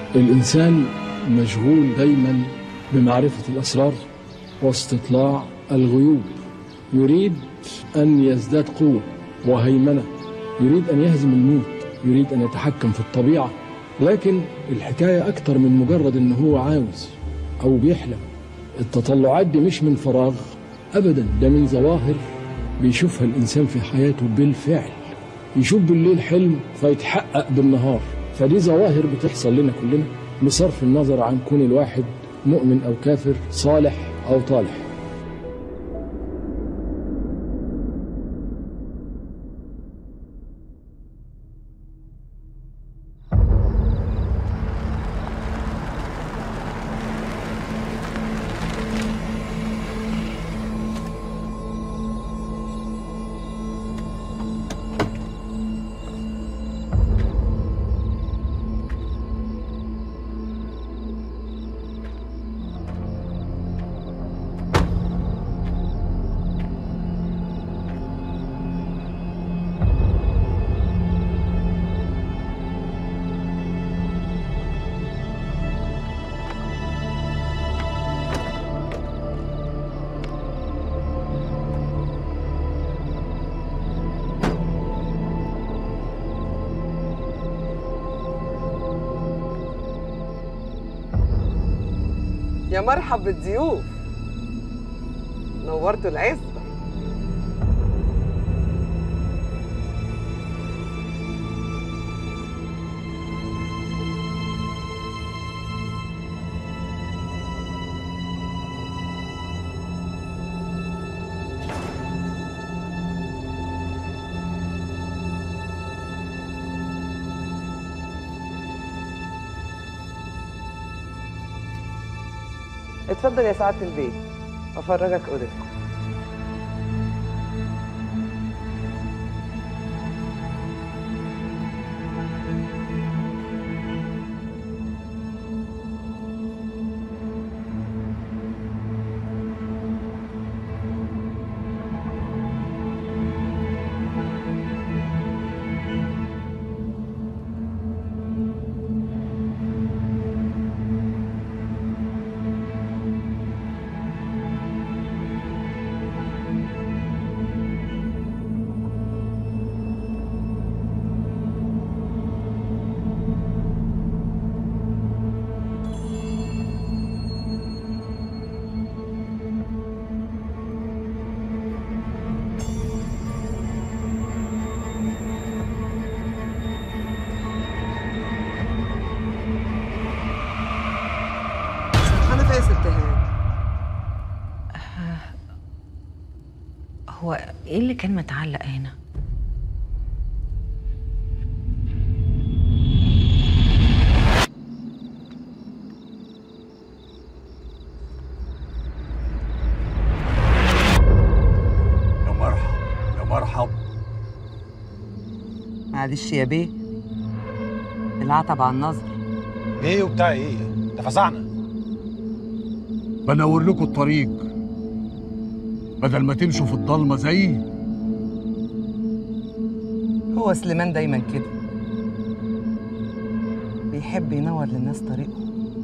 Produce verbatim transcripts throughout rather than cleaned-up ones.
الإنسان مشغول دايما بمعرفة الأسرار واستطلاع الغيوب، يريد أن يزداد قوة وهيمنة، يريد أن يهزم الموت، يريد أن يتحكم في الطبيعة. لكن الحكاية أكتر من مجرد أنه هو عاوز أو بيحلم. التطلعات دي مش من فراغ أبدا، ده من ظواهر بيشوفها الإنسان في حياته بالفعل. يشوف بالليل حلم فيتحقق بالنهار، فدي ظواهر بتحصل لنا كلنا بصرف النظر عن كون الواحد مؤمن أو كافر، صالح أو طالح. يا مرحب بالضيوف، نورتوا العزبة. اتفضل يا سعادة البيت، افرجك اوضتكم. هو ايه اللي كان متعلق هنا؟ يا مرحب يا مرحب. معلش يا بيه، العتب على النظر. ايه وبتاع ايه؟ ده فزعنا. بنور لكم الطريق بدل ما تمشوا في الضلمه زيي. هو سليمان دايما كده، بيحب ينور للناس طريقه.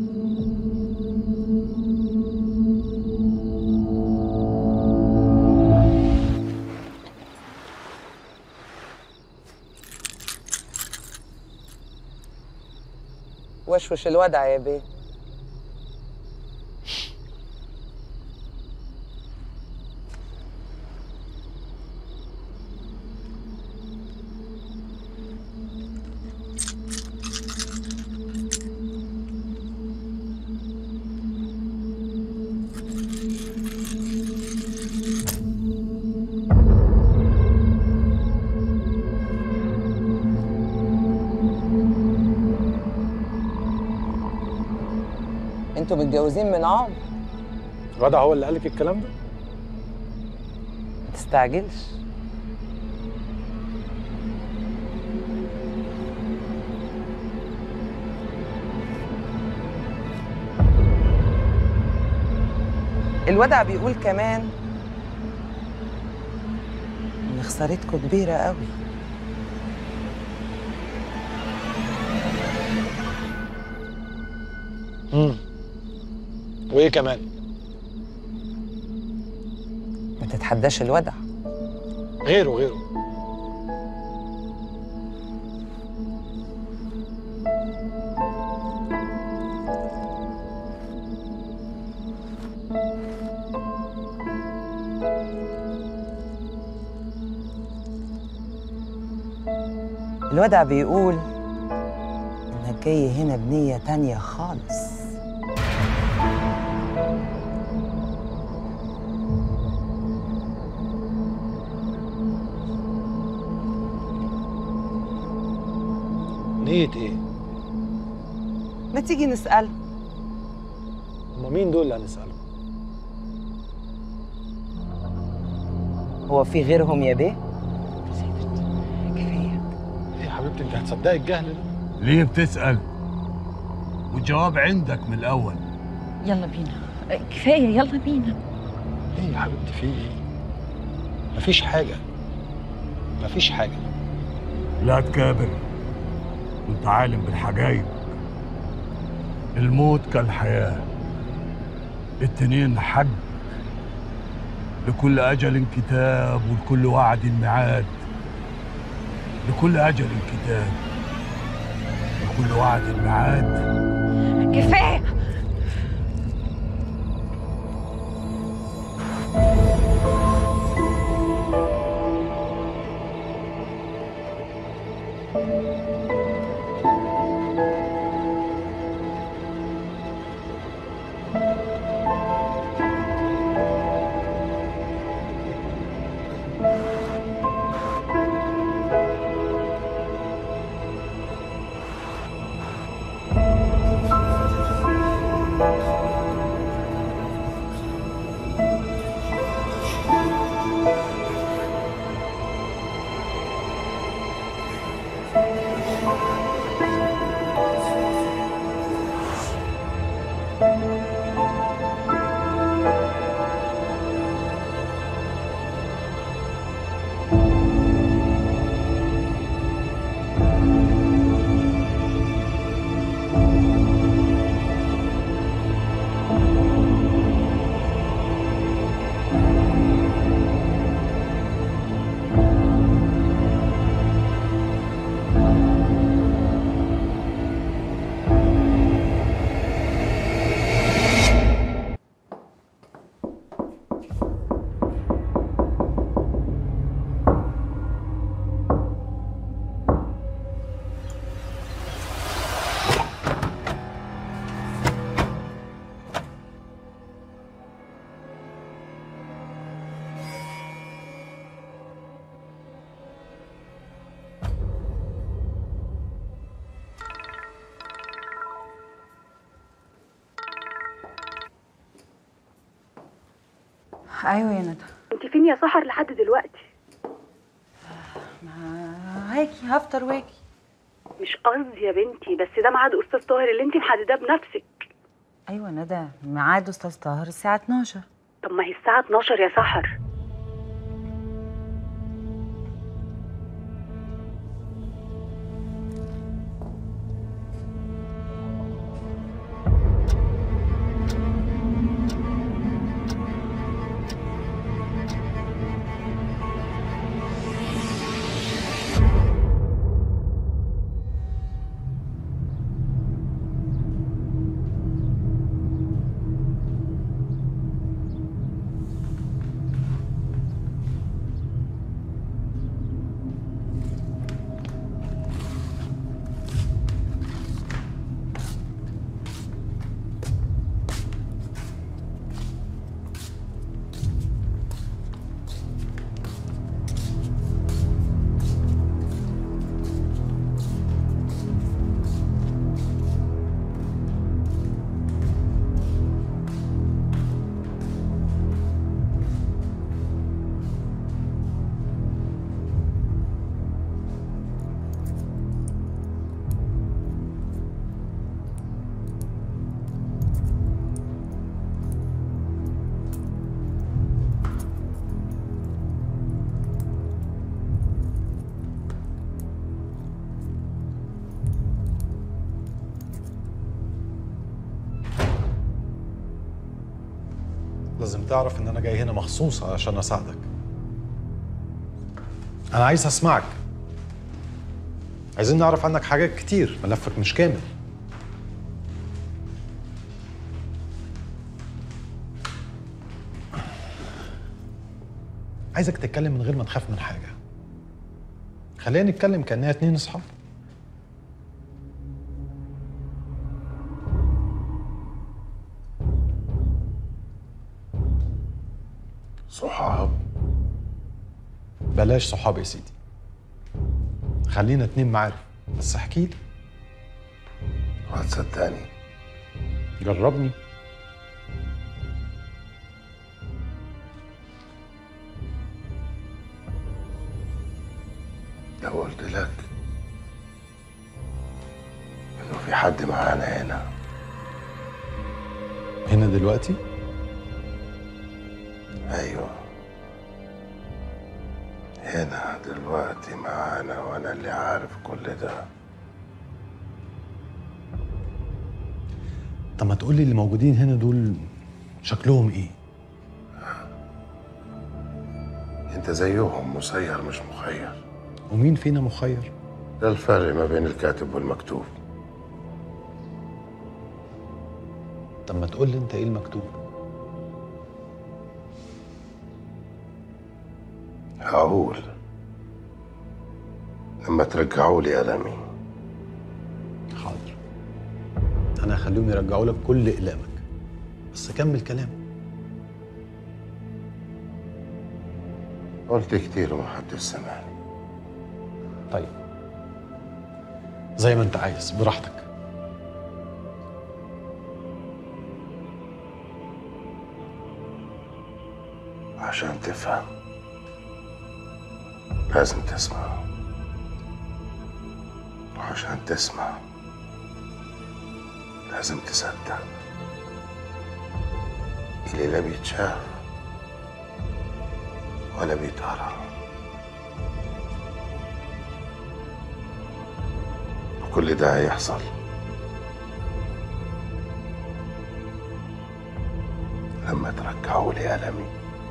وشوش الودع يا بيه. انتوا متجوزين من عمر؟ الوضع هو اللي قالك الكلام ده؟ ما تستعجلش. الودع بيقول كمان ان خسارتكم كبيرة قوي. امم وايه كمان؟ ما تتحداش الودع. غيره غيره الودع بيقول انك جاي هنا بنية تانية خالص. نية ايه؟ ما تيجي نسأله. هما مين دول اللي هنسألهم؟ هو في غيرهم يا بيه؟ كفايه. ايه يا حبيبتي انت هتصدقي الجهل ده؟ ليه بتسأل؟ والجواب عندك من الأول. يلا بينا، كفايه يلا بينا. ايه يا حبيبتي في ايه؟ مفيش حاجة مفيش حاجة. لا تكابر، وانت عالم بالحجايب. الموت كالحياة، التنين حج. لكل أجل كتاب ولكل وعد ميعاد. لكل أجل كتاب ولكل وعد ميعاد. كفايه. ايوه يا ندى. انت فين يا سحر لحد دلوقتي؟ هاكي هفطر واجي. مش قصدي يا بنتي، بس ده ميعاد استاذ طاهر اللي انت محدداه بنفسك. ايوه ندى، ميعاد استاذ طاهر الساعه اتناشر. طب ما هي الساعه اتناشر يا سحر. لازم تعرف ان انا جاي هنا مخصوص عشان اساعدك. انا عايز اسمعك. عايزين نعرف عنك حاجات كتير، ملفك مش كامل. عايزك تتكلم من غير ما تخاف من حاجة. خلينا نتكلم كأننا اتنين اصحاب. صحاب؟ بلاش صحاب يا سيدي، خلينا اتنين معارف. بس احكي لي. هتصدقني؟ جربني. لو قلت لك انه في حد معانا هنا. هنا دلوقتي؟ ايوه، هنا دلوقتي معانا، وانا اللي عارف كل ده. طب ما تقولي اللي موجودين هنا دول شكلهم ايه؟ انت زيهم، مسير مش مخير. ومين فينا مخير؟ ده الفرق ما بين الكاتب والمكتوب. طب ما تقولي انت ايه المكتوب؟ هقول لما ترجعوا لي قلمي. حاضر، انا هخليهم يرجعوا لك كل اقلامك، بس كمل كلام. قلت كتير ومحدش سمعني. طيب زي ما انت عايز، براحتك. عشان تفهم لازم تسمع، وعشان تسمع لازم تصدق. اللي لا بيتشاف ولا بيتقرا، وكل ده هيحصل لما ترجعوا لي قلمي.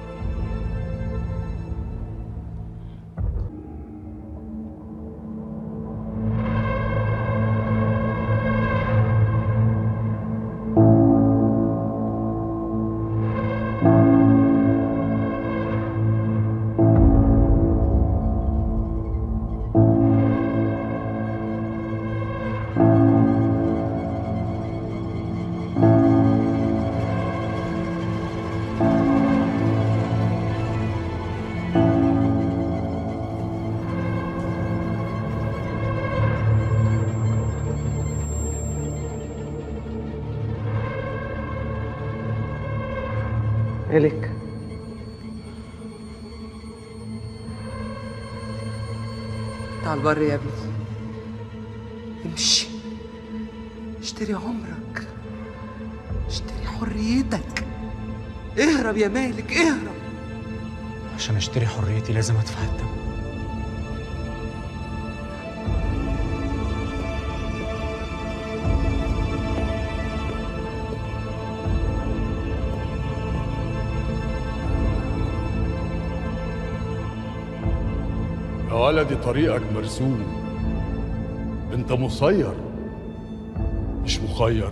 إلك تعال بره يا ابني، امشي، اشتري عمرك، اشتري حريتك. اهرب يا مالك، اهرب. عشان اشتري حريتي لازم ادفع الثمن. يا ولدي طريقك مرسوم، انت مسير مش مخير.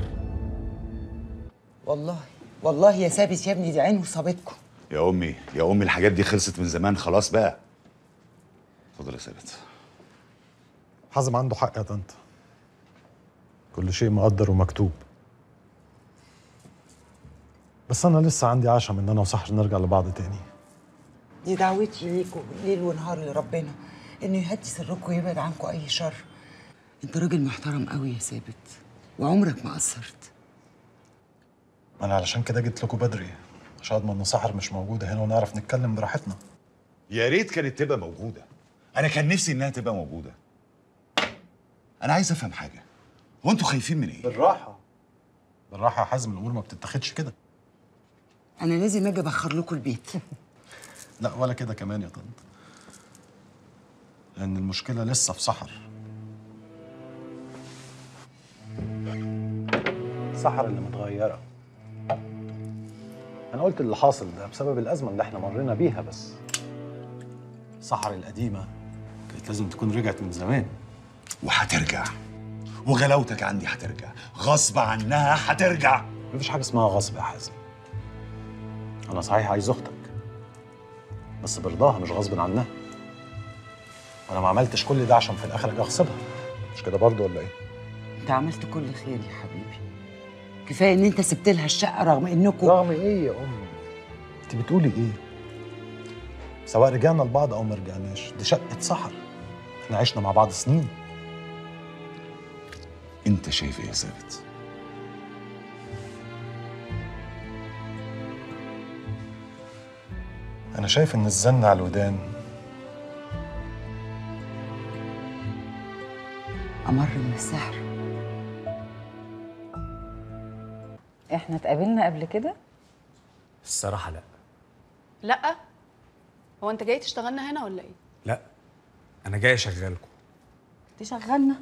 والله والله يا ثابت يا ابني، دي عين وصابتكم. يا امي يا امي الحاجات دي خلصت من زمان خلاص بقى. اتفضل يا ثابت. حازم عنده حق يا طنط، كل شيء مقدر ومكتوب. بس انا لسه عندي عشم ان انا وسحر نرجع لبعض تاني. دي دعوتي ليكوا ليل ونهار لربنا انه يهدي سركم ويبعد عنكم اي شر. انت راجل محترم قوي يا ثابت، وعمرك ما قصرت. انا علشان كده جيت لكم بدري، عشان اضمن ان سحر مش موجوده هنا ونعرف نتكلم براحتنا. يا ريت كانت تبقى موجوده، انا كان نفسي انها تبقى موجوده. انا عايز افهم حاجه، هو انتوا خايفين من ايه؟ بالراحه بالراحه يا حازم، الامور ما بتتاخدش كده. انا لازم اجي ابخر لكم البيت. لا ولا كده كمان يا طنط، لان المشكله لسه في سحر. سحر اللي متغيره. انا قلت اللي حاصل ده بسبب الازمه اللي احنا مرينا بيها بس. الصحراء القديمه كانت لازم تكون رجعت من زمان. وهترجع، وغلاوتك عندي هترجع، غصب عنها هترجع. مفيش حاجه اسمها غصب يا حازم. انا صحيح عايز اختك، بس برضاها مش غصب عنها. وانا ما عملتش كل ده عشان في الاخر اجي اغصبها، مش كده برضه ولا ايه؟ انت عملت كل خير يا حبيبي. كفايه ان انت سبت لها الشقه رغم انكم رغم ايه يا امي؟ انت بتقولي ايه؟ سواء رجعنا لبعض او ما رجعناش، دي شقه صحراء. احنا عشنا مع بعض سنين. انت شايف ايه يا ثابت؟ انا شايف ان الزن على الودان امر من السحر. احنا اتقابلنا قبل كده؟ الصراحه لا. لا؟ هو انت جاي تشتغلنا هنا ولا ايه؟ لا، انا جاي اشغلكم. تشغلنا؟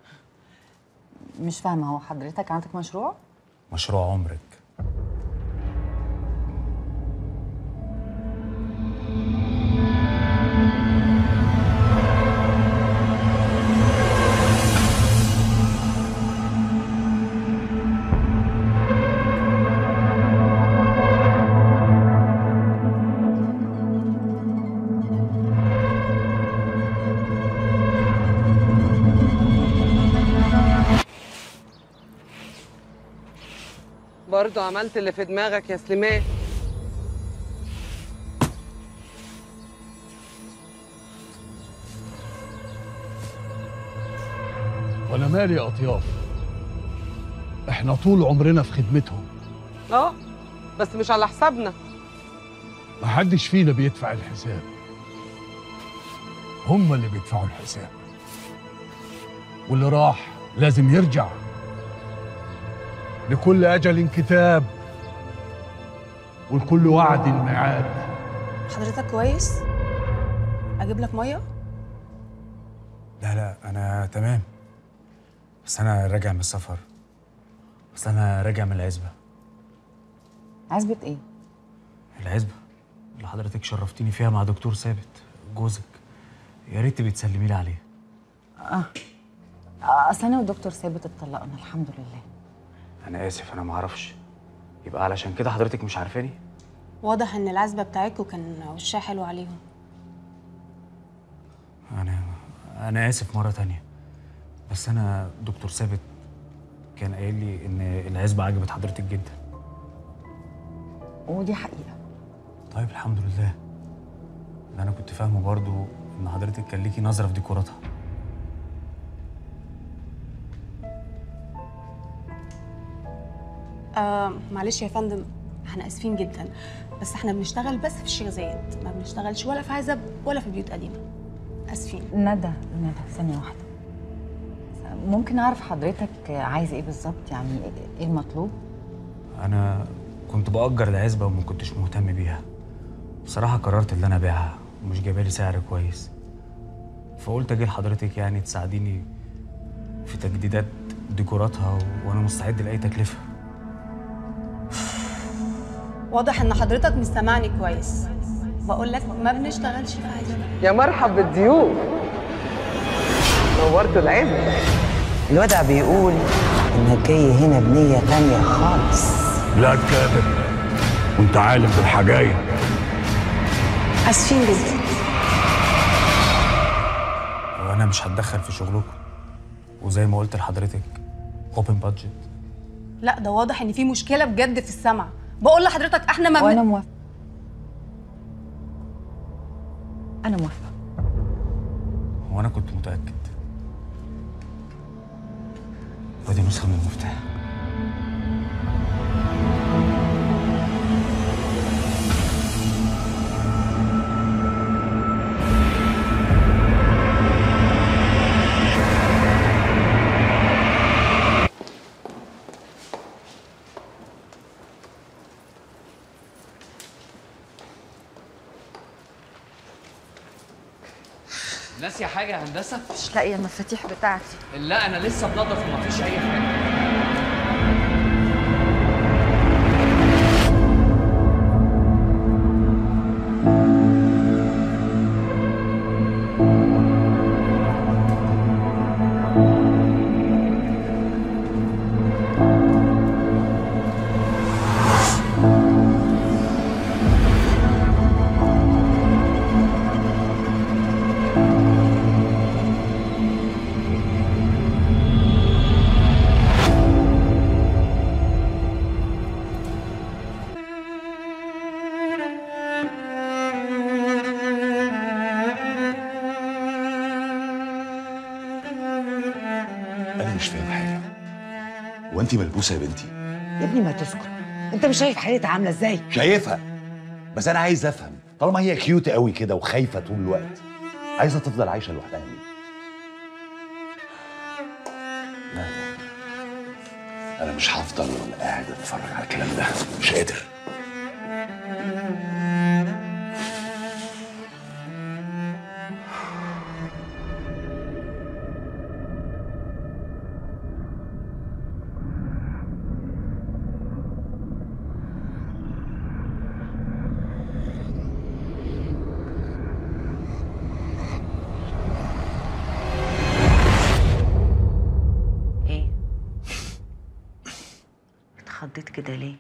مش فاهمه، هو حضرتك عندك مشروع؟ مشروع عمرك. برضه عملت اللي في دماغك يا سليمان. وانا مالي يا اطياف، احنا طول عمرنا في خدمتهم. اه بس مش على حسابنا. محدش فينا بيدفع الحساب، هم اللي بيدفعوا الحساب، واللي راح لازم يرجع. لكل أجل كتاب، ولكل وعد ميعاد. حضرتك كويس؟ اجيب لك ميه؟ لا لا انا تمام، بس انا راجع من السفر، بس انا راجع من العزبه. عزبه ايه؟ العزبه اللي حضرتك شرفتيني فيها مع دكتور ثابت جوزك، يا ريت تبقي تسلمي لي عليه. اه اصل انا والدكتور ثابت اتطلقنا الحمد لله. انا اسف، انا ما اعرفش. يبقى علشان كده حضرتك مش عارفاني؟ واضح ان العزبه بتاعتكم كان وشها حلو عليهم. انا انا اسف مره تانية، بس انا دكتور ثابت كان قايل لي ان العزبه عجبت حضرتك جدا. ودي حقيقه. طيب الحمد لله. اللي انا كنت فاهمه برضو ان حضرتك كان ليكي نظره في ديكوراتها. آه معلش يا فندم، احنا اسفين جدا، بس احنا بنشتغل بس في الشيخ زايد، ما بنشتغلش ولا في عزب ولا في بيوت قديمه. اسفين. ندى ندى ثانيه واحده، ممكن اعرف حضرتك عايز ايه بالظبط؟ يعني ايه المطلوب؟ انا كنت باجر العزبه وما كنتش مهتم بيها بصراحه. قررت ان انا ابيعها ومش جايبه لي سعر كويس، فقلت اجي لحضرتك يعني تساعديني في تجديدات ديكوراتها، وانا مستعد لاي تكلفه. واضح ان حضرتك مش سامعني كويس. بقول لك ما بنشتغلش في عزب. يا مرحب بالضيوف، نورتوا العزبه. الودع بيقول انك جاي هنا بنيه تانية خالص. لا كاذب، وانت عالم بالحجايب. اسفين جدا. وانا مش هتدخل في شغلكم، وزي ما قلت لحضرتك اوبن بادجت. لا ده واضح ان في مشكله بجد في السمع. بقول لحضرتك احنا ما وانا موافقه. انا موافقه. وانا كنت متاكد. ودي نسخه من المفتاح. ناسيه حاجه يا هندسه؟ مش لاقيه المفاتيح بتاعتي. لا انا لسه بنضف ومفيش اي حاجه. انا مش فاهم حاجه. هو انت ملبوسه يا بنتي؟ يا ابني ما تسكت، انت مش شايف حالتها عامله ازاي؟ شايفها، بس انا عايز افهم طالما هي كيوت قوي كده وخايفه طول الوقت، عايزه تفضل عايشه لوحدها ليه؟ لا لا، انا مش هفضل قاعد اتفرج على الكلام ده، مش قادر. اتخضيت كده ليه؟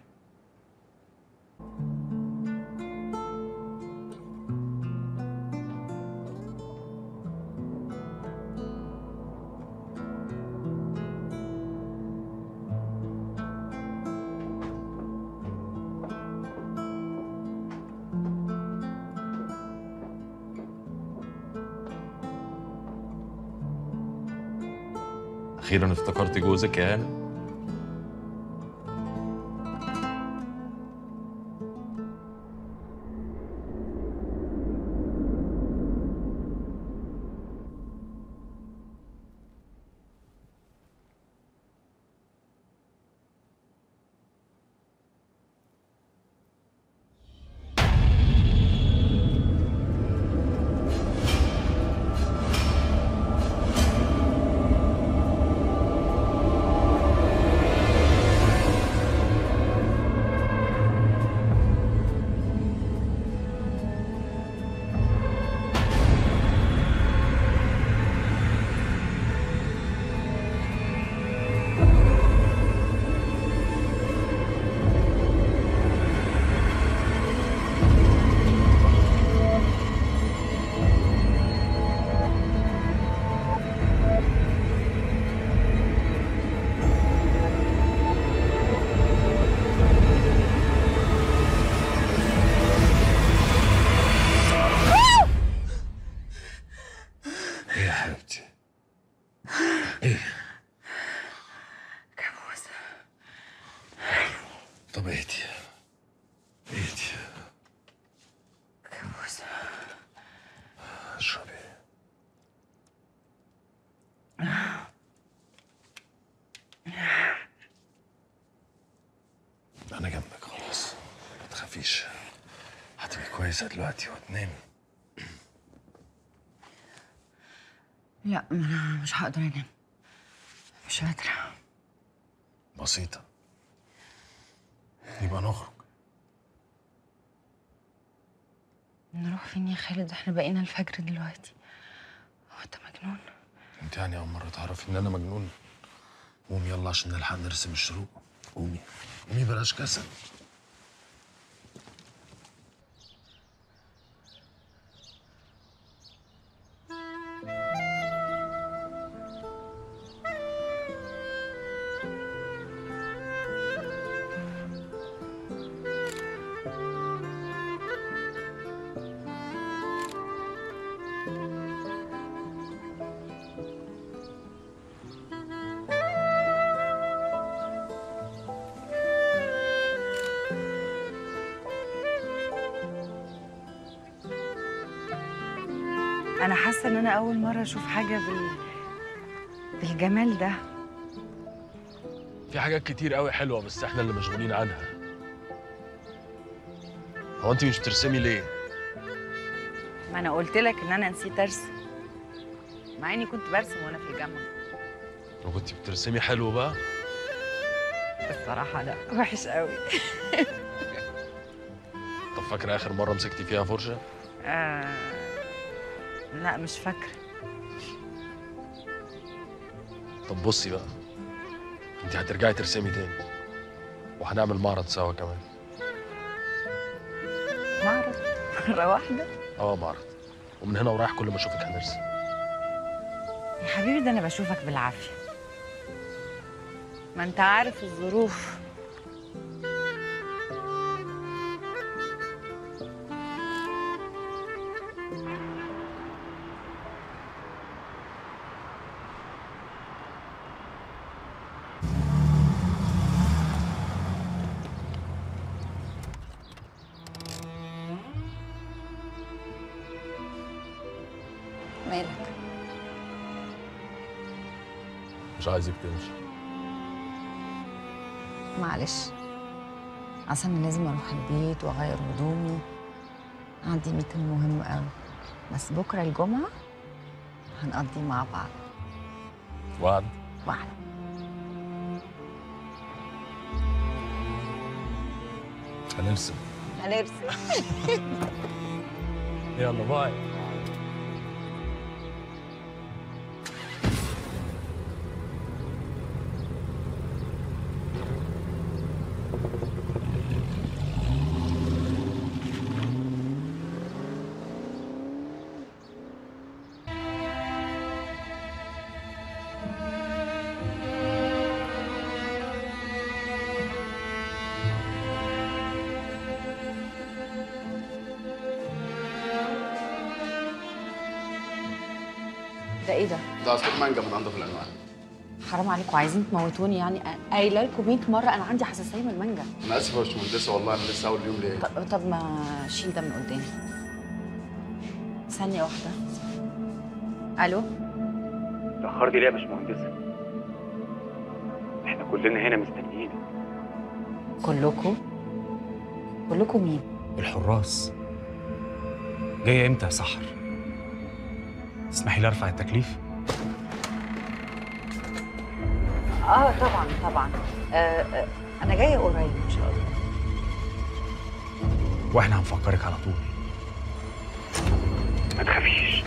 اخيرا افتكرت جوزك يا هانم. طب اهدي اهدي كابوس. اشربي. انا جنبك خلاص، ما تخافيش، هتبقي كويسه دلوقتي وتنامي. لا ما انا مش هقدر انام، مش قادره. بسيطه، يبقى نخرج. نروح فين يا خالد؟ احنا بقينا الفجر دلوقتي. هو انت مجنون؟ انت يعني اول مره تعرفي ان انا مجنون؟ قومي يلا عشان نلحق نرسم الشروق. قومي قومي بلاش كسل. انا حاسه ان انا اول مره اشوف حاجه بال... بالجمال ده. في حاجات كتير قوي حلوه بس احنا اللي مشغولين عنها. هو انت مش بترسمي ليه؟ ما انا قلت لك ان انا نسيت ارسم، مع اني كنت برسم وانا في الجامعه. وكنت بترسمي حلو بقى؟ الصراحه لا، وحش قوي. طب فاكره اخر مره مسكتي فيها فرشه؟ آه... لا مش فاكره. طب بصي بقى، انت هترجعي ترسمي تاني وهنعمل معرض سوا كمان. معرض؟ مره واحده؟ اه معرض، ومن هنا ورايح كل ما اشوفك هنرسم. يا حبيبي ده انا بشوفك بالعافيه، ما انت عارف الظروف. مش عايزك تمشي. معلش، عشان لازم اروح البيت واغير هدومي، عندي ميتنج مهم قوي، بس بكره الجمعه هنقضي مع بعض. وعد؟ وعد. هنرسم. هنرسم. يلا باي. ده ايه ده؟ ده عصير مانجا من انضف الانواع. حرام عليكم، عايزين تموتوني يعني؟ قايله لكم مية مره انا عندي حساسيه من المانجا. انا اسف يا باشمهندسه والله، انا لسه اول يوم ليا. طب, طب ما شيل ده من قدامي. ثانيه واحده. الو؟ اتأخرتي ليه يا باشمهندسة؟ احنا كلنا هنا مستنيين. كلكم؟ كلكم مين؟ الحراس. جايه امتى يا سحر؟ تسمحي لي ارفع التكليف؟ اه طبعا طبعا. آه آه انا جايه قريب ان شاء الله. واحنا هنفكرك على طول. ما تخافيش.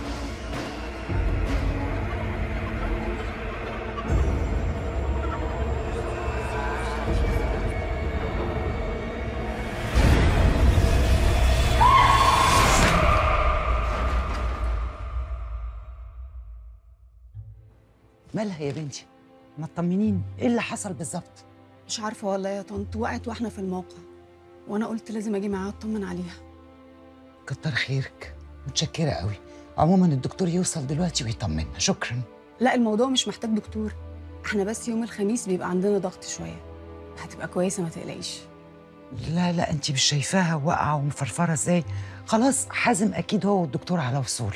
مالها يا بنتي؟ ما تطمنيني، ايه اللي حصل بالظبط؟ مش عارفه والله يا طنط، وقعت واحنا في الموقع وانا قلت لازم اجي معاها اطمن عليها. كتر خيرك، متشكره قوي. عموما الدكتور يوصل دلوقتي ويطمنا. شكرا. لا الموضوع مش محتاج دكتور، احنا بس يوم الخميس بيبقى عندنا ضغط شويه، هتبقى كويسه ما تقلقيش. لا لا، انت مش شايفاها واقعه ومفرفره ازاي؟ خلاص حازم اكيد هو والدكتور على وصول.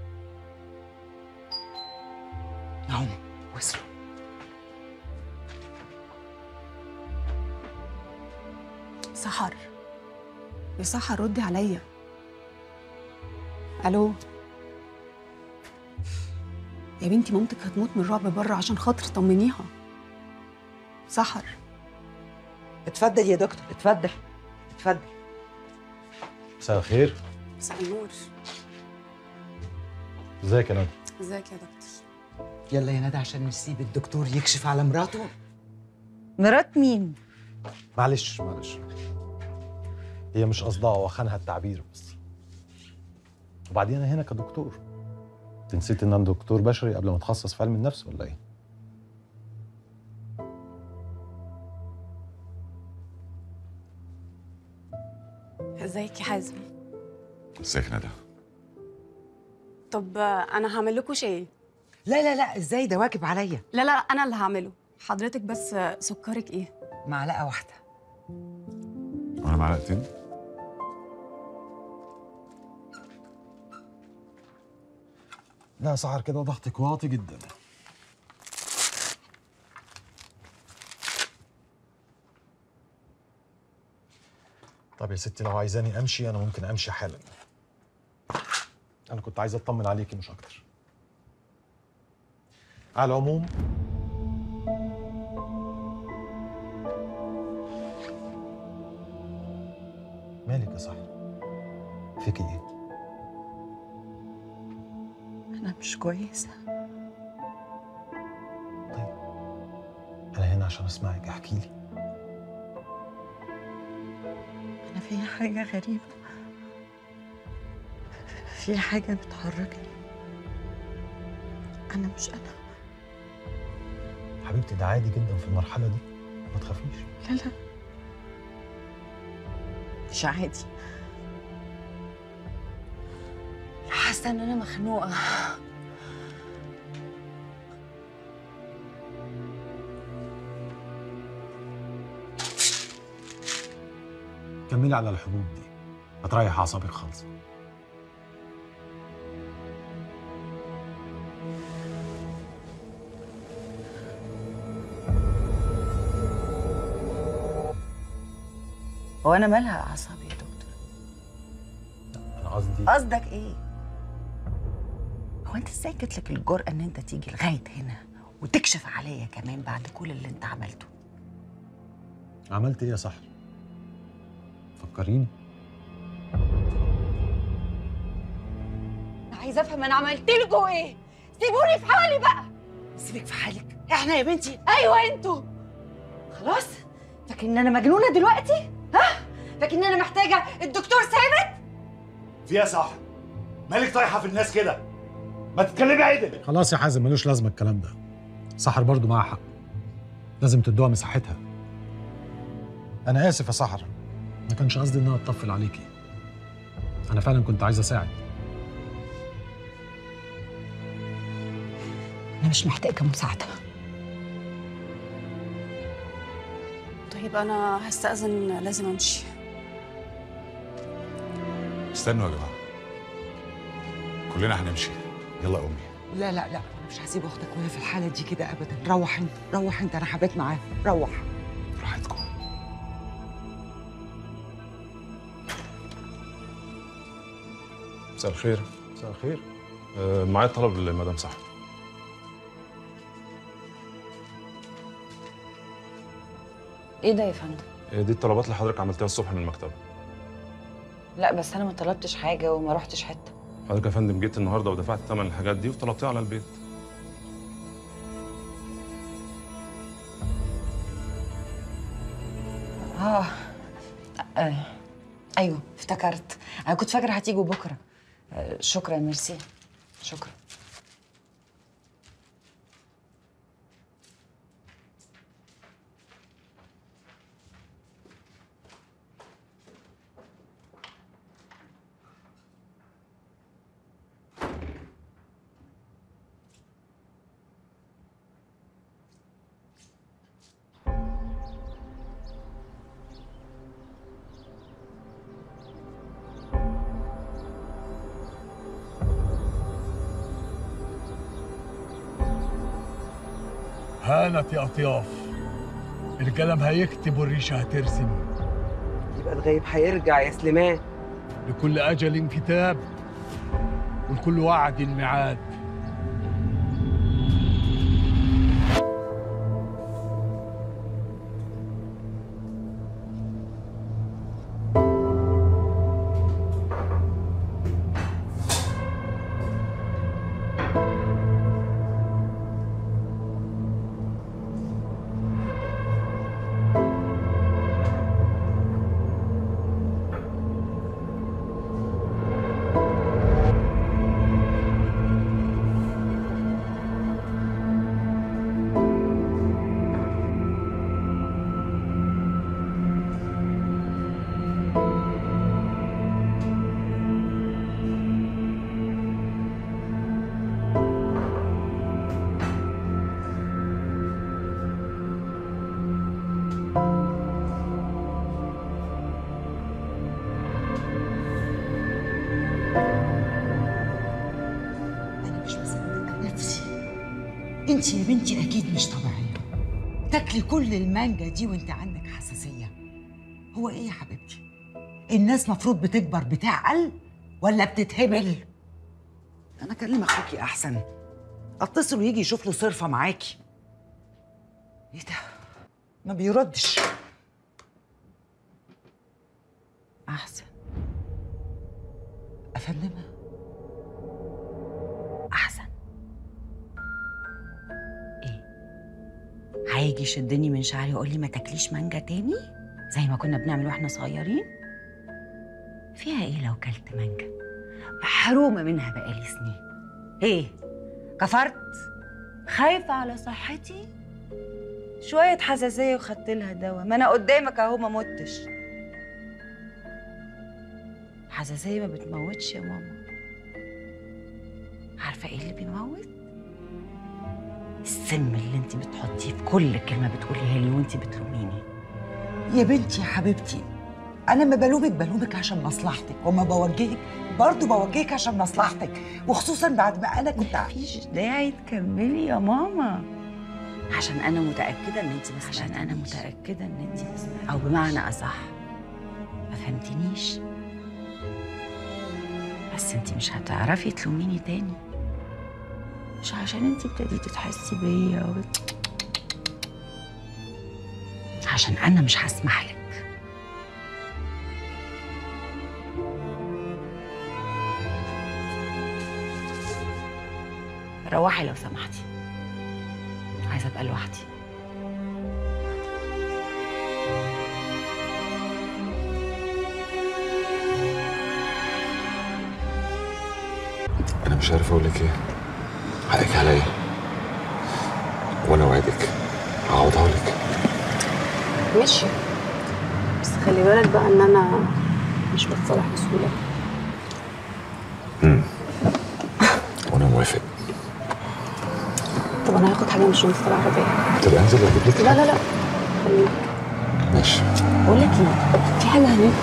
اهم وصلوا. سحر، يا سحر ردي عليا. الو يا بنتي، مامتك هتموت من الرعب بره، عشان خاطر طمنيها. سحر. اتفضل يا دكتور، اتفضل اتفضل. مساء الخير. مساء النور. ازيك يا ندى؟ ازيك يا دكتور؟ يلا يا ندى عشان نسيب الدكتور يكشف على مراته. مرات مين؟ معلش معلش، هي مش قصدها، هو خانها التعبير بس. وبعدين انا هنا كدكتور. انت نسيت ان انا دكتور بشري قبل ما اتخصص في علم النفس ولا ايه؟ ازيك يا حازم؟ ازيك ندى؟ طب انا هعمل لكم شاي. لا لا لا، ازاي؟ ده واجب عليا. لا لا انا اللي هعمله. حضرتك بس سكرك ايه؟ معلقه واحده. وانا معلقتين؟ لا سحر، كده ضغطك واطي جدا. طب يا ستي لو عايزاني امشي انا ممكن امشي حالا. انا كنت عايز اطمن عليكي مش اكتر. على العموم مالك يا سحر؟ فيكي ايه؟ انا مش كويسه. طيب انا هنا عشان اسمعك، احكي لي. انا في حاجه غريبه، في حاجه بتحركني. انا مش انا. حبيبتي ده عادي جدا في المرحله دي، ما تخافيش. لا لا مش عادي. حاسه ان انا مخنوقه. كملي على الحبوب دي، هتريح اعصابك خالص. هو انا مالها اعصابي يا دكتور؟ انا قصدي قصدك ايه؟ هو انت ازاي جات لك الجرأة ان انت تيجي لغايه هنا وتكشف عليا كمان بعد كل اللي انت عملته؟ عملت ايه يا سحر؟ فكريني. انا عايزه افهم انا عملت لكم ايه؟ سيبوني في حالي بقى. سيبك في حالك؟ احنا يا بنتي؟ ايوه انتوا. خلاص؟ فاكر ان انا مجنونه دلوقتي؟ ها؟ فاكر ان انا محتاجه الدكتور ثابت؟ فيها صح. مالك طايحه في الناس كده؟ ما تتكلمي عدل. خلاص يا حازم، ملوش لازمه الكلام ده. سحر برضو معاها حق، لازم تدوها مساحتها. انا اسف يا سحر، ما كانش قصدي ان انا اطفل عليكي. انا فعلا كنت عايز اساعد. انا مش محتاجه مساعده. طيب انا هستأذن، لازم امشي. استنوا يا جماعه، كلنا هنمشي. يلا يا امي. لا لا لا، انا مش هسيب اختك وهي في الحاله دي كده ابدا. روح انت، روح انت، انا حبيت معاها. روح. براحتكم. مساء الخير. مساء الخير. آه معايا طلب لمدام سحر. ايه ده يا فندم؟ آه دي الطلبات اللي حضرتك عملتها الصبح من المكتب. لا بس انا ما طلبتش حاجه وما رحتش حته. حضرتك يا فندم جيت النهارده ودفعت ثمن الحاجات دي وطلبتيها على البيت. اه, آه. ايوه افتكرت، انا كنت فاكره هتيجوا بكره. آه شكرا، ميرسي. شكرا. هانت يا أطياف، القلم هيكتب والريشة هترسم. يبقى الغيب هيرجع يا سليمان. لكل أجل كتاب ولكل وعد ميعاد. انت يا بنتي اكيد مش طبيعيه، تاكلي كل المانجا دي وانت عندك حساسيه. هو ايه يا حبيبتي؟ الناس مفروض بتكبر بتعقل ولا بتتهبل؟ انا اكلم اخوكي احسن، اتصل ويجي يشوف له صرفه معاكي. ايه ده؟ ما بيردش. احسن. افندمها. احسن. هيجي يشدني من شعري ويقول لي ما تاكليش مانجا تاني زي ما كنا بنعمل واحنا صغيرين؟ فيها ايه لو كلت مانجا؟ محرومه منها بقالي سنين. ايه كفرت؟ خايفه على صحتي؟ شويه حساسيه وخدت لها دواء، ما انا قدامك اهو ما متش. حساسيه ما بتموتش يا ماما. عارفه ايه اللي بيموت؟ السم اللي انت بتحطيه في كل كلمه بتقوليها لي وانت بتلوميني. يا بنتي يا حبيبتي، انا ما بلومك بلومك عشان مصلحتك، وما بوجهك برضه بوجهك عشان مصلحتك، وخصوصا بعد ما انا كنت مفيش داعي تكملي يا ماما، عشان انا متاكده ان انت عشان انا متاكده ان انت او بمعنى اصح ما فهمتنيش. بس انت مش هتعرفي تلوميني تاني، مش عشان انت ابتديتي تحسي بيا وبت... عشان انا مش هسمح لك. روحي لو سمحتي، عايزه ابقى لوحدي. انا مش عارف اقول لك ايه. حقك عليا وانا وعدك هعوضها لك. ماشي، بس خلي بالك بقى ان انا مش بتصالح بسهوله. امم وانا موافق. طب انا هاخد حاجه مش مصطلح بيها. طب انزل واجيب لك. لا لا لا خليك. ماشي. بقول لك ايه، في حاجه هناك.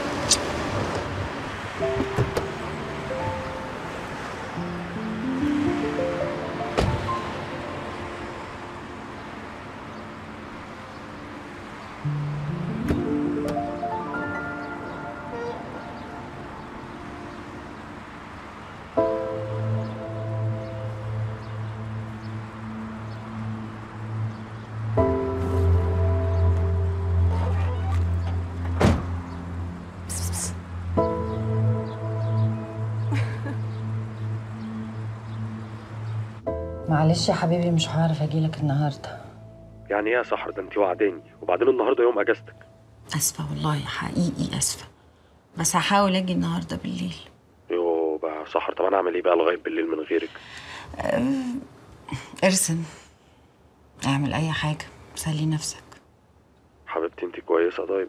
معلش يا حبيبي مش هعرف اجيلك النهارده. يعني ايه يا سحر؟ ده انت وعداني، وبعدين النهارده يوم اجازتك. اسفه والله، حقيقي اسفه، بس هحاول اجي النهارده بالليل. يوه بقى يا سحر، طب انا اعمل ايه بقى لغايه بالليل من غيرك؟ أه... ارسم، اعمل اي حاجه، سلي نفسك. حبيبتي انت كويسه؟ طيب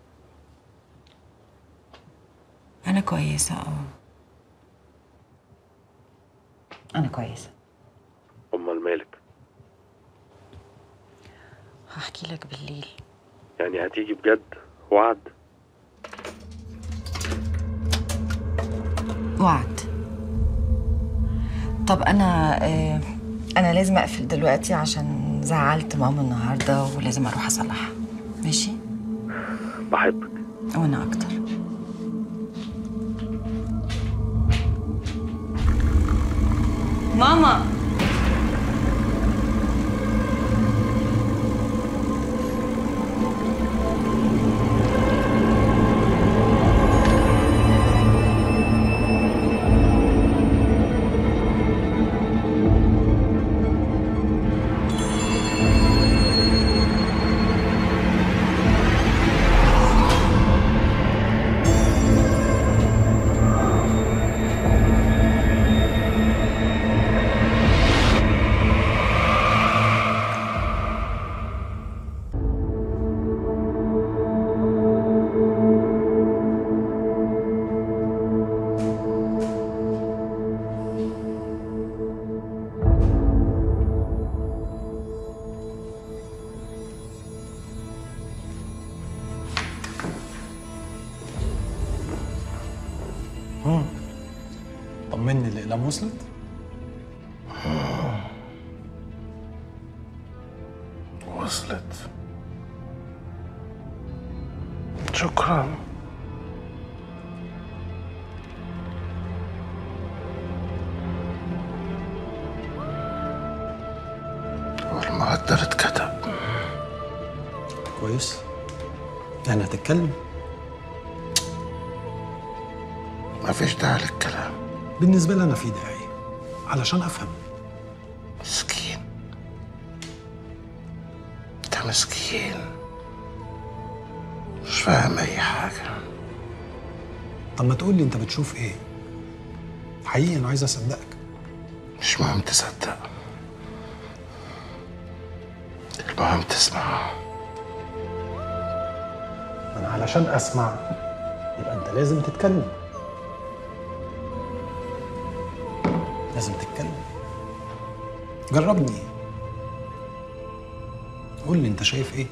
انا كويسه. اه انا كويسه. امال مالك؟ هحكي لك بالليل. يعني هتيجي بجد؟ وعد؟ وعد. طب انا آه انا لازم اقفل دلوقتي عشان زعلت ماما النهارده ولازم اروح اصلحها. ماشي؟ بحبك. وانا اكتر. ماما طمني، الأقلام وصلت؟ وصلت. شكرا. والمقدر اتكتب. كويس. يعني هتتكلم؟ مفيش داعي للكلام. بالنسبة لي أنا في داعي علشان أفهم. مسكين، أنت مسكين مش فاهم أي حاجة. طب ما تقول لي أنت بتشوف إيه؟ حقيقي أنا عايز أصدقك. مش مهم تصدق، المهم تسمع. أنا علشان أسمع يبقى أنت لازم تتكلم. لازم تتكلم. جربني، قول لي انت شايف ايه.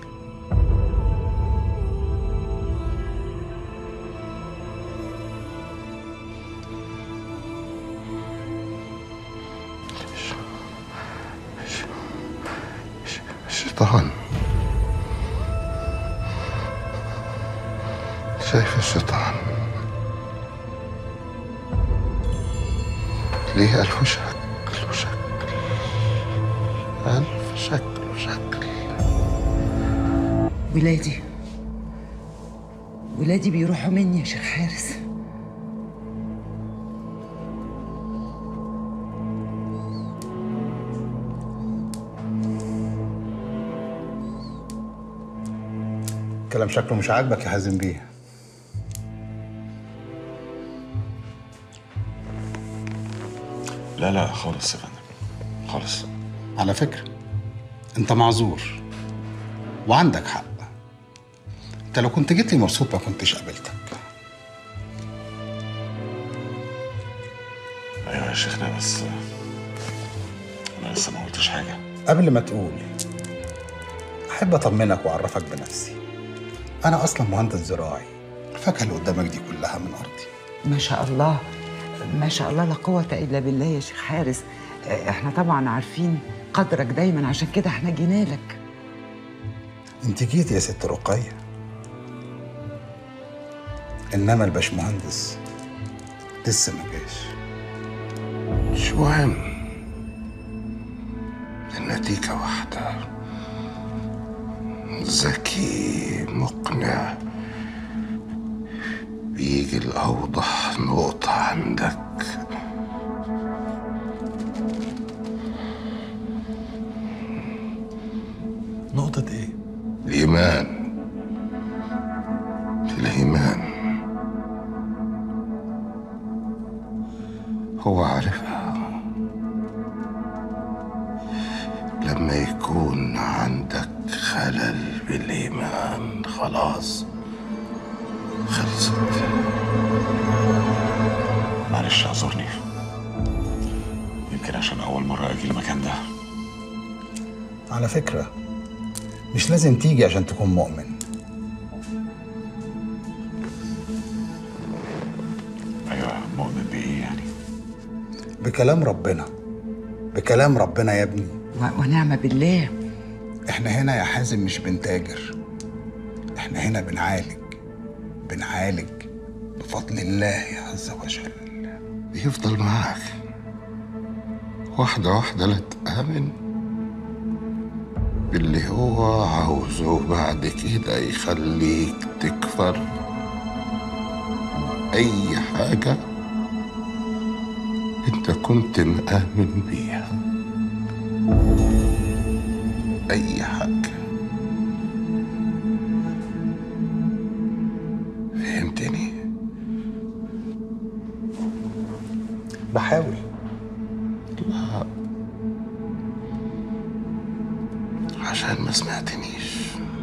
الشيطان شايف الشيطان ليه ألف شكل وشكل، ألف شكل وشكل. ولادي ولادي بيروحوا مني يا شيخ حارس. الكلام شكله مش عاجبك يا حازم بيه. لا لا خالص يا فندم، خالص. على فكرة انت معذور وعندك حق. انت لو كنت جيت لي مبسوط ما كنتش قابلتك. ايوه يا شيخنا، بس انا لسه ما قلتش حاجه. قبل ما تقول احب اطمنك واعرفك بنفسي. انا اصلا مهندس زراعي. الفاكهه اللي قدامك دي كلها من ارضي. ما شاء الله ما شاء الله، لا قوة إلا بالله يا شيخ حارس. احنا طبعا عارفين قدرك دايما، عشان كده احنا جينا لك. انت جيت يا ست رقية، انما الباشمهندس لسه ما جاش. مش مهم، النتيجة واحدة. ذكي مقنع، بيجي الأوضح نقطة عندك. نقطة ايه؟ الإيمان. الإيمان هو عارفها. لما يكون عندك خلل بالإيمان خلاص خلصت. معلش اعذرني، يمكن عشان أول مرة أجي المكان ده. على فكرة مش لازم تيجي عشان تكون مؤمن. أيوة، مؤمن بإيه يعني؟ بكلام ربنا، بكلام ربنا يا ابني. ونعم بالله. احنا هنا يا حازم مش بنتاجر، احنا هنا بنعالج بنعالج بفضل الله عز وجل. بيفضل معاك واحدة واحدة، لا تآمن باللي هو عاوزه، بعد كده يخليك تكفر أي حاجة انت كنت مآمن بيها. أي حاجة. فهمتني؟ بحاول. لا، عشان ما سمعتنيش.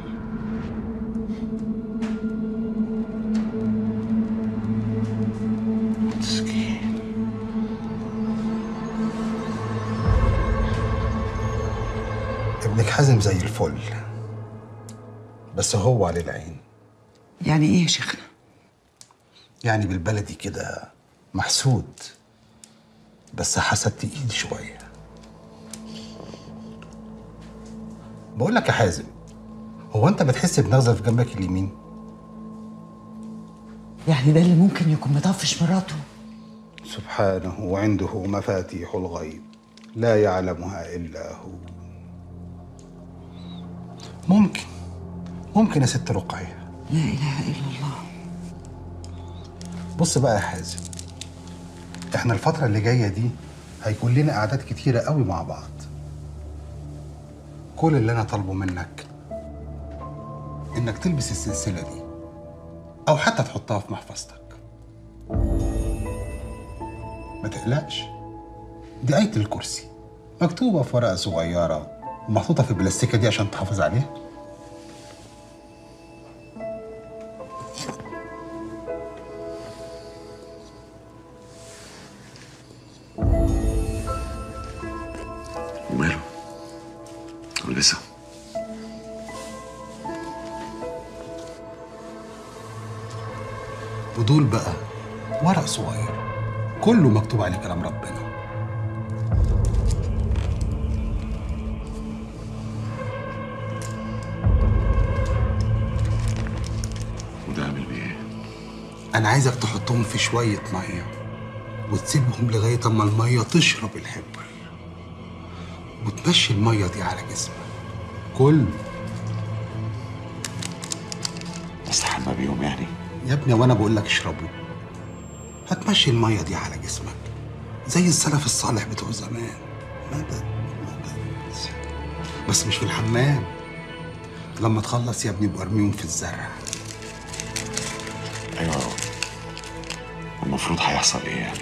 مسكين. ابنك حازم زي الفل، بس هو عليه العين. يعني ايه يا شيخنا؟ يعني بالبلدي كده محسود، بس حسد تقيل شويه. بقول لك يا حازم، هو انت بتحس بنغزه في جنبك اليمين؟ يعني ده اللي ممكن يكون مطفش مراته؟ سبحانه وعنده مفاتيح الغيب لا يعلمها الا هو. ممكن ممكن يا ست رقية. لا اله الا الله. بص بقى يا حازم، احنا الفترة اللي جاية دي هيكون لنا قعدات كتيرة قوي مع بعض. كل اللي انا طالبه منك انك تلبس السلسلة دي او حتى تحطها في محفظتك. ما تقلقش، دي آية الكرسي مكتوبة في ورقة صغيرة ومحطوطة في البلاستيكة دي عشان تحافظ عليها. وماله؟ ولسه ودول بقى ورق صغير كله مكتوب عليه كلام ربنا. وده عامل بيه ايه؟ انا عايزك تحطهم في شويه ميه وتسيبهم لغايه اما الميه تشرب الحبر، وتمشي الميه دي على جسمك كله. استحمى بيهم يعني؟ يا ابني وانا بقول لك اشربه، هتمشي الميه دي على جسمك زي السلف الصالح بتوع زمان. مدد مدد. بس مش في الحمام، لما تخلص يا ابني يبقى ارميهم في الزرع. ايوه، المفروض هيحصل ايه يعني؟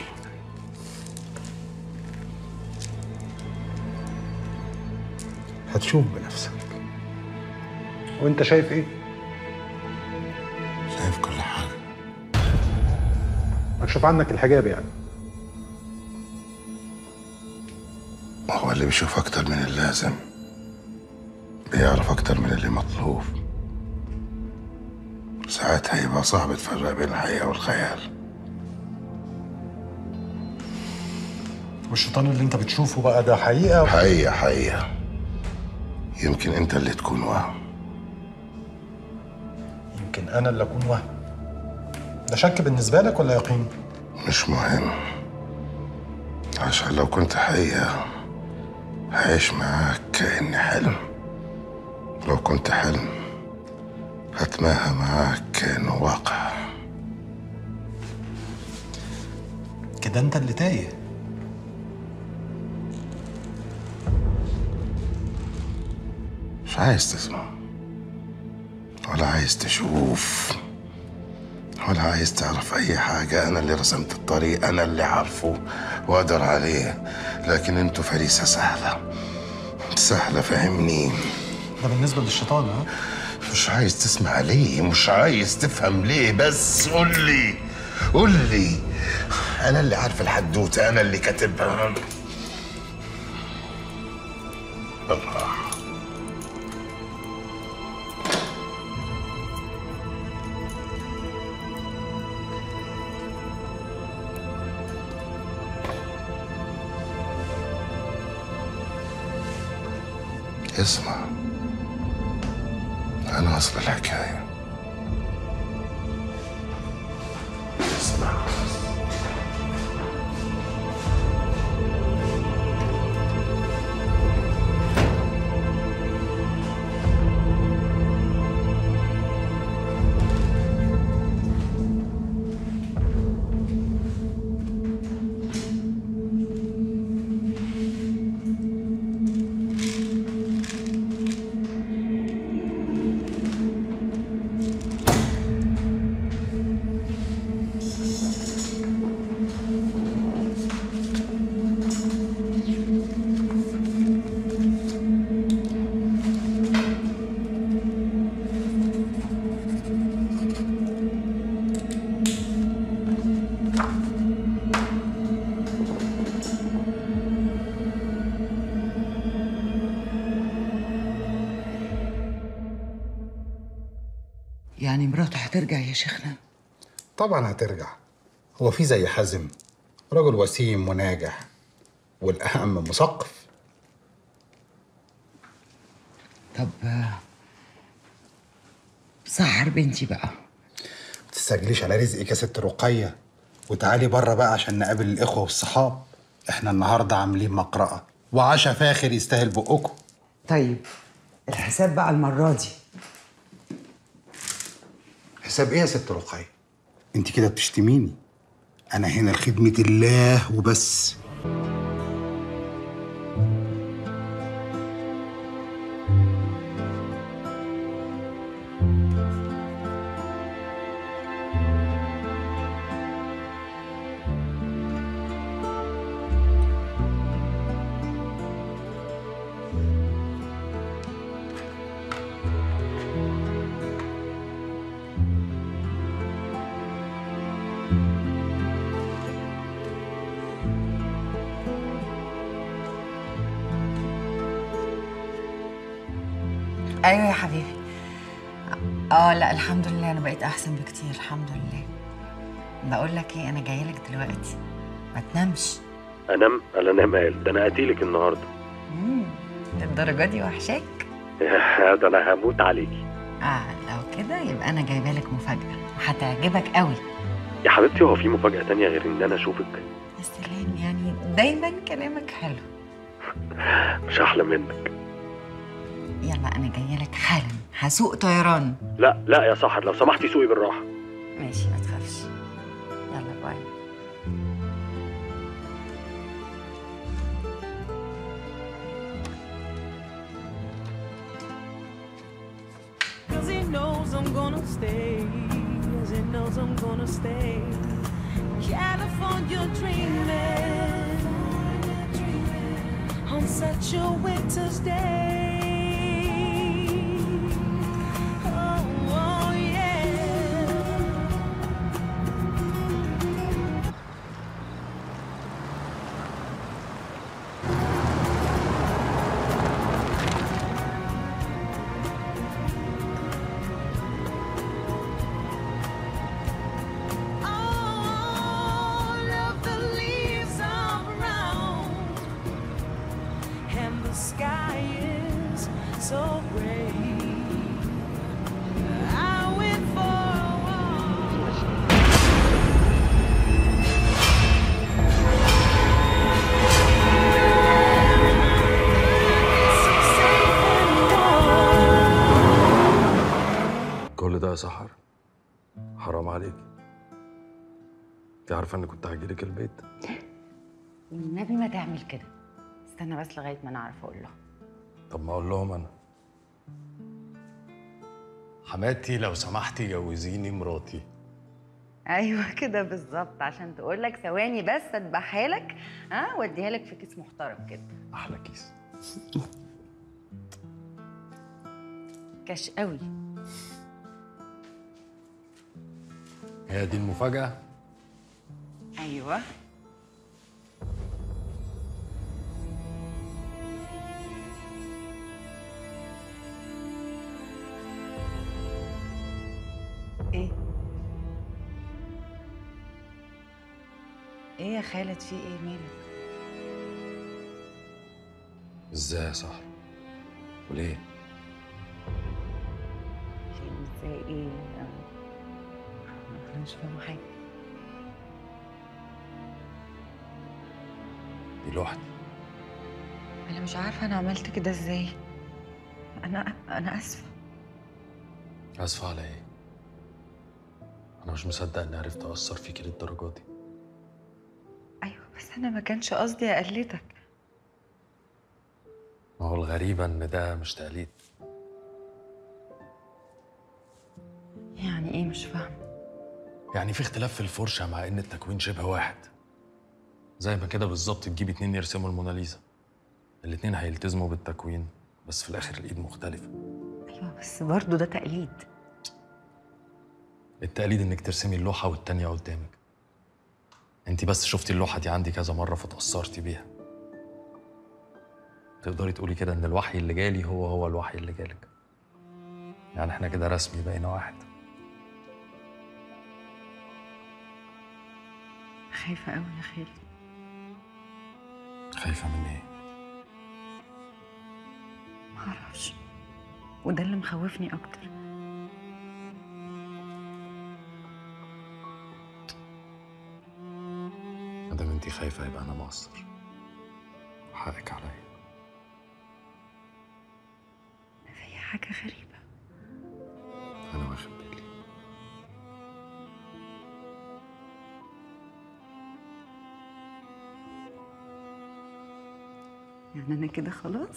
هتشوف بنفسك. وانت شايف ايه؟ شايف كل حاجه. مكشوف عنك الحجاب يعني؟ هو اللي بيشوف اكتر من اللازم بيعرف اكتر من اللي مطلوب. ساعتها يبقى صعب تفرق بين الحقيقه والخيال. والشيطان اللي انت بتشوفه بقى ده حقيقه؟ حقيقه حقيقه. يمكن انت اللي تكون وهم. يمكن انا اللي اكون وهم. ده شك بالنسبه لك ولا يقين؟ مش مهم، عشان لو كنت حقيقه هعيش معاك كأني حلم، لو كنت حلم هتماهى معاك كأنه واقع. كده انت اللي تايه. مش عايز تسمع ولا عايز تشوف ولا عايز تعرف اي حاجة. انا اللي رسمت الطريق، انا اللي عارفه واقدر عليه، لكن انتوا فريسة سهلة سهلة، فهمني. ده بالنسبة للشيطان. ها؟ مش عايز تسمع ليه؟ مش عايز تفهم ليه؟ بس قول لي قول لي. انا اللي عارف الحدوتة، انا اللي كاتبها. بالراحة. اسمع، أنا أصل الحكاية. اسمع. يعني مراته هترجع يا شيخنا؟ طبعا هترجع. هو في زي حازم؟ رجل وسيم وناجح، والأهم مثقف. طب سحر بنتي بقى. ما تستعجليش على رزقك يا ست رقية، وتعالي بره بقى عشان نقابل الإخوة والصحاب. احنا النهارده عاملين مقرأة وعشا فاخر يستاهل بقكم. طيب الحساب بقى المرة دي. حساب ايه يا ست رقية؟ انت كده بتشتميني. انا هنا لخدمة الله وبس. ايوه يا حبيبي. اه لا الحمد لله انا بقيت احسن بكتير الحمد لله. بقول لك ايه، انا جايه لك دلوقتي، ما تنامش. انام؟ انا انام قال ده انا قتيلك النهارده. امم الدرجه دي وحشاك؟ ده انا هموت عليكي. اه لو كده يبقى انا جايبه لك مفاجاه وهتعجبك قوي. يا حبيبتي هو في مفاجأة تانية غير إن أنا أشوفك؟ يا سلام، يعني دايما كلامك حلو. مش أحلى منك. يلا انا جايه لك حالا، هسوق طيران. لا لا يا سحر لو سمحتي سوقي بالراحة. ماشي ما تخافش. يلا باي. Cause he knows I'm gonna stay, cause he knows I'm gonna stay. California dreaming on such a winter's day. Oh, oh yeah. All of the leaves are brown and the sky is so gray. I went for a walk. So safe and warm. كل ده يا سحر حرام عليك. انت عارفه اني كنت هجيلك البيت. والنبي ما تعمل كده. استنى بس لغايه ما انا اعرف اقول له. طب ما اقول لهم انا. حماتي لو سمحتي جوزيني مراتي. ايوه كده بالظبط، عشان تقول لك ثواني بس اذبحها لك، ها واديها لك في كيس محترم كده. احلى كيس. كاش قوي. هي دي المفاجأة؟ ايوه. ايه؟ ايه يا خالد، في ايه مالك؟ ازاي يا سحر؟ وليه؟ ازاي ايه؟ انا مش فاهمه حاجه. دي لوحدي. انا مش عارفه انا عملت كده ازاي. انا انا اسفه. اسفة على ايه؟ انا مش مصدق اني عرفت اثر فيكي للدرجه دي. ايوه بس انا ما كانش قصدي اقلدك. ما هو الغريبة ان ده مش تقليد. يعني ايه مش فاهمه؟ يعني في اختلاف في الفرشة مع ان التكوين شبه واحد. زي ما كده بالظبط تجيب اتنين يرسموا الموناليزا، الاتنين هيلتزموا بالتكوين بس في الاخر الايد مختلفة. ايوه بس برضه ده تقليد. التقليد انك ترسمي اللوحة والتانية قدامك. انت بس شفتي اللوحة دي عندي كذا مرة فتأثرتي بيها. تقدري تقولي كده ان الوحي اللي جالي هو هو الوحي اللي جالك. يعني احنا كده رسمي بقينا واحد. خايفه قوي يا خالد. خايفة من ايه؟ معرفش، وده اللي مخوفني اكتر. مادام انتي خايفة يبقى انا مقصر. حقك عليا. في حاجه غريبه. انا واخد بالي. يعني انا كده خلاص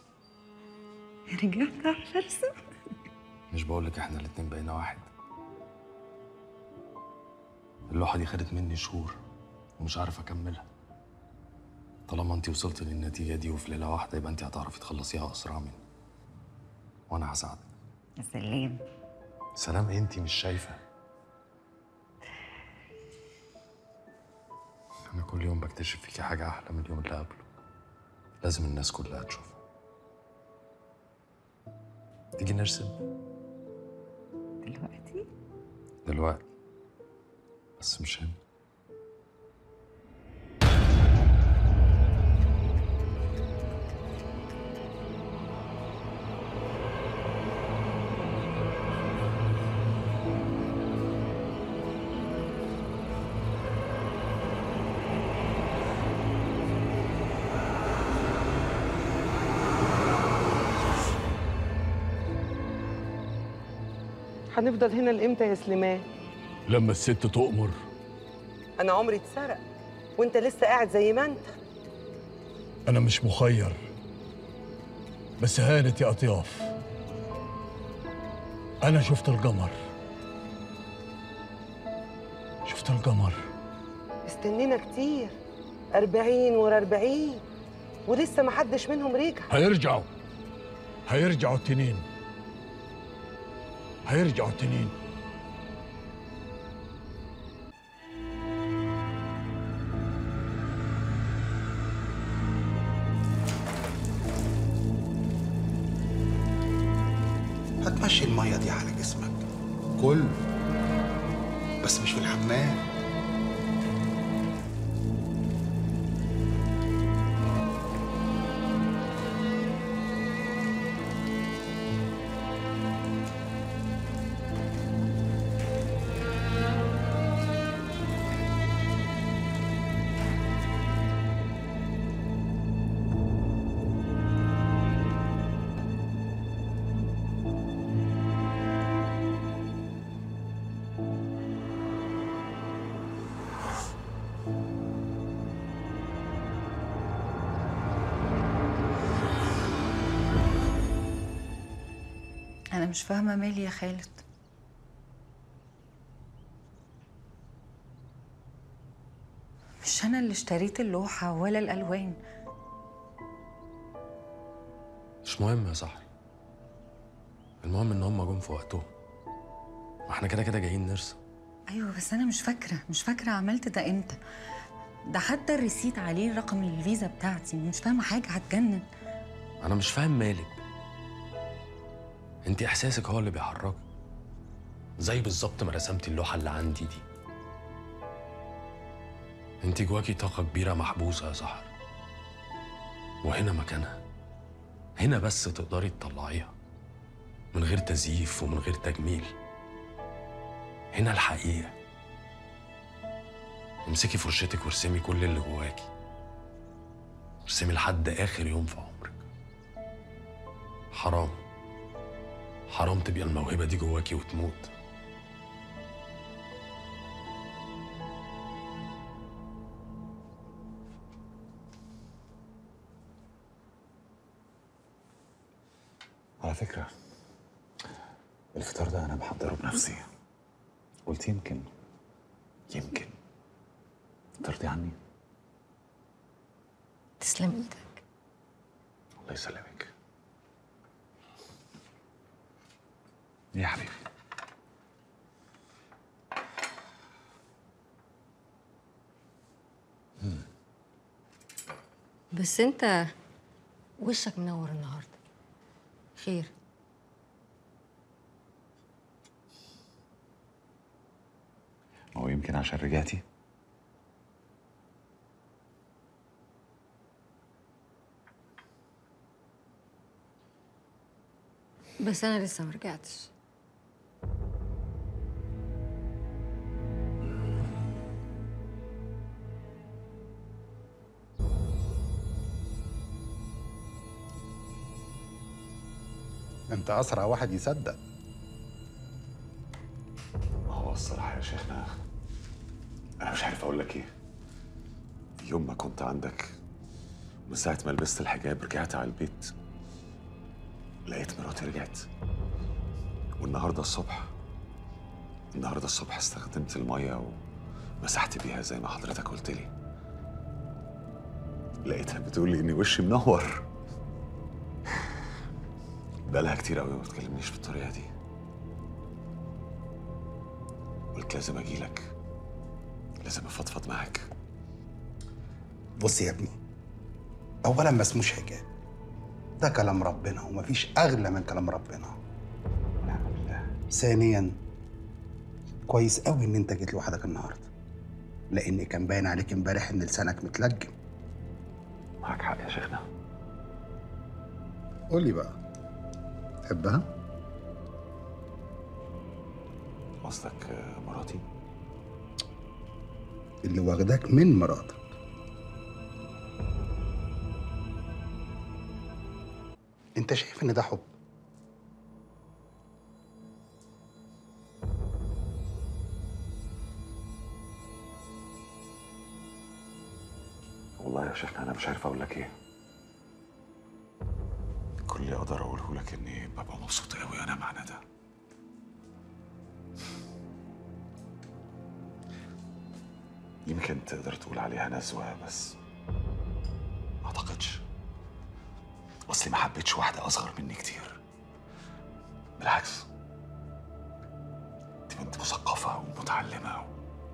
رجعت اعرف ارسم. مش بقولك احنا الاتنين بقينا واحد. اللوحة دي خدت مني شهور ومش عارف اكملها. طالما انتي وصلت للنتيجة دي وفي ليلة واحدة يبقى انتي هتعرفي تخلصيها اسرع مني. وانا هساعدك. يا سلام. سلام ايه؟ انتي مش شايفة؟ انا كل يوم بكتشف فيكي حاجة احلى من اليوم اللي قبله. لازم الناس كلها تشوفها. تيجي نرسم؟ دلوقتي؟ دلوقتي بس مش هنا. هنفضل هنا لامتى يا سليمان؟ لما الست تؤمر. انا عمري اتسرق وانت لسه قاعد زي ما انت. انا مش مخير، بس هانت يا اطياف. انا شفت القمر، شفت القمر. استنينا كتير، أربعين ورا أربعين، ولسه ما حدش منهم رجع. هيرجعوا هيرجعوا التنين، هيرجعوا التنين. هتمشي المية دي على جسمك كله، بس مش في الحمام. أنا مش فاهمة مالي يا خالد. مش أنا اللي اشتريت اللوحة ولا الألوان. مش مهم يا صاحبي، المهم إن هما جم في وقتهم، واحنا كده كده جايين نرسم. أيوة بس أنا مش فاكرة مش فاكرة عملت ده إمتى. ده حتى الريسيت عليه رقم الفيزا بتاعتي. مش فاهمة حاجة، هتجنن. أنا مش فاهم مالك، انت احساسك هو اللي بيحركك، زي بالظبط ما رسمتي اللوحه اللي عندي دي. انت جواكي طاقه كبيره محبوسه يا سحر، وهنا مكانها، هنا بس تقدري تطلعيها من غير تزييف ومن غير تجميل. هنا الحقيقه. امسكي فرشتك وارسمي كل اللي جواكي، ارسمي لحد اخر يوم في عمرك. حرام حرام تبقى الموهبة دي جواكي وتموت. على فكرة الفطار ده أنا محضره بنفسي، قلت يمكن يمكن ترضي عني. تسلم ايدك. الله يسلمك يا حبيبي. بس انت وشك منور النهارده. خير؟ هو يمكن عشان رجعتي. بس انا لسه مرجعتش. انت اسرع واحد يصدق. هو الصراحة يا شيخنا أنا مش عارف أقول لك إيه. يوم ما كنت عندك من ساعة ما لبست الحجاب رجعت على البيت لقيت مراتي رجعت. والنهارده الصبح النهارده الصبح استخدمت المية ومسحت بيها زي ما حضرتك قلت لي. لقيتها بتقول لي إني وشي منور. بقالها كتير قوي ما بتكلمنيش بالطريقة دي. قلت لازم أجيلك، لازم أفضفض معاك. بص يا ابني، اولا ما اسموش حجاب، ده كلام ربنا ومفيش اغلى من كلام ربنا. نعم بالله. ثانيا كويس قوي ان انت جيت لوحدك النهارده، لان كان باين عليك امبارح ان لسانك متلجم. معاك حق يا شيخنا. قول لي بقى، تحبها؟ قصدك مراتي؟ اللي واخداك من مراتك. انت شايف ان ده حب؟ شيخنا انا مش عارف اقول لك ايه. كل اللي اقدر اقوله لك اني ببقى مبسوط قوي انا مع ندى. يمكن تقدر تقول عليها نزوة بس ما اعتقدش. اصلي ما حبيتش واحدة اصغر مني كتير، بالعكس دي بنت مثقفة ومتعلمة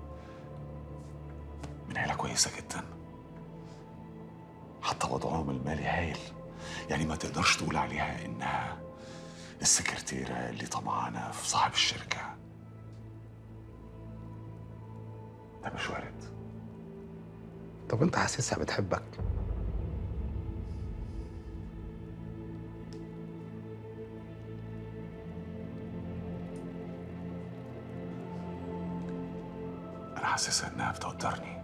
من عيلة كويسة جدا، حتى وضعهم المالي هايل. يعني ما تقدرش تقول عليها انها السكرتيرة اللي طمعانة في صاحب الشركة. ده مش وارد. طب انت حاسسها بتحبك؟ انا حاسسها انها بتقدرني.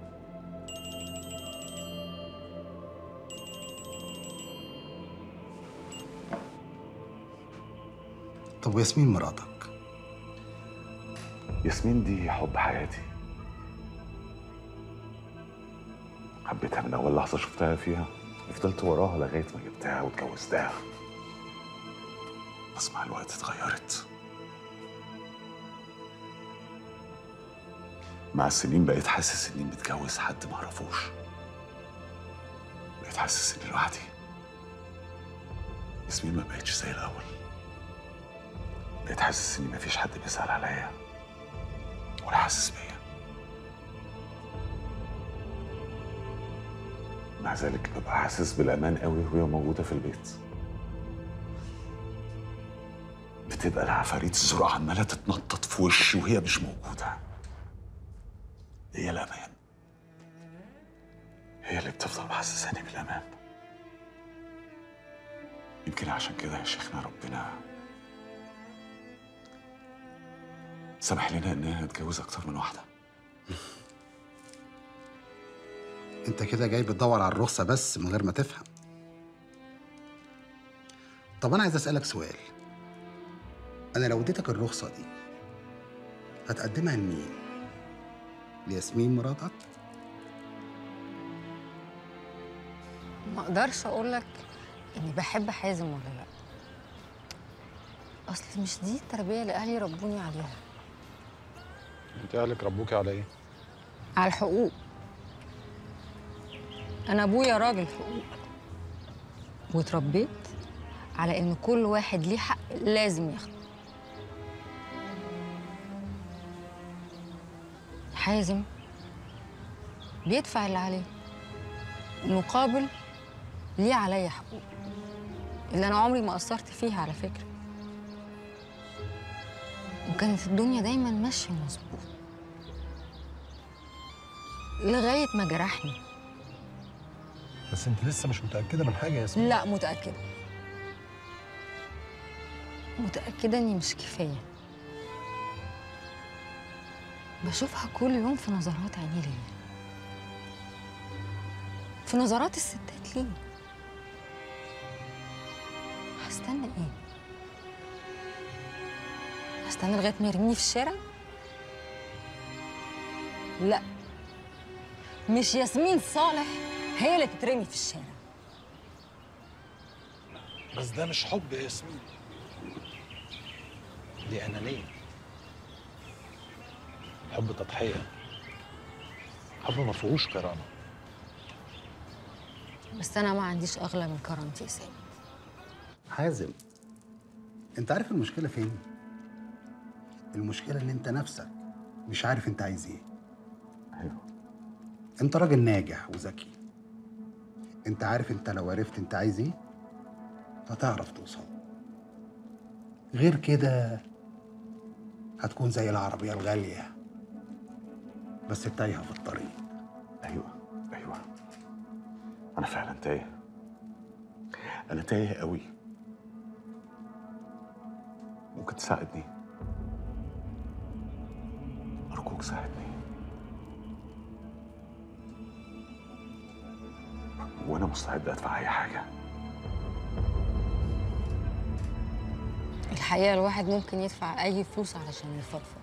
طب وياسمين مراتك؟ ياسمين دي حب حياتي، حبيتها من اول لحظه شفتها فيها، وفضلت وراها لغايه ما جبتها واتجوزتها. بس مع الوقت اتغيرت. مع السنين بقيت حاسس اني متجوز حد معرفوش، بقيت حاسس اني لوحدي. ياسمين ما بقتش زي الاول، بقيت حاسس اني مفيش حد بيسأل عليا ولا حاسس بيا. مع ذلك ببقى حاسس بالامان قوي وهي موجوده في البيت. بتبقى العفاريت الزرق عماله تتنطط في وشي وهي مش موجوده. هي الامان، هي اللي بتفضل محسساني بالامان. يمكن عشان كده يا شيخنا ربنا سمح لنا اننا نتجوز اكتر من واحده. انت كده جاي بتدور على الرخصة بس من غير ما تفهم. طب انا عايز اسألك سؤال. انا لو اديتك الرخصة دي هتقدمها لمين؟ لياسمين مراتك؟ ما اقدرش اقول لك اني بحب حازم ولا لا. اصل مش دي التربيه اللي اهلي ربوني عليها. انت اهلك ربوكي على ايه؟ على الحقوق. انا ابويا راجل حقوق، واتربيت على ان كل واحد ليه حق لازم ياخده. حازم بيدفع اللي عليه، المقابل ليه عليا حقوق اللي انا عمري ما قصرت فيها على فكره. وكانت الدنيا دايما ماشيه مظبوط لغايه ما جرحني. بس انت لسه مش متأكدة من حاجة يا ياسمين؟ لا متأكدة. متأكدة إني مش كفاية. بشوفها كل يوم في نظرات عيني ليا، في نظرات الستات ليا. هستنى إيه؟ هستنى لغاية ما يرميني في الشارع؟ لا، مش ياسمين صالح هي اللي تترمي في الشارع. بس ده مش حب يا ياسمين، دي أنانية. حب تضحية، حب ما فيهوش كرامة. بس أنا ما عنديش أغلى من كرامتي يا سامي. حازم، انت عارف المشكلة فين؟ المشكلة ان انت نفسك مش عارف انت عايز ايه. ايوه. انت راجل ناجح وذكي. انت عارف انت لو عرفت انت عايز ايه هتعرف توصل. غير كده هتكون زي العربية الغالية بس تايهة في الطريق. ايوه ايوه، انا فعلا تايه. انا تايه قوي. ممكن تساعدني؟ ارجوك ساعدني. وانا مستعد ادفع اي حاجه. الحقيقة الواحد ممكن يدفع أي فلوس علشان يفضفض،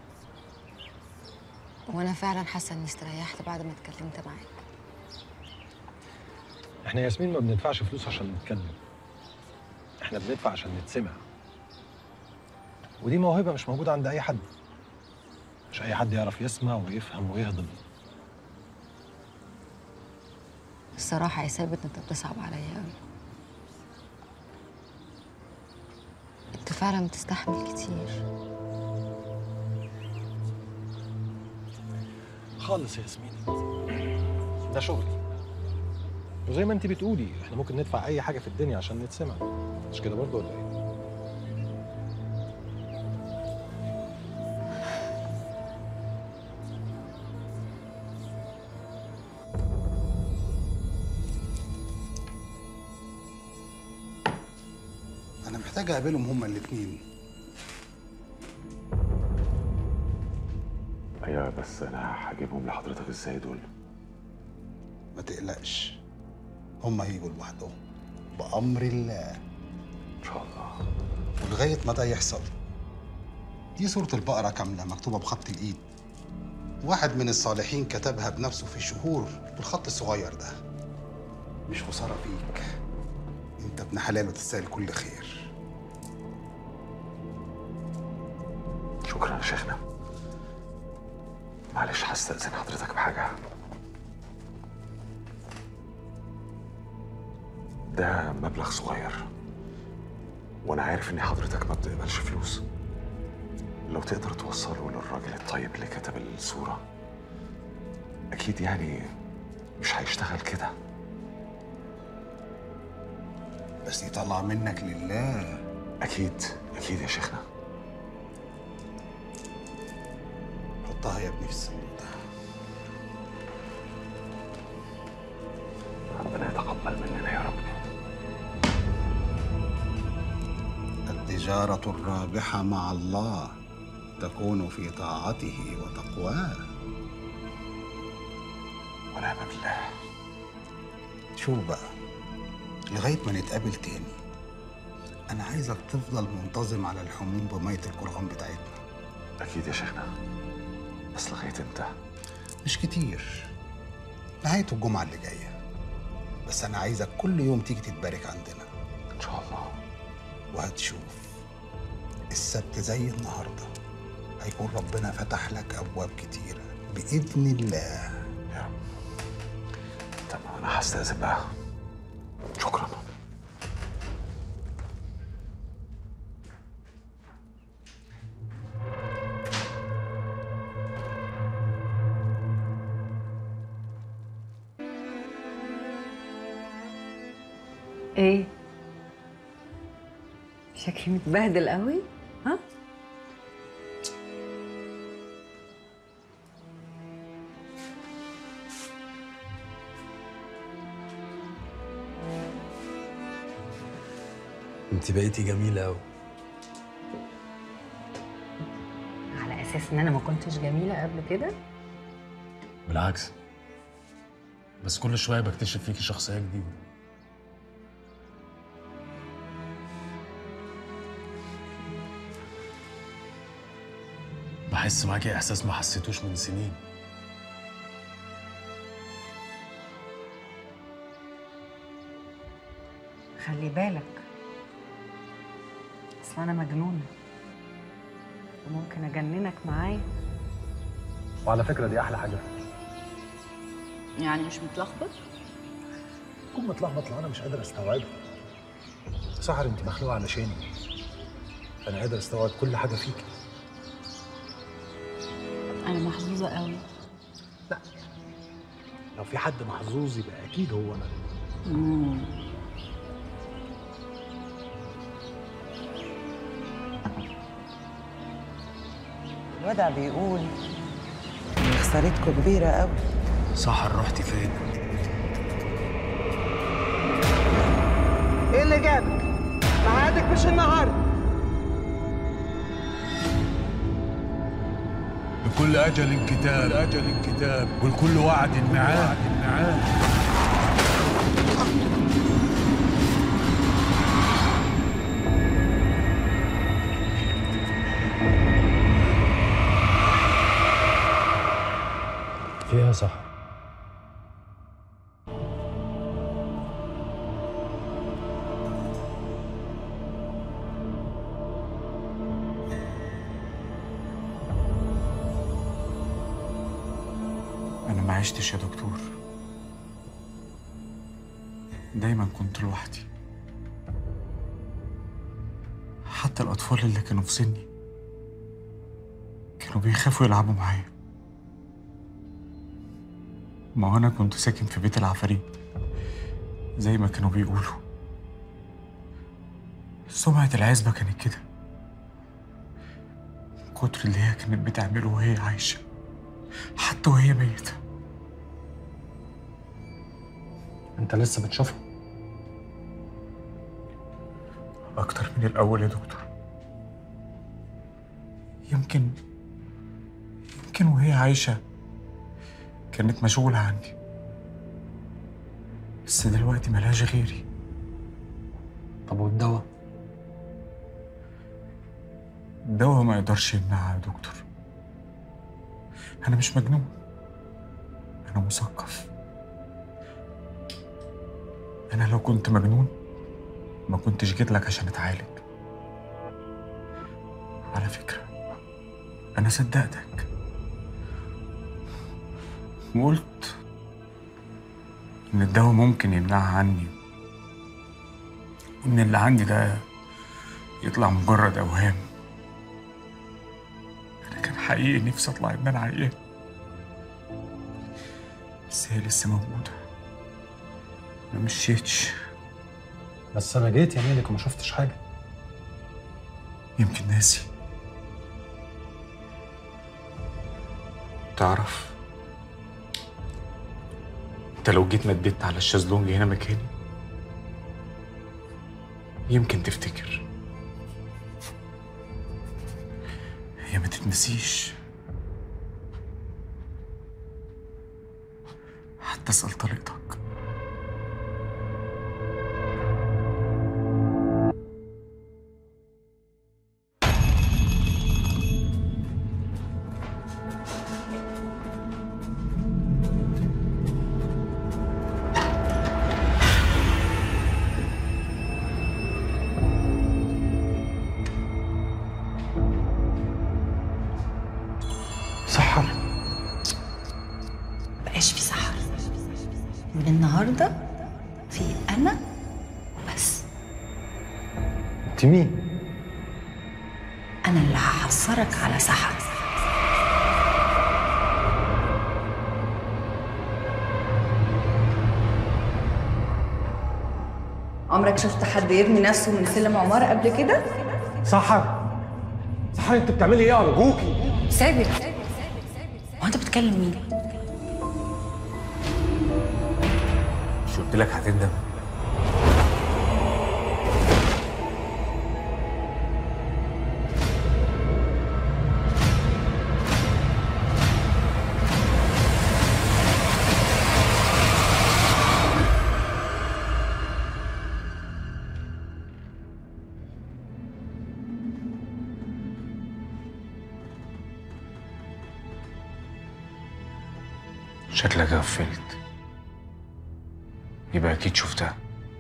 وأنا فعلا حاسة إني استريحت بعد ما اتكلمت معاك. احنا يا ياسمين ما بندفعش فلوس عشان نتكلم، احنا بندفع عشان نتسمع. ودي موهبة مش موجودة عند أي حد. مش أي حد يعرف يسمع ويفهم ويهضم. الصراحة يا ثابت انت بتصعب عليا قوي. انت فعلا بتستحمل كتير. خالص يا ياسمين، ده شغلي. وزي ما انت بتقولي احنا ممكن ندفع أي حاجة في الدنيا عشان نتسمع، مش كده برضه ولا إيه؟ أنا محتاج أقابلهم هما الاتنين. ايوه بس انا هجيبهم لحضرتك ازاي دول؟ ما تقلقش، هما هيجوا لوحدهم بأمر الله. إن شاء الله. ولغاية ما ده يحصل، دي صورة البقرة كاملة مكتوبة بخط الإيد. واحد من الصالحين كتبها بنفسه في شهور بالخط الصغير ده. مش خسارة فيك، أنت ابن حلال وتستاهل كل خير. شكرا يا شيخنا. معلش هستأذن حضرتك بحاجة. ده مبلغ صغير وانا عارف ان حضرتك ما بتقبلش فلوس. لو تقدر توصله للراجل الطيب اللي كتب الصورة، اكيد يعني مش هيشتغل كده. بس يطلع منك لله. اكيد اكيد يا شيخنا. حطها يا ابني في الصندوق ده. ربنا يتقبل مننا يا رب. التجارة الرابحة مع الله تكون في طاعته وتقواه. ونعم بالله. شوف بقى، لغاية ما نتقابل تاني أنا عايزك تفضل منتظم على الحموم بمية القرآن بتاعتنا. أكيد يا شيخنا، بس لغاية إمتى؟ مش كتير، نهاية الجمعة اللي جاية. بس أنا عايزك كل يوم تيجي تتبارك عندنا. إن شاء الله. وهتشوف السبت زي النهاردة هيكون ربنا فتح لك أبواب كتيرة بإذن الله. يا رب. طب أنا هستأذن بقى. شكرا. ايه؟ شكلي متبهدل قوي؟ ها؟ انت بقيتي جميلة قوي. على اساس ان انا ما كنتش جميلة قبل كده؟ بالعكس، بس كل شوية بكتشف فيكي شخصية جديدة. بحس معاكي احساس ما حسيتوش من سنين. خلي بالك، اصل انا مجنونة وممكن اجننك معايا. وعلى فكرة دي أحلى حاجة. يعني مش متلخبط؟ كون متلخبط لو أنا مش قادر أستوعبه. سحر أنت مخلوقة علشاني، أنا قادر أستوعب كل حاجة فيكي. أنا محظوظة قوي. لا، لو في حد محظوظ يبقى أكيد هو أنا. مم. الودع بيقول إن خسارتكم كبيرة قوي. سحر رحتي فين؟ ايه اللي جابك؟ ميعادك مش النهارده. لكل أجل كتاب، أجل كتاب، ولكل وعد ميعاد، ميعاد. فيها صح. عشتش يا دكتور، دايما كنت لوحدي. حتى الأطفال اللي كانوا في سني كانوا بيخافوا يلعبوا معايا. ما هو أنا كنت ساكن في بيت العفاريت زي ما كانوا بيقولوا. سمعة العزبة كانت كده، كتر اللي هي كانت بتعمله وهي عايشة حتى وهي ميتة. انت لسه بتشوفها؟ أكتر من الأول يا دكتور. يمكن يمكن وهي عايشة كانت مشغولة عني، بس دلوقتي ملهاش غيري. طب والدواء؟ الدواء ما يقدرش يمنعها يا دكتور. أنا مش مجنون، أنا مثقف. أنا لو كنت مجنون ما كنتش جيت لك عشان أتعالج. على فكرة أنا صدقتك وقلت إن الدواء ممكن يمنعها عني، وإن اللي عندي ده يطلع مجرد أوهام. أنا كان حقيقي نفسي أطلع إن أنا عيان، بس هي لسه موجودة، ما مشيتش. بس انا جيت يا مالك وما شفتش حاجه. يمكن ناسي. تعرف انت لو جيت مديت على الشازلونج هنا مكاني يمكن تفتكر. هي ما تتنسيش. حتى اسأل طريقتك. سحر؟ مبقاش في سحر. من النهارده في انا بس. انت مين؟ انا اللي هحصرك على سحر. عمرك شفت حد يرمي نفسه من سلم عمارة قبل كده؟ سحر سحر انت بتعملي ايه ارجوكي؟ ثابت، هو انت بتكلم مين؟ مش قلت لك هتندم؟ شكلك غفلت، يبقى أكيد شفتها.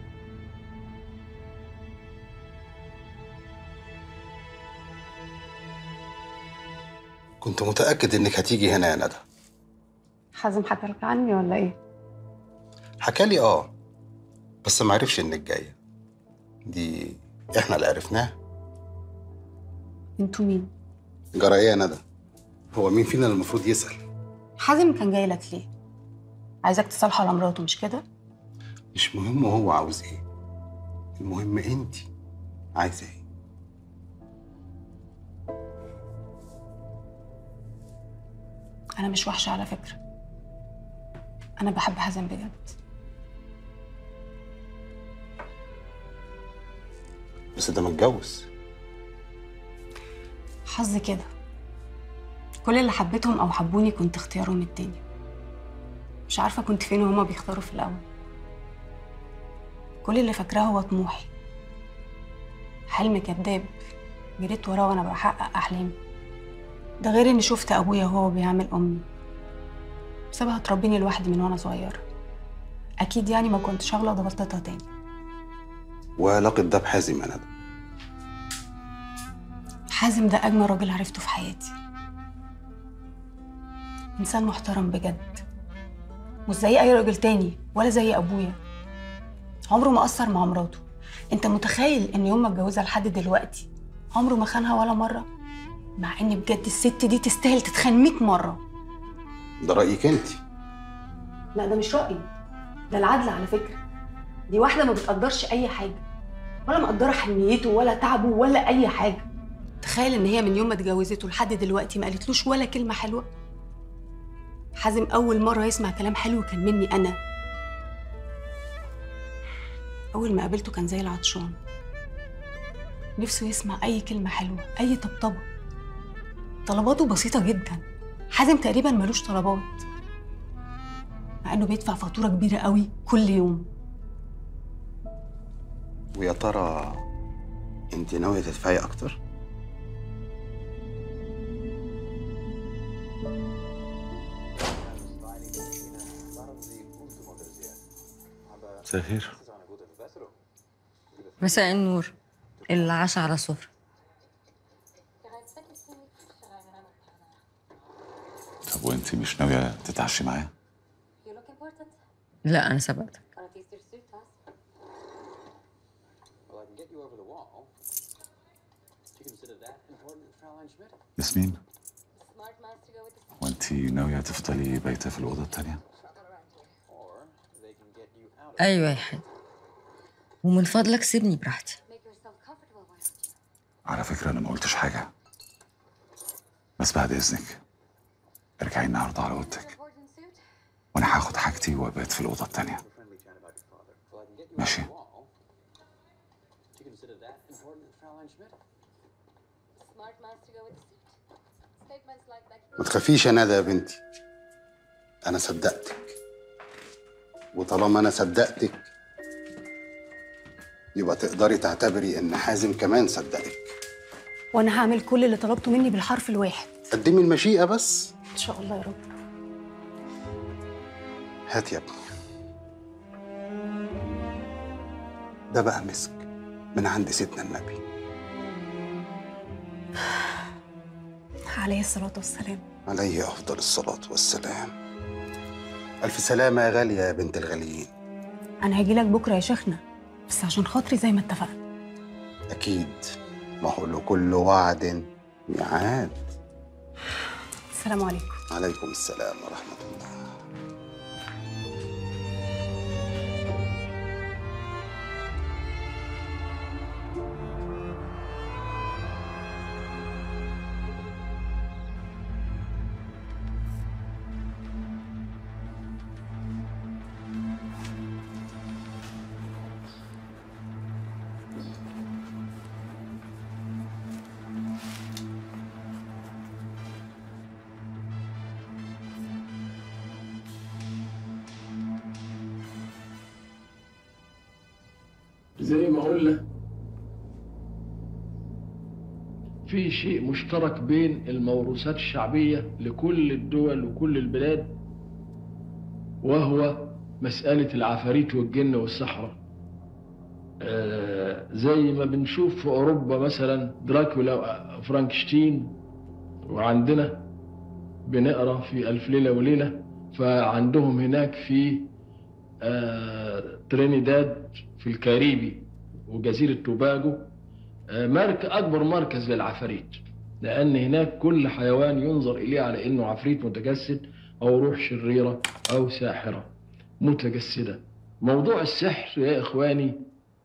كنت متأكد إنك هتيجي هنا يا ندى. حازم حكى لك عني ولا ايه؟ حكالي اه، بس ما عرفش إنك جاية. دي إحنا اللي عرفناها. انتوا مين؟ جرى إيه يا ندى؟ هو مين فينا اللي المفروض يسأل؟ حازم كان جاي لك ليه؟ عايزك تصالحه على مراته مش كده؟ مش مهم هو عاوز إيه، المهم أنت عايزة إيه. أنا مش وحشة على فكرة، أنا بحب حازم بجد. بس ده متجوز. حظي كده، كل اللي حبيتهم أو حبوني كنت اختيارهم التاني. مش عارفة كنت فين وهما بيختاروا في الأول. كل اللي فاكراه هو طموحي، حلم كداب جريت وراه وأنا بحقق أحلامي. ده غير إني شفت أبويا وهو بيعمل أمي، سابها تربيني لوحدي من وأنا صغيرة. أكيد يعني ما كنتش هغلط غلطتها تاني. وعلاقة ده بحازم يا ندى؟ حازم ده أجمل راجل عرفته في حياتي، إنسان محترم بجد، مش زي اي راجل تاني ولا زي ابويا. عمره ما قصر مع مراته. انت متخيل ان يوم ما اتجوزها لحد دلوقتي عمره ما خانها ولا مره؟ مع ان بجد الست دي تستاهل تتخان مية مره. ده رايك انت؟ لا ده مش رايي، ده العدل على فكره. دي واحده ما بتقدرش اي حاجه، ولا مقدره حنيته ولا تعبه ولا اي حاجه. تخيل ان هي من يوم ما اتجوزته لحد دلوقتي ما قالتلوش ولا كلمه حلوه. حازم اول مره يسمع كلام حلو كان مني انا. اول ما قابلته كان زي العطشان، نفسه يسمع اي كلمه حلوه، اي طبطبه. طلباته بسيطه جدا. حازم تقريبا ملوش طلبات، مع انه بيدفع فاتوره كبيره قوي كل يوم. ويا ترى انت ناويه تدفعي اكتر؟ مساء الخير. مساء النور. العشاء على السفرة. طب وانت مش ناويه تتعشي معايا؟ لا أنا سبقتك. ياسمين، وانت ناويه تفضلي بايته في الاوضه التانيه؟ أيوة يا حاج، ومن فضلك سيبني براحتي. على فكره انا ما قلتش حاجه، بس بعد اذنك ارجعي النهارده على اوضتك، وانا هاخد حاجتي وابات في الاوضه التانيه. ماشي؟ ما تخافيش يا ندى يا بنتي، انا صدقتك، وطالما انا صدقتك يبقى تقدري تعتبري ان حازم كمان صدقك. وانا هعمل كل اللي طلبته مني بالحرف الواحد. قدمي المشيئة بس. ان شاء الله يا رب. هات يا ابني، ده بقى مسك من عند سيدنا النبي عليه الصلاة والسلام. عليه أفضل الصلاة والسلام. ألف سلامة يا غالية يا بنت الغاليين. أنا هجيلك بكرة يا شيخنا، بس عشان خاطري زي ما اتفقنا. أكيد، ما هو لكل وعد ميعاد. السلام عليكم. عليكم السلام ورحمة الله. زي ما قلنا في شيء مشترك بين الموروثات الشعبية لكل الدول وكل البلاد، وهو مسألة العفاريت والجن والسحرة. آه زي ما بنشوف في أوروبا مثلا دراكولا وفرانكشتين، وعندنا بنقرأ في ألف ليلة وليلة، فعندهم هناك في آه ترينيداد في الكاريبي وجزيرة توباجو مركز أكبر مركز للعفاريت، لأن هناك كل حيوان ينظر إليه على إنه عفريت متجسد أو روح شريرة أو ساحرة متجسدة. موضوع السحر يا إخواني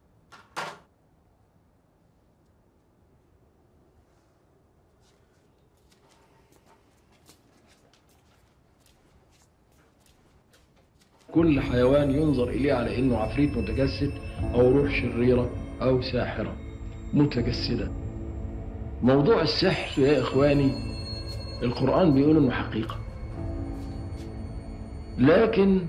كل حيوان ينظر إليه على إنه عفريت متجسد أو روح شريرة أو ساحرة متجسدة. موضوع السحر يا إخواني القرآن بيقول إنه حقيقة، لكن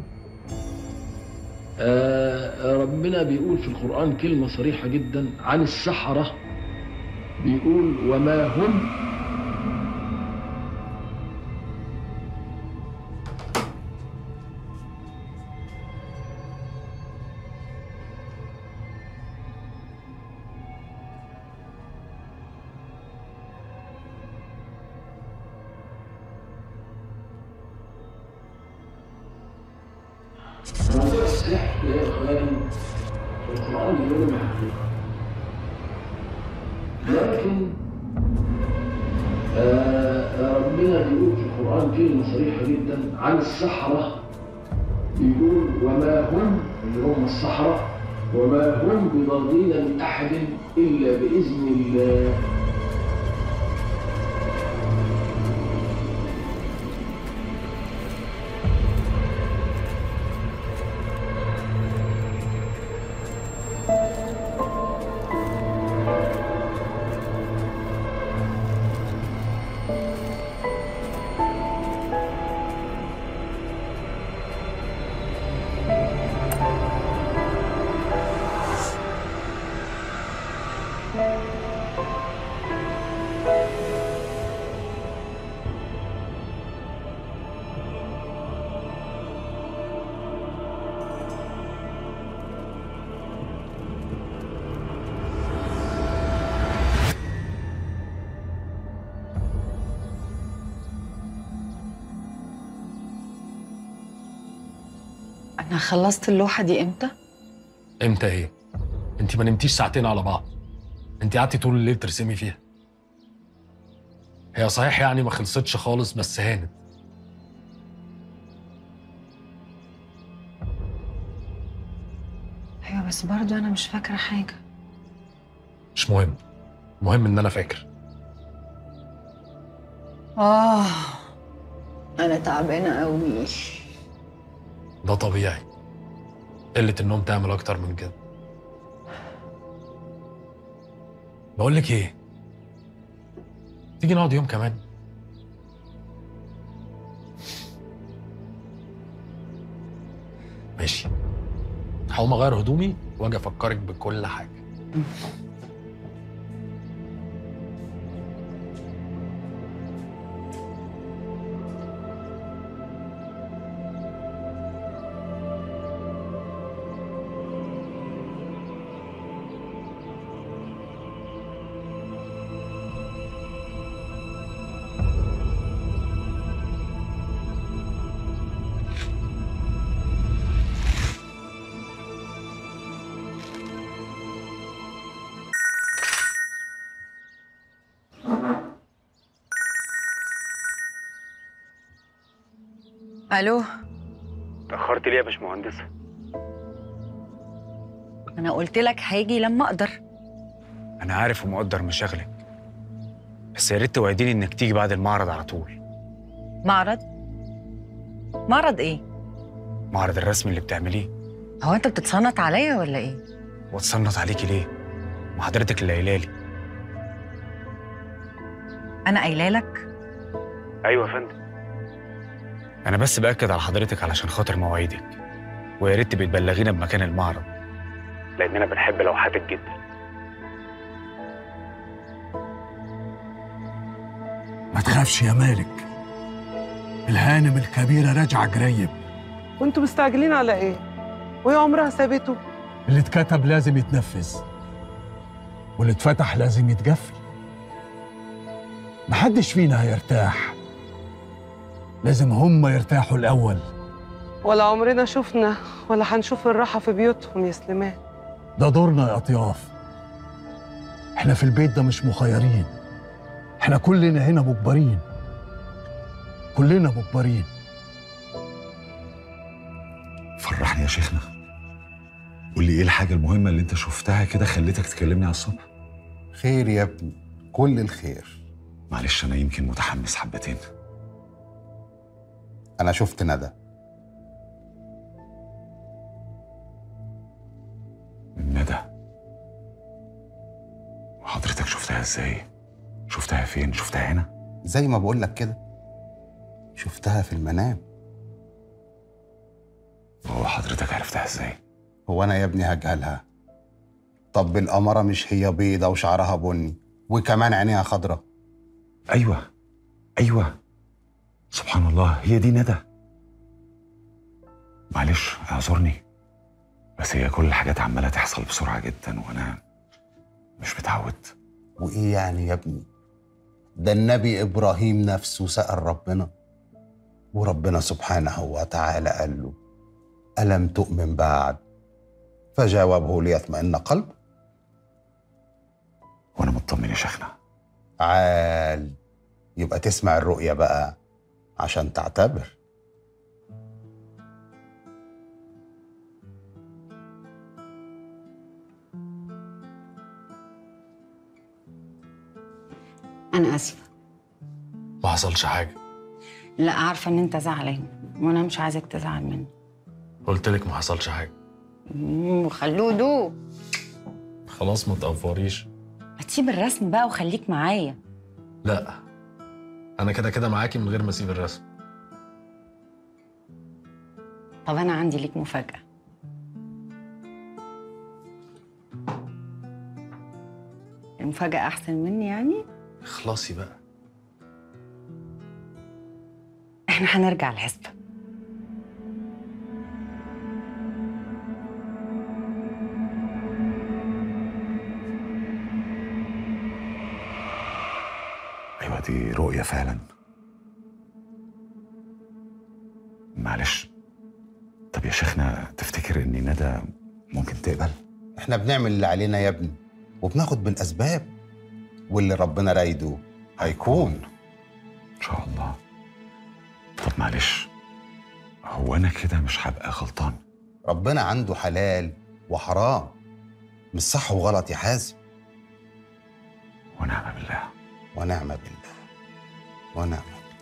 آه ربنا بيقول في القرآن كلمة صريحة جدا عن السحرة، بيقول وما هم القرآن بيقول لهم يحققوا. لكن آه ربنا بيقول في القرآن كلمة صريحة جدا عن السحرة، بيقول وما هم اللي هم السحرة وما هم بضارين من أحد إلا بإذن الله. أنا خلصت اللوحة دي إمتى؟ امتى ايه؟ انت ما نمتيش ساعتين على بعض. انت قعدتي طول الليل ترسمي فيها. هي صحيح يعني ما خلصتش خالص بس هانت. أيوة بس برضو أنا مش فاكرة حاجة. مش مهم، المهم ان انا فاكر. آه أنا تعبانة أوي. ده طبيعي، قلة النوم تعمل أكتر من كده. بقول لك إيه؟ تيجي نقعد يوم كمان؟ ماشي. هقوم أغير هدومي وأجي أفكرك بكل حاجة. ألو. اتأخرت ليه يا باشمهندسة؟ أنا قلت لك هاجي لما أقدر. أنا عارف ومقدر مشاغلك، بس يا ريت توعديني إنك تيجي بعد المعرض على طول. معرض؟ معرض إيه؟ معرض الرسم اللي بتعمليه. هو أنت بتتصنط عليا ولا إيه؟ واتصنط عليكي ليه؟ ما حضرتك اللي قايله لي. أنا قايله لك؟ أيوة يا فندم. أنا بس بأكد على حضرتك علشان خاطر مواعيدك، ويا ريت تبقي تبلغينا بمكان المعرض، لأننا بنحب لوحاتك جدا. ما تخافش يا مالك، الهانم الكبيرة راجعة قريب. وانتوا مستعجلين على ايه؟ وهي عمرها سابته؟ اللي اتكتب لازم يتنفذ، واللي اتفتح لازم يتقفل. محدش فينا هيرتاح، لازم هم يرتاحوا الأول. ولا عمرنا شفنا ولا هنشوف الراحة في بيوتهم يا سليمان. ده دورنا يا أطياف. احنا في البيت ده مش مخيرين، احنا كلنا هنا مجبرين، كلنا مجبرين. فرحني يا شيخنا، قول لي ايه الحاجة المهمة اللي انت شفتها كده خليتك تكلمني على الصبح؟ خير يا ابني، كل الخير. معلش انا يمكن متحمس حبتين. انا شفت ندى. ندى؟ وحضرتك شفتها ازاي؟ شفتها فين؟ شفتها هنا؟ زي ما بقول لك كده، شفتها في المنام. هو حضرتك عرفتها ازاي؟ هو انا يا ابني هجهلها؟ طب القمرة مش هي بيضة وشعرها بني وكمان عينيها خضرة؟ ايوه ايوه، سبحان الله، هي دي ندى. معلش اعذرني، بس هي كل الحاجات عمالة تحصل بسرعة جدا وانا مش متعود. وايه يعني يا ابني؟ ده النبي ابراهيم نفسه سأل ربنا، وربنا سبحانه وتعالى قال له: ألم تؤمن بعد؟ فجاوبه ليطمئن قلبه. وانا مطمن يا شيخنا. عال، يبقى تسمع الرؤية بقى عشان تعتبر. انا اسفه. ما حصلش حاجه. لا، عارفه ان انت زعلان وانا مش عايزك تزعل مني. قلت لك ما حصلش حاجه. امم خلوه دوب. خلاص ما تقفريش. ما تسيب الرسم بقى وخليك معايا. لا، انا كده كده معاكي من غير ما اسيب الرسم. طب انا عندي ليك مفاجاه. المفاجاه احسن مني يعني. خلاصي بقى. احنا هنرجع العزبه. ايوه دي رؤية فعلا. معلش، طب يا شيخنا تفتكر ان ندى ممكن تقبل؟ احنا بنعمل اللي علينا يا ابني وبناخد بالاسباب، واللي ربنا رايده هيكون ان شاء الله. طب معلش، هو انا كده مش هبقى غلطان؟ ربنا عنده حلال وحرام، مش صح وغلط يا حازم. ونعم بالله. ونعم بالله. ونعم.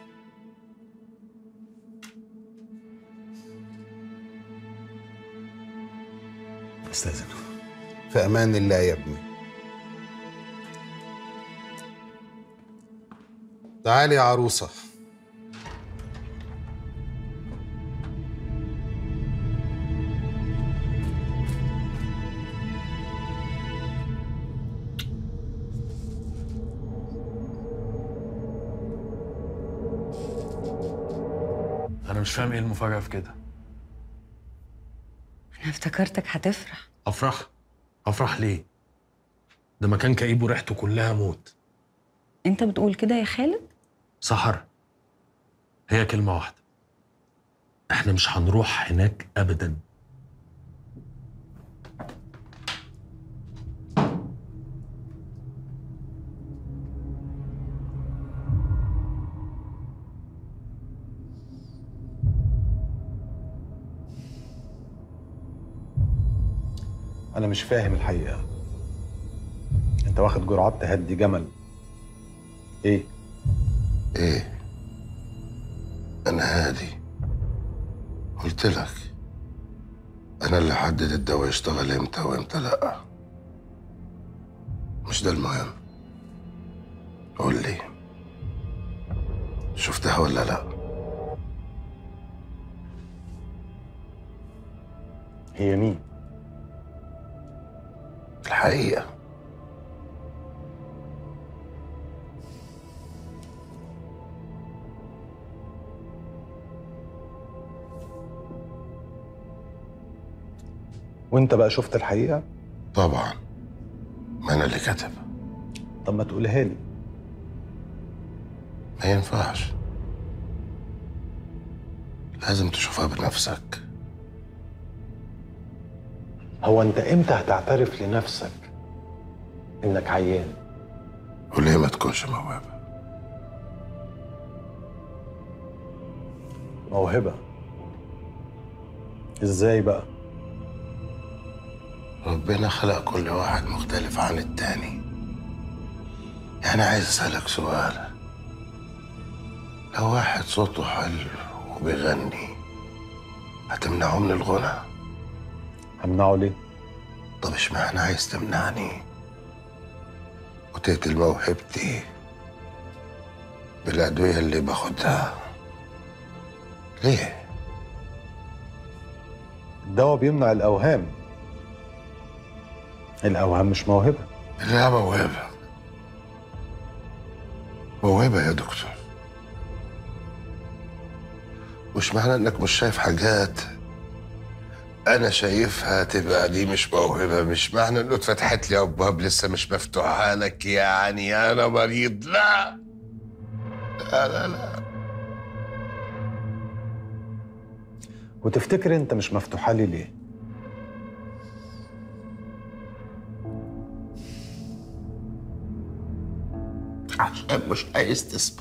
استاذن. في امان الله يا ابني. تعالي يا عروسه. انا مش فاهم ايه المفاجاه في كده. انا افتكرتك هتفرح. افرح؟ افرح ليه؟ ده مكان كئيب وريحته كلها موت. انت بتقول كده يا خالد؟ سحر، هي كلمه واحده، احنا مش هنروح هناك ابدا. أنا مش فاهم الحقيقة. أنت واخد جرعات تهدي جمل. إيه؟ إيه؟ أنا هادي. قلت لك أنا اللي حدد الدواء يشتغل إمتى وإمتى لأ. مش ده المهم. قول لي، شفتها ولا لأ؟ هي مين؟ الحقيقة وانت بقى شفت الحقيقة؟ طبعا، ما انا اللي كاتب. طب ما تقولها لي. ما ينفعش، لازم تشوفها بنفسك. هو انت امتى هتعترف لنفسك انك عيان؟ وليه ما تكونش موهبة؟ موهبة؟ ازاي بقى؟ ربنا خلق كل واحد مختلف عن التاني. يعني عايز اسألك سؤال، لو واحد صوته حلو وبيغني هتمنعه من الغنى؟ همنعه ليه؟ طب اشمعنى عايز تمنعني وتقتل موهبتي بالأدوية اللي باخدها؟ ليه؟ الدواء بيمنع الأوهام. الأوهام مش موهبة. لا، موهبة. موهبة يا دكتور. مش معنى انك مش شايف حاجات انا شايفها تبقى دي مش موهبة. مش معنى انه اتفتحت لي ابواب لسه مش مفتوحة لك يعني انا مريض. لا لا لا لا. وتفتكر انت مش مفتوحة لي ليه؟ عشان مش عايز تسمع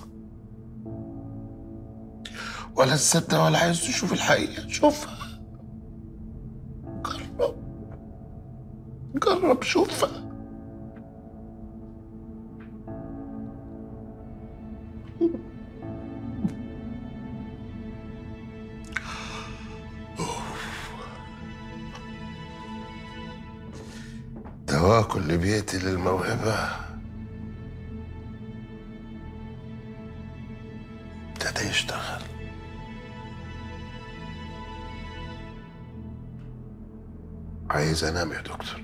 ولا تصدق ولا عايز تشوف الحقيقة. شوفها، جرب جرب شوفها. دواكم اللي بيقتل الموهبة ابتدى يشتغل. عايز انام يا دكتور.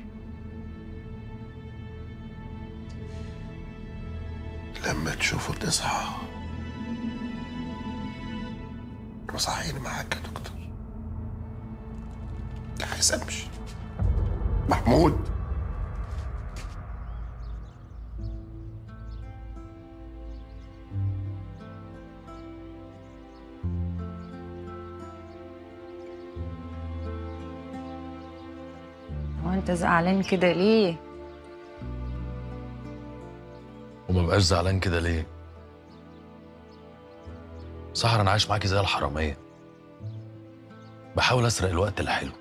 لما تشوفه تصحى وصحيني معاك يا دكتور. عايز امشي. محمود، هو انت زعلان كده ليه؟ وما بقاش زعلان كده ليه؟ سحر انا عايش معاكي زي الحراميه، بحاول اسرق الوقت الحلو.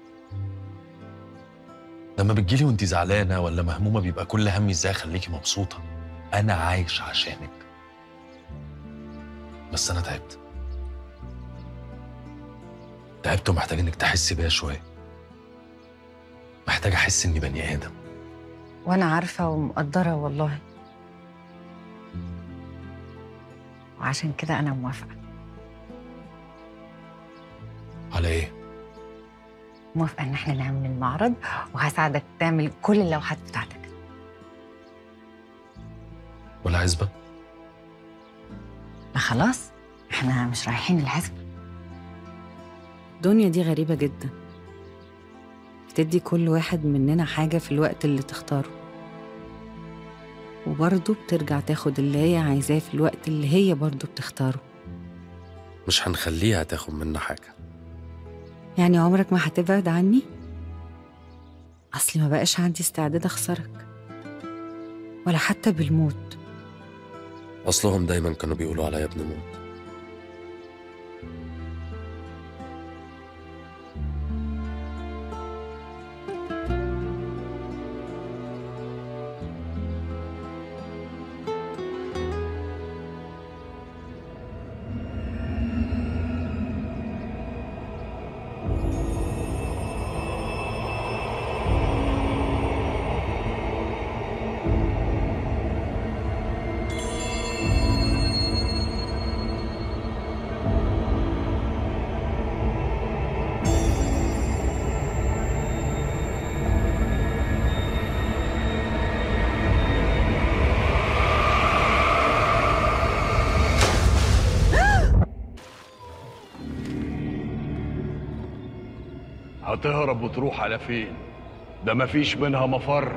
لما بتجيلي وانتي زعلانه ولا مهمومه بيبقى كل همي ازاي اخليكي مبسوطه. انا عايش عشانك، بس انا تعبت تعبت ومحتاج انك تحسي بيا شويه. محتاج احس اني بني ادم. وانا عارفه ومقدره والله، وعشان كده انا موافقه. على ايه؟ موافقه ان احنا نعمل المعرض، وهساعدك تعمل كل اللوحات بتاعتك. والعزبه؟ ما خلاص احنا مش رايحين العزبه. الدنيا دي غريبه جدا، بتدي كل واحد مننا حاجه في الوقت اللي تختاره، وبرضه بترجع تاخد اللي هي عايزاه في الوقت اللي هي برضه بتختاره. مش هنخليها تاخد منا حاجه. يعني عمرك ما هتبعد عني؟ أصلي ما بقاش عندي استعداد أخسرك، ولا حتى بالموت. اصلهم دايما كانوا بيقولوا عليا ابن موت. هتهرب وتروح على فين؟ ده مفيش منها مفر.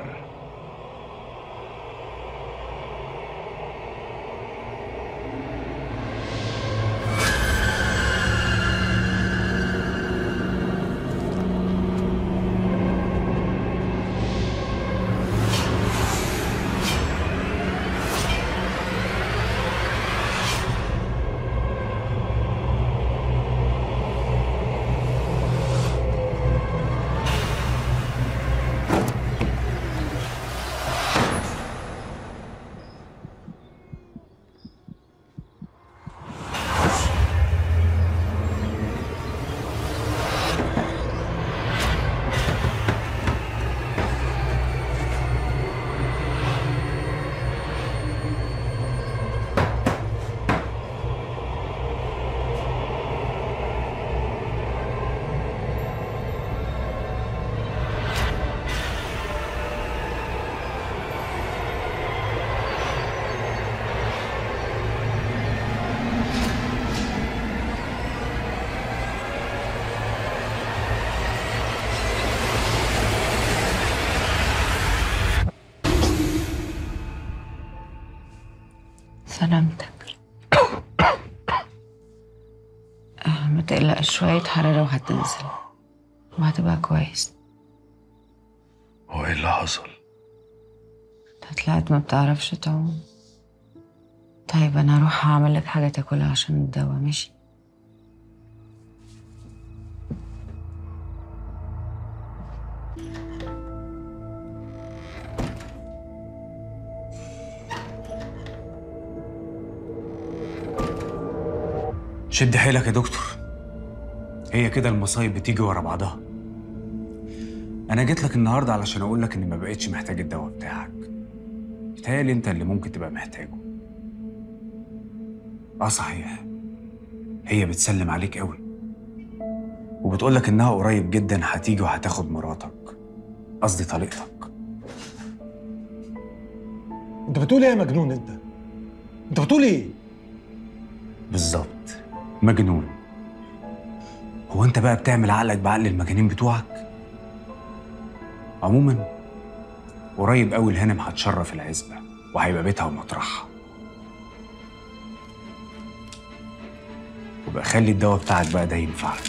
سلامتك. آه ما تقلقش، شوية حرارة وهتنزل وهتبقى كويس. هو ايه اللي حصل؟ انت طلعت ما بتعرفش تعوم. طيب انا هروح اعمل لك حاجه تاكلها عشان الدواء، ماشي؟ شد حيلك يا دكتور، هي كده المصايب بتيجي ورا بعضها. انا جيت لك النهارده علشان اقول لك اني ما بقتش محتاج الدواء بتاعك، بتهيألي انت اللي ممكن تبقى محتاجه. اه صحيح، هي بتسلم عليك قوي وبتقول لك انها قريب جدا هتيجي وهتاخد مراتك، قصدي طليقتك. انت بتقول ايه يا مجنون؟ انت انت بتقول ايه؟ بالظبط، مجنون. هو انت بقى بتعمل عقلك بعقل المجانين بتوعك؟ عموما قريب قوي الهانم هتشرف العزبه وهيبقى بيتها ومطرحها. وبقى خلي الدواء بتاعك بقى ده ينفعك.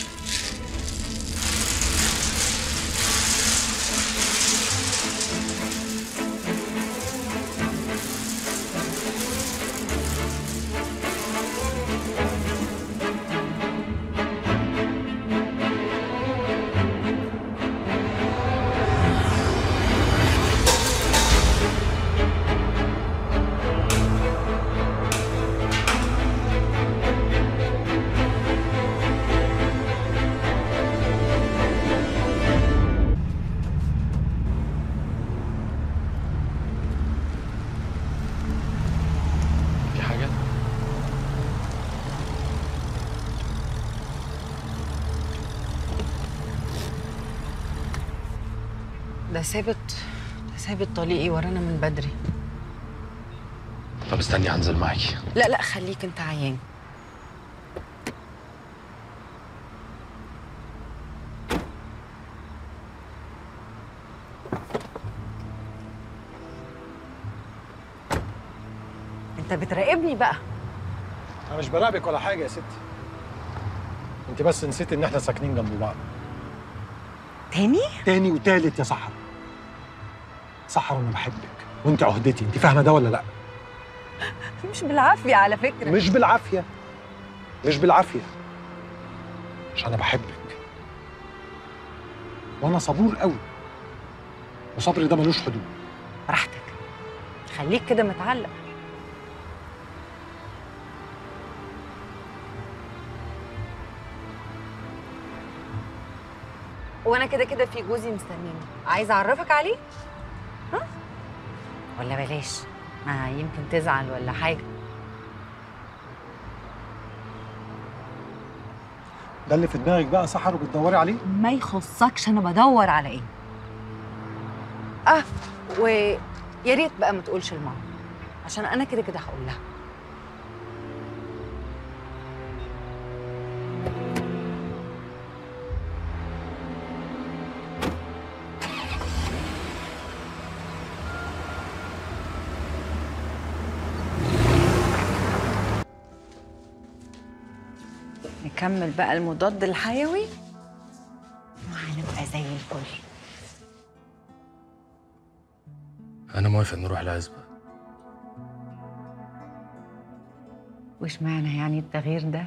ده ثابت ده ثابت طليقي ورانا من بدري. طب استني هنزل معاكي. لا لا خليك انت عيان. انت بتراقبني بقى. انا مش براقبك ولا حاجه يا ستي، انت بس نسيتي ان احنا ساكنين جنب بعض. تاني؟ تاني وتالت يا سحر. سحر انا بحبك وانت عهدتي، انت فاهمه ده ولا لا؟ مش بالعافيه على فكره. مش بالعافيه مش بالعافيه عشان انا بحبك وانا صبور قوي، وصبري ده ملوش حدود. براحتك، خليك كده متعلق. وانا كده كده في جوزي مستنيني، عايز اعرفك عليه؟ ها؟ ولا بلاش، ما يمكن تزعل ولا حاجه. ده اللي في دماغك بقى سحر وبتدوري عليه؟ ما يخصكش انا بدور على ايه. اه ويا ريت بقى ما تقولش لماما عشان انا كده كده هقول لها. نكمل بقى المضاد الحيوي وهنبقى زي الفل. انا موافق نروح العزبه. وش معنى يعني التغيير ده؟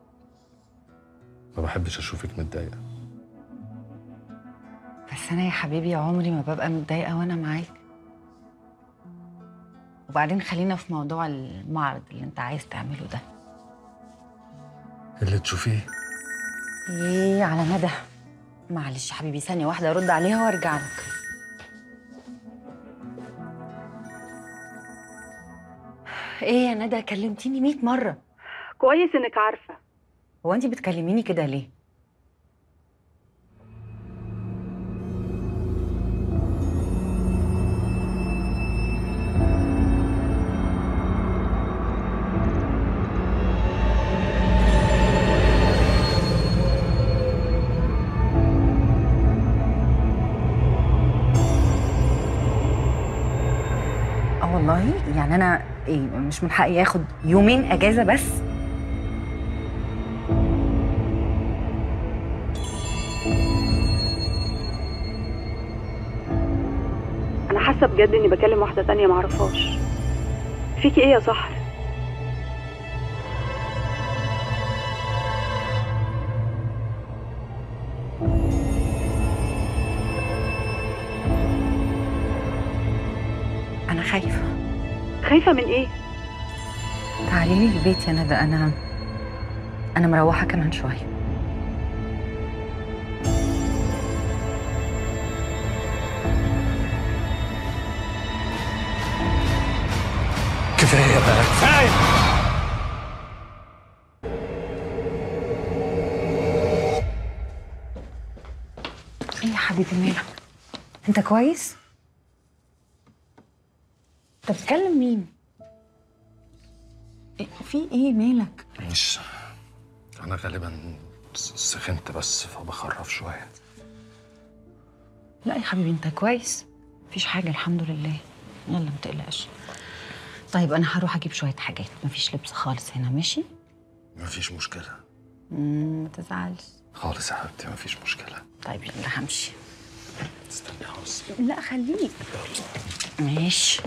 ما بحبش اشوفك متضايقه. بس انا يا حبيبي عمري ما ببقى متضايقه وانا معاك. وبعدين خلينا في موضوع المعرض اللي انت عايز تعمله ده. اللي تشوفيه. ايه على ندى؟ معلش يا حبيبي ثانيه واحده ارد عليها وارجع لك. ايه يا ندى كلمتيني مية مره. كويس انك عارفه. هو انت بتكلميني كده ليه؟ والله يعني انا ايه مش من حقي اخد يومين اجازه بس؟ انا حاسه بجد اني بكلم واحده تانية معرفهاش. فيكي ايه يا سحر؟ خايفه من ايه؟ تعالي لي البيت يا ندى، انا انا مروحه كمان شويه. كفايه بقى كفايه. ايه يا حبيبي مالك؟ انت كويس؟ انت بتكلم مين؟ إيه في ايه مالك؟ مش انا غالبا سخنت بس فبخرف شويه. لا يا حبيبي انت كويس، مفيش حاجه الحمد لله. يلا ما تقلقش. طيب انا هروح اجيب شويه حاجات، مفيش لبس خالص هنا، ماشي؟ مفيش مشكله. امم ما تزعلش خالص يا حبيبتي مفيش مشكله. طيب يلا همشي. استني خالص. لا خليك. ماشي.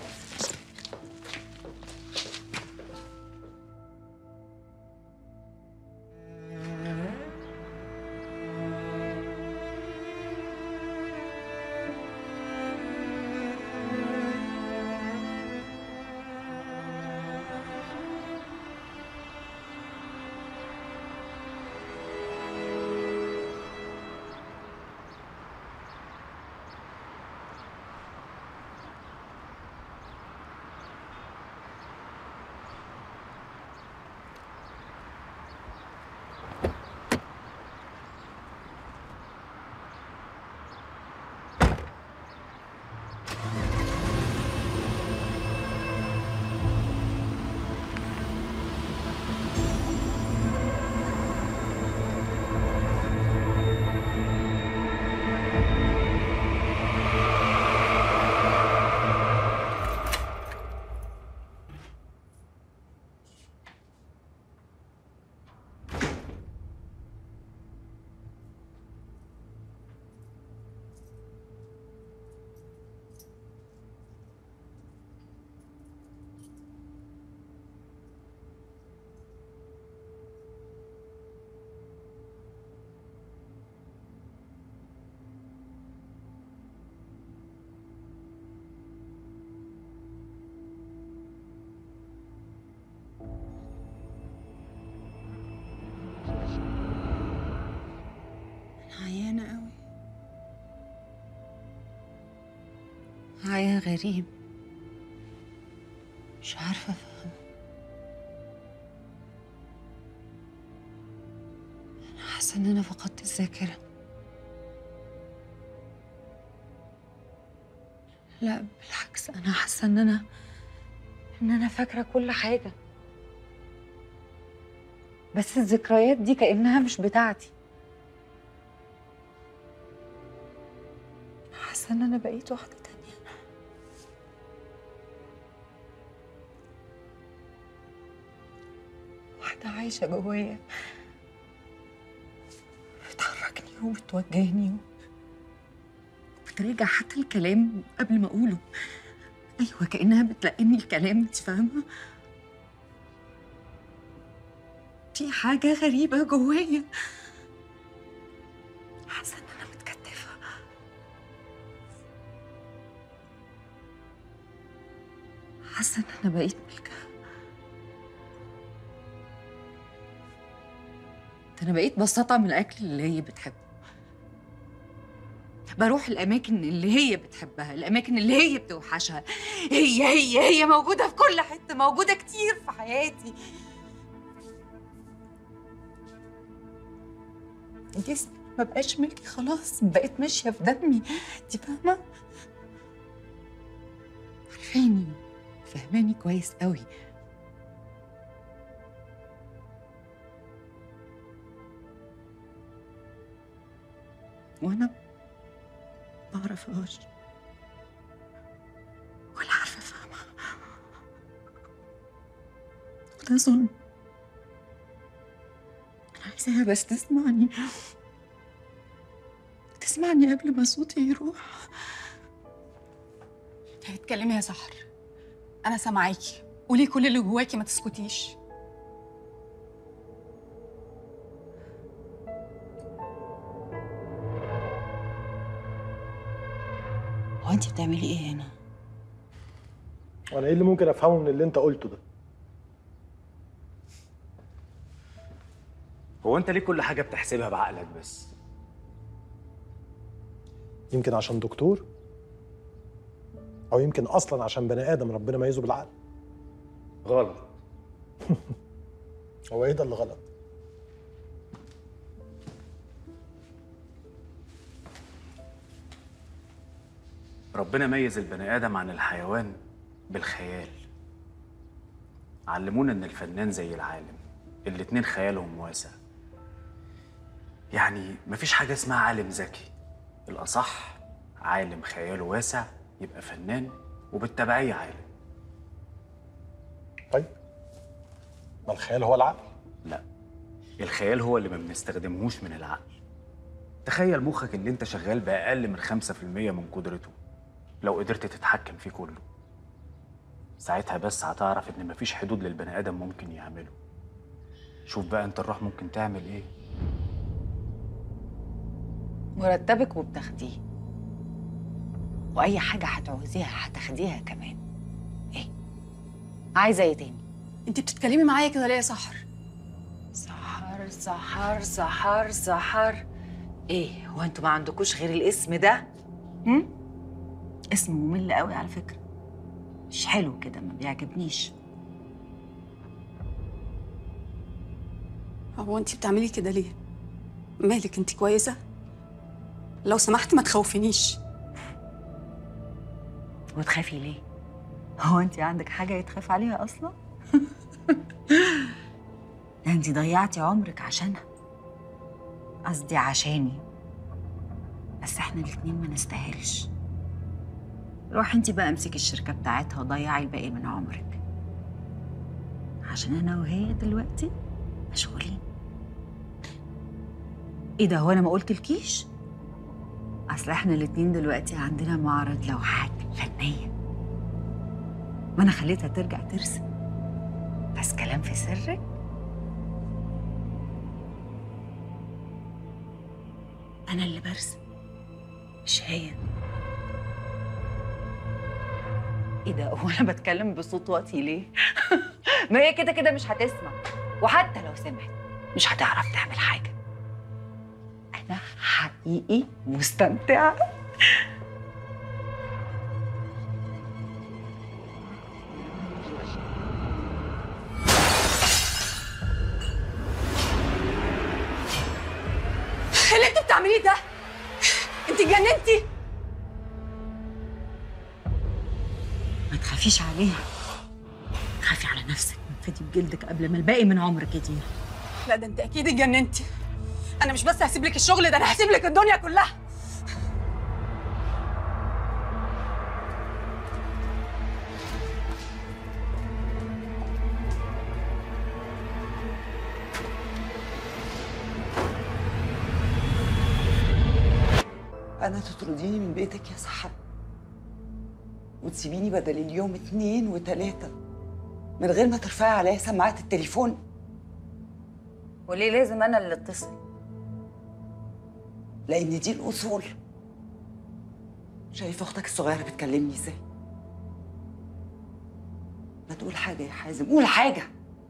عيانة قوي، عيان غريب، مش عارفة أفهمه. أنا حاسة إن أنا فقدت الذاكرة. لا بالعكس، أنا حاسة إن أنا إن أنا فاكرة كل حاجة، بس الذكريات دي كأنها مش بتاعتي. حاسة إن أنا بقيت واحدة تانية. واحدة عايشة جوايا، بتحركني وبتوجهني وبتراجع حتى الكلام قبل ما أقوله. أيوة كأنها بتلقني الكلام، أنت فاهمة؟ في حاجة غريبة جوايا، حاسة إن أنا متكتفة. حاسة إن أنا بقيت ملكة. ده أنا بقيت بستطعم الأكل اللي هي بتحبه، بروح الأماكن اللي هي بتحبها، الأماكن اللي هي بتوحشها. هي هي هي موجودة في كل حتة، موجودة كتير في حياتي. جسمي ما بقاش ملكي خلاص، بقيت ماشية في دمي، انت فاهمة؟ عارفاني، فهماني كويس قوي. وانا ما بعرفهاش ولا عارفة افهمها، وده ظلم. انا عايزاها بس تسمعني، تسمعني قبل ما صوتي يروح. هتكلمي يا سحر، انا سامعاكي، قولي كل اللي جواكي، ما تسكتيش. هو انت بتعملي ايه هنا؟ وانا ايه اللي ممكن افهمه من اللي انت قلته ده؟ هو انت ليه كل حاجه بتحسبها بعقلك بس؟ يمكن عشان دكتور، او يمكن اصلا عشان بني ادم ربنا ميزه بالعقل. غلط. هو ايه ده اللي غلط؟ ربنا ميز البني ادم عن الحيوان بالخيال. علمونا ان الفنان زي العالم، الاتنين خيالهم واسع. يعني مفيش حاجه اسمها عالم ذكي، الاصح عالم خياله واسع يبقى فنان وبالتبعيه عالم. طيب ما الخيال هو العقل؟ لا، الخيال هو اللي ما بنستخدمهوش من العقل. تخيل مخك اللي انت شغال باقل من خمسة في المية من قدرته، لو قدرت تتحكم فيه كله ساعتها بس هتعرف ان مفيش حدود للبني ادم ممكن يعمله. شوف بقى انت الروح ممكن تعمل ايه. مرتبك وبتاخديه، واي حاجه هتعوزيها هتاخديها كمان. ايه عايزه ايه تاني؟ انت بتتكلمي معايا كده ليه يا سحر؟ سحر سحر سحر سحر ايه؟ هو انتوا ما عندكوش غير الاسم ده؟ هم؟ اسم ممل قوي على فكره، مش حلو كده، ما بيعجبنيش. هو انت بتعملي كده ليه؟ مالك؟ انت كويسه؟ لو سمحت ما تخوفنيش. وتخافي ليه؟ هو انت عندك حاجه يتخاف عليها اصلا؟ ده انت ضيعتي عمرك عشانها، قصدي عشاني. بس احنا الاتنين ما نستاهلش. روحي انت بقى امسكي الشركه بتاعتها وضيعي الباقي من عمرك، عشان انا وهي دلوقتي مشغولين. ايه ده؟ هو انا ما قلتلكيش؟ اصل احنا الاتنين دلوقتي عندنا معرض لوحات فنيه، ما انا خليتها ترجع ترسم، بس كلام في سرك. انا اللي برسم مش هي. ايه ده؟ هو انا بتكلم بصوت واطي ليه؟ ما هي كده كده مش هتسمع، وحتى لو سمعت مش هتعرف تعمل حاجه. انا حقيقي مستمتعه. اللي انت بتعمليه ده، انت اتجننتي. ما تخافيش عليها، خافي على نفسك، انفدي بجلدك قبل ما الباقي من عمرك يضيع. لا ده انت اكيد اتجننتي. انا مش بس هسيب لك الشغل ده، انا هسيب لك الدنيا كلها. أنا تطرديني من بيتك يا سحر وتسيبيني بدل اليوم اتنين وتلاتة من غير ما ترفعي عليا سماعات التليفون؟ وليه لازم أنا اللي اتصل؟ لأن دي الأصول. شايف أختك الصغيرة بتكلمني إزاي؟ ما تقول حاجة يا حازم، قول حاجة.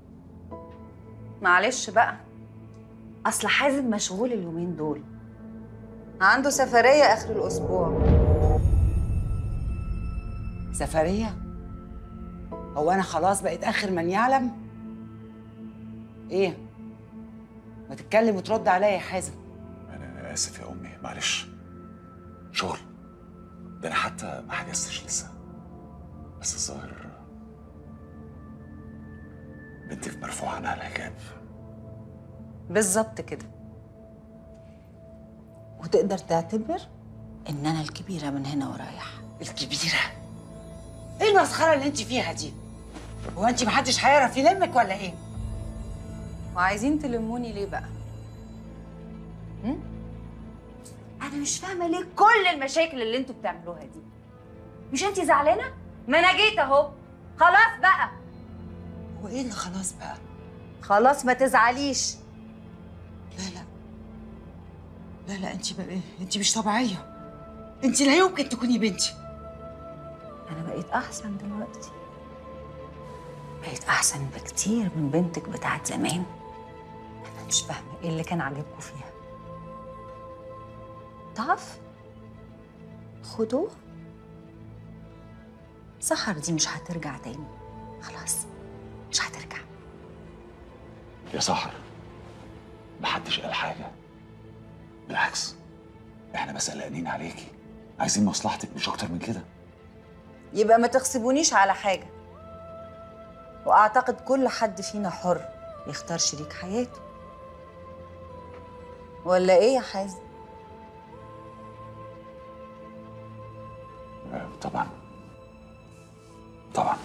معلش بقى، أصل حازم مشغول اليومين دول، عنده سفرية آخر الأسبوع. سفرية؟ هو أنا خلاص بقيت آخر من يعلم؟ إيه؟ ما تتكلم وترد عليا يا حازم. أنا آسف يا أمي، معلش. شغل. ده أنا حتى ما حجزتش لسه. بس الظاهر بنتك مرفوع عنها الحجاب. بالظبط كده. وتقدر تعتبر إن أنا الكبيرة من هنا ورايح. الكبيرة؟ إيه المسخرة اللي أنت فيها دي؟ هو أنت محدش هيعرف يلمك ولا إيه؟ وعايزين تلموني ليه بقى؟ هم؟ أنا مش فاهمة ليه كل المشاكل اللي انتوا بتعملوها دي؟ مش انتي زعلانة؟ ما أنا جيت أهو، خلاص بقى. هو إيه اللي خلاص بقى؟ خلاص ما تزعليش. لا لا لا لا أنت بقى أنت مش طبيعية. أنت لا يمكن تكوني بنتي. أنا بقيت أحسن دلوقتي. بقيت احسن بكتير من بنتك بتاعت زمان. انا مش فاهمه ايه اللي كان عاجبكم فيها. ضعف؟ خدوه. سحر دي مش هترجع تاني، خلاص مش هترجع. يا سحر محدش قال حاجة، بالعكس احنا بس قلقانين عليكي، عايزين مصلحتك مش أكتر من كده. يبقى ما تغصبونيش على حاجة، وأعتقد كل حد فينا حر يختار شريك حياته، ولا إيه يا حازم؟ طبعا طبعا.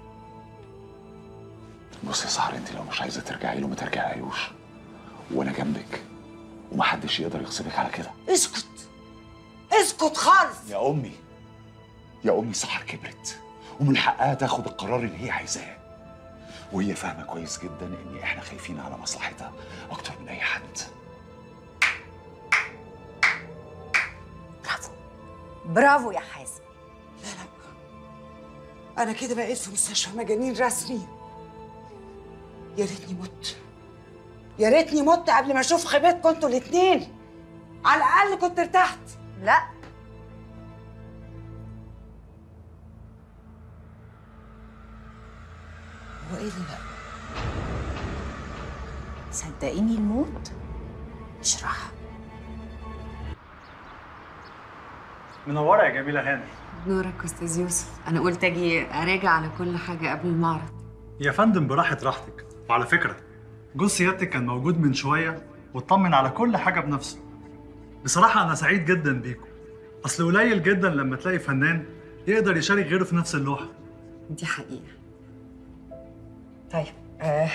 بصي يا سحر، انت لو مش عايزة ترجعي له ما ترجعيلوش، وأنا جنبك ومحدش يقدر يغصبك على كده. اسكت اسكت خالص. يا أمي يا أمي سحر كبرت ومن حقها تاخد القرار اللي هي عايزاه، وهي فاهمة كويس جدا إن إحنا خايفين على مصلحتها أكتر من أي حد. برافو برافو يا حازم. لا لا، أنا كده بقيت في مستشفى مجانين رسمي. يا ريتني مت، يا ريتني مت قبل ما أشوف خيبتكم انتوا الاتنين. على الأقل كنت ارتحت. لا، هو إيه اللي لا؟ صدقيني الموت مش راحة. منورة يا جميلة هاني. نورك أستاذ يوسف، أنا قلت أجي أراجع على كل حاجة قبل المعرض. يا فندم براحة راحتك، وعلى فكرة جوز سيادتك كان موجود من شوية واطمن على كل حاجة بنفسه. بصراحة أنا سعيد جدا بيكم، أصل قليل جدا لما تلاقي فنان يقدر يشارك غيره في نفس اللوحة. دي حقيقة. طيب آه.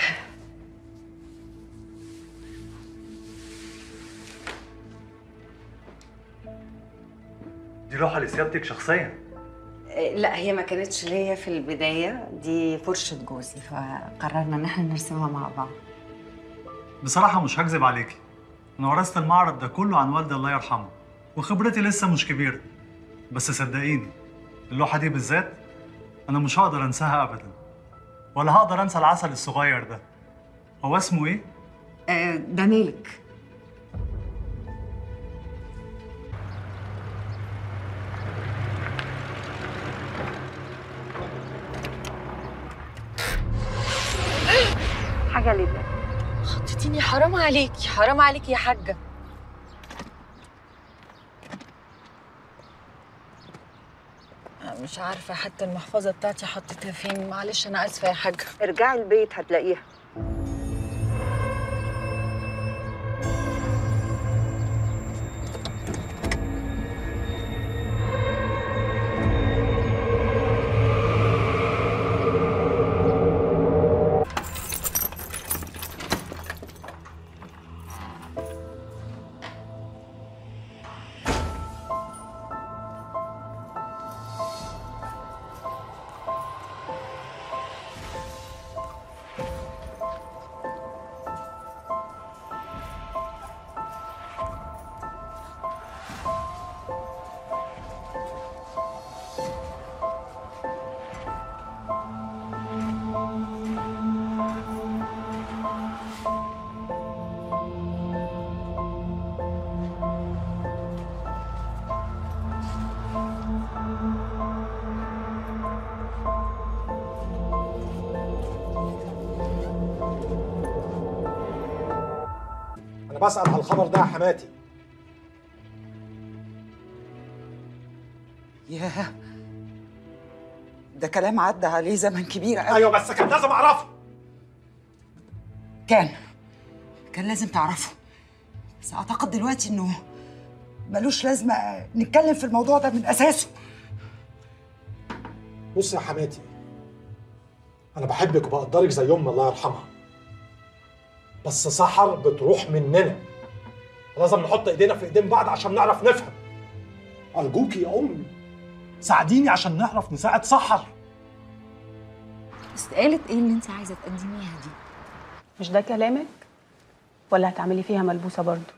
دي لوحة لسيادتك شخصيا؟ لا، هي ما كانتش ليا في البداية، دي فرشة جوزي، فقررنا إن احنا نرسمها مع بعض. بصراحة مش هكذب عليكي، أنا ورثت المعرض ده كله عن والدي الله يرحمه، وخبرتي لسه مش كبيرة، بس صدقيني اللوحة دي بالذات أنا مش هقدر أنساها أبدا، ولا هقدر أنسى العسل الصغير ده. هو اسمه إيه؟ آه ده مالك. حاجة لله، خضتيني. حرام عليكي حرام عليكي يا حاجة. مش عارفة حتى المحفظة بتاعتي حطيتها فين، معلش أنا آسفة يا حاجة. ارجعي البيت هتلاقيها. بسأل على الخبر ده يا حماتي. ياه، ده كلام عدى عليه زمن كبير قوي. ايوه بس كان لازم اعرفه. كان كان لازم تعرفه، بس اعتقد دلوقتي انه ملوش لازمه نتكلم في الموضوع ده من اساسه. بص يا حماتي، انا بحبك وبقدرك زي امي الله يرحمها، بس سحر بتروح مننا، لازم نحط ايدينا في ايدين بعض عشان نعرف نفهم. ارجوكي يا امي ساعديني عشان نعرف نساعد سحر. بس قالت ايه اللي انت عايزه تقدميها دي؟ مش ده كلامك ولا هتعملي فيها ملبوسه برضو؟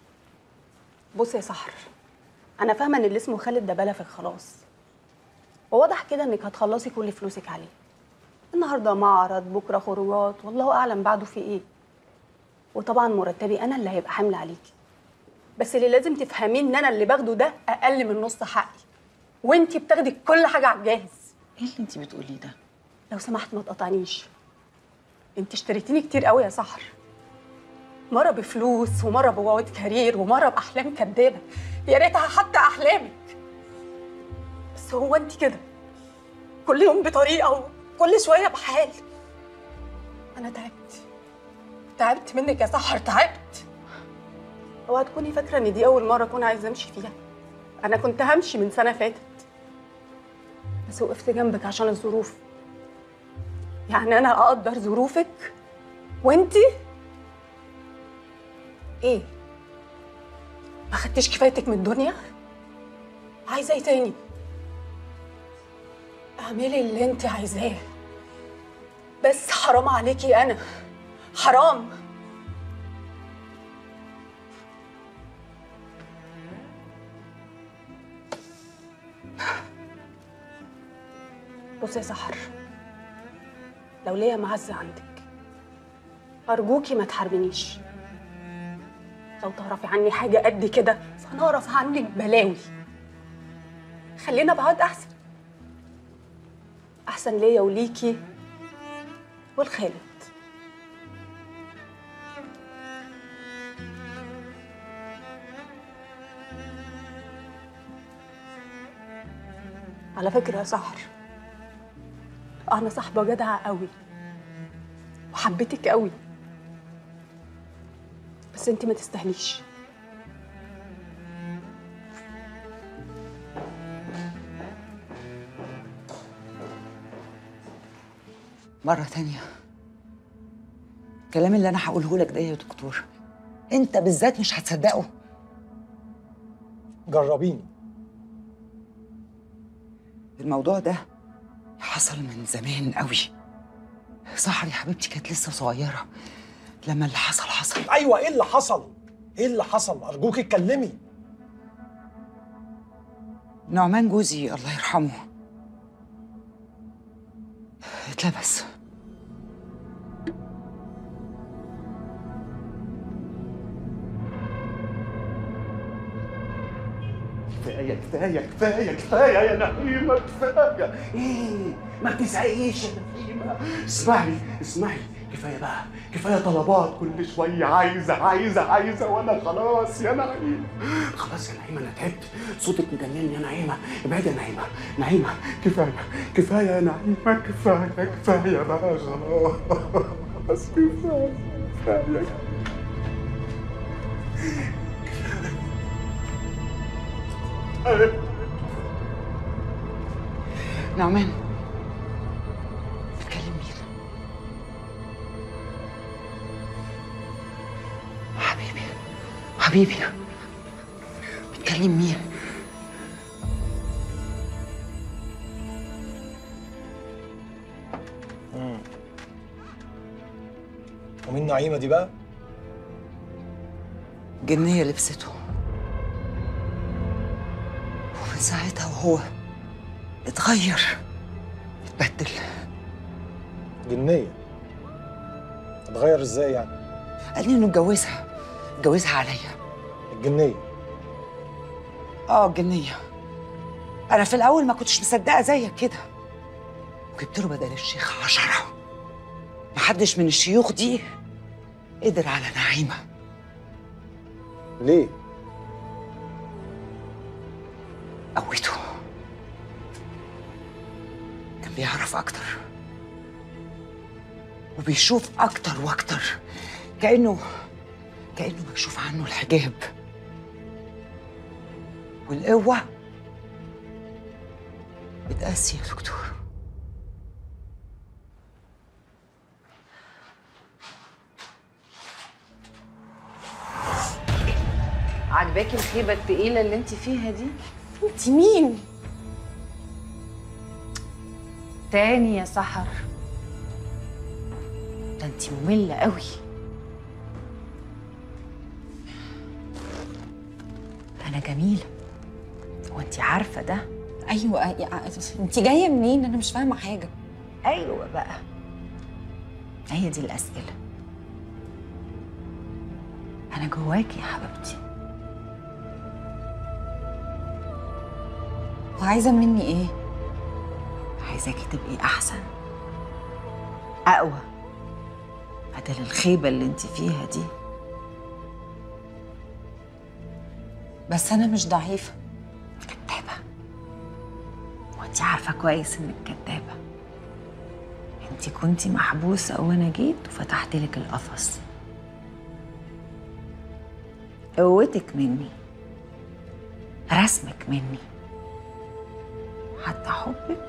بصي يا سحر، انا فاهمه ان اللي اسمه خالد ده بلفك خلاص، وواضح كده انك هتخلصي كل فلوسك عليه. النهارده معرض، بكره خروجات، والله اعلم بعده في ايه. وطبعا مرتبي انا اللي هيبقى حمل عليكي. بس اللي لازم تفهميه ان انا اللي باخده ده اقل من نص حقي، وانتي بتاخدي كل حاجه على الجاهز. ايه اللي انتي بتقوليه ده؟ لو سمحت ما تقطعنيش. انت اشتريتيني كتير قوي يا سحر، مره بفلوس ومره بوعود كارير ومره باحلام كدابه، يا ريتها حتى احلامك. بس هو انت كده كل يوم بطريقه وكل شويه بحال. انا تعبت تعبت منك يا سحر، تعبت. اوعى تكوني فاكره ان دي اول مره اكون عايزه امشي فيها. انا كنت همشي من سنه فاتت، بس وقفت جنبك عشان الظروف. يعني انا اقدر ظروفك وانتي ايه؟ ما خدتش كفايتك من الدنيا؟ عايزه ايه تاني؟ اعملي اللي انت عايزاه، بس حرام عليكي. انا حرام. بصي يا سحر، لو ليا معزة عندك أرجوكي ما تحاربنيش. لو تعرفي عني حاجة قد كده فأنا أعرف عنك بلاوي. خلينا بعاد أحسن، أحسن ليا وليكي والخالد. على فكرة يا سحر، أنا صاحبة جدعة قوي وحبيتك قوي، بس انتي ما تستاهليش. مرة تانية الكلام اللي أنا هقوله لك ده يا دكتور أنت بالذات مش هتصدقه. جربيني. الموضوع ده حصل من زمان قوي. سحر يا حبيبتي كانت لسه صغيرة لما اللي حصل حصل. أيوة، إيه اللي حصل؟ إيه اللي حصل؟ أرجوكي اتكلمي. نعمان جوزي الله يرحمه اتلبس. كفايه كفايه كفايه كفايه يا نعيمه، كفايه. ايه ما بتزعقيش يا نعيمه. اسمعي اسمعي، كفايه بقى، كفايه طلبات كل شويه عايزه عايزه عايزه، وانا خلاص يا نعيمه. خلاص يا نعيمه، انا تعبت، صوتك مجنني يا نعيمه. ابعدي يا نعيمه. نعيمه كفايه كفايه يا نعيمه، كفايه كفايه بقى خلاص، كفايه كفايه. نعمان بتكلم مين؟ حبيبي حبيبي بتكلم مين؟ امم ومين نعيمة دي بقى؟ جنية لبسته، ومن ساعتها وهو اتغير اتبدل. جنية؟ اتغير ازاي يعني؟ قال لي انه اتجوزها اتجوزها عليا. الجنية؟ اه الجنية. انا في الاول ما كنتش مصدقة زيك كده، وجبت له بدل الشيخ عشرة. محدش من الشيوخ دي قدر على نعيمة. ليه؟ قوته، كان بيعرف أكتر وبيشوف أكتر وأكتر، كأنه كأنه مكشوف عنه الحجاب. والقوة بتقاسي يا دكتور. عجباكي الخيبة التقيلة اللي انت فيها دي؟ انت مين؟ تاني يا سحر، ده انت مملة قوي. أنا جميلة وانت عارفة ده. ايوه انت جايه منين؟ انا مش فاهمه حاجه. ايوه بقى، هي دي الاسئله. انا جواكي يا حبيبتي. وعايزه مني ايه؟ عايزاكي تبقي احسن، اقوى، بدل الخيبه اللي انت فيها دي. بس انا مش ضعيفه. كدابه، وانت عارفه كويس انك كدابه. انت كنتي محبوسه وانا جيت وفتحت لك القفص. قوتك مني، رسمك مني، حتى حبك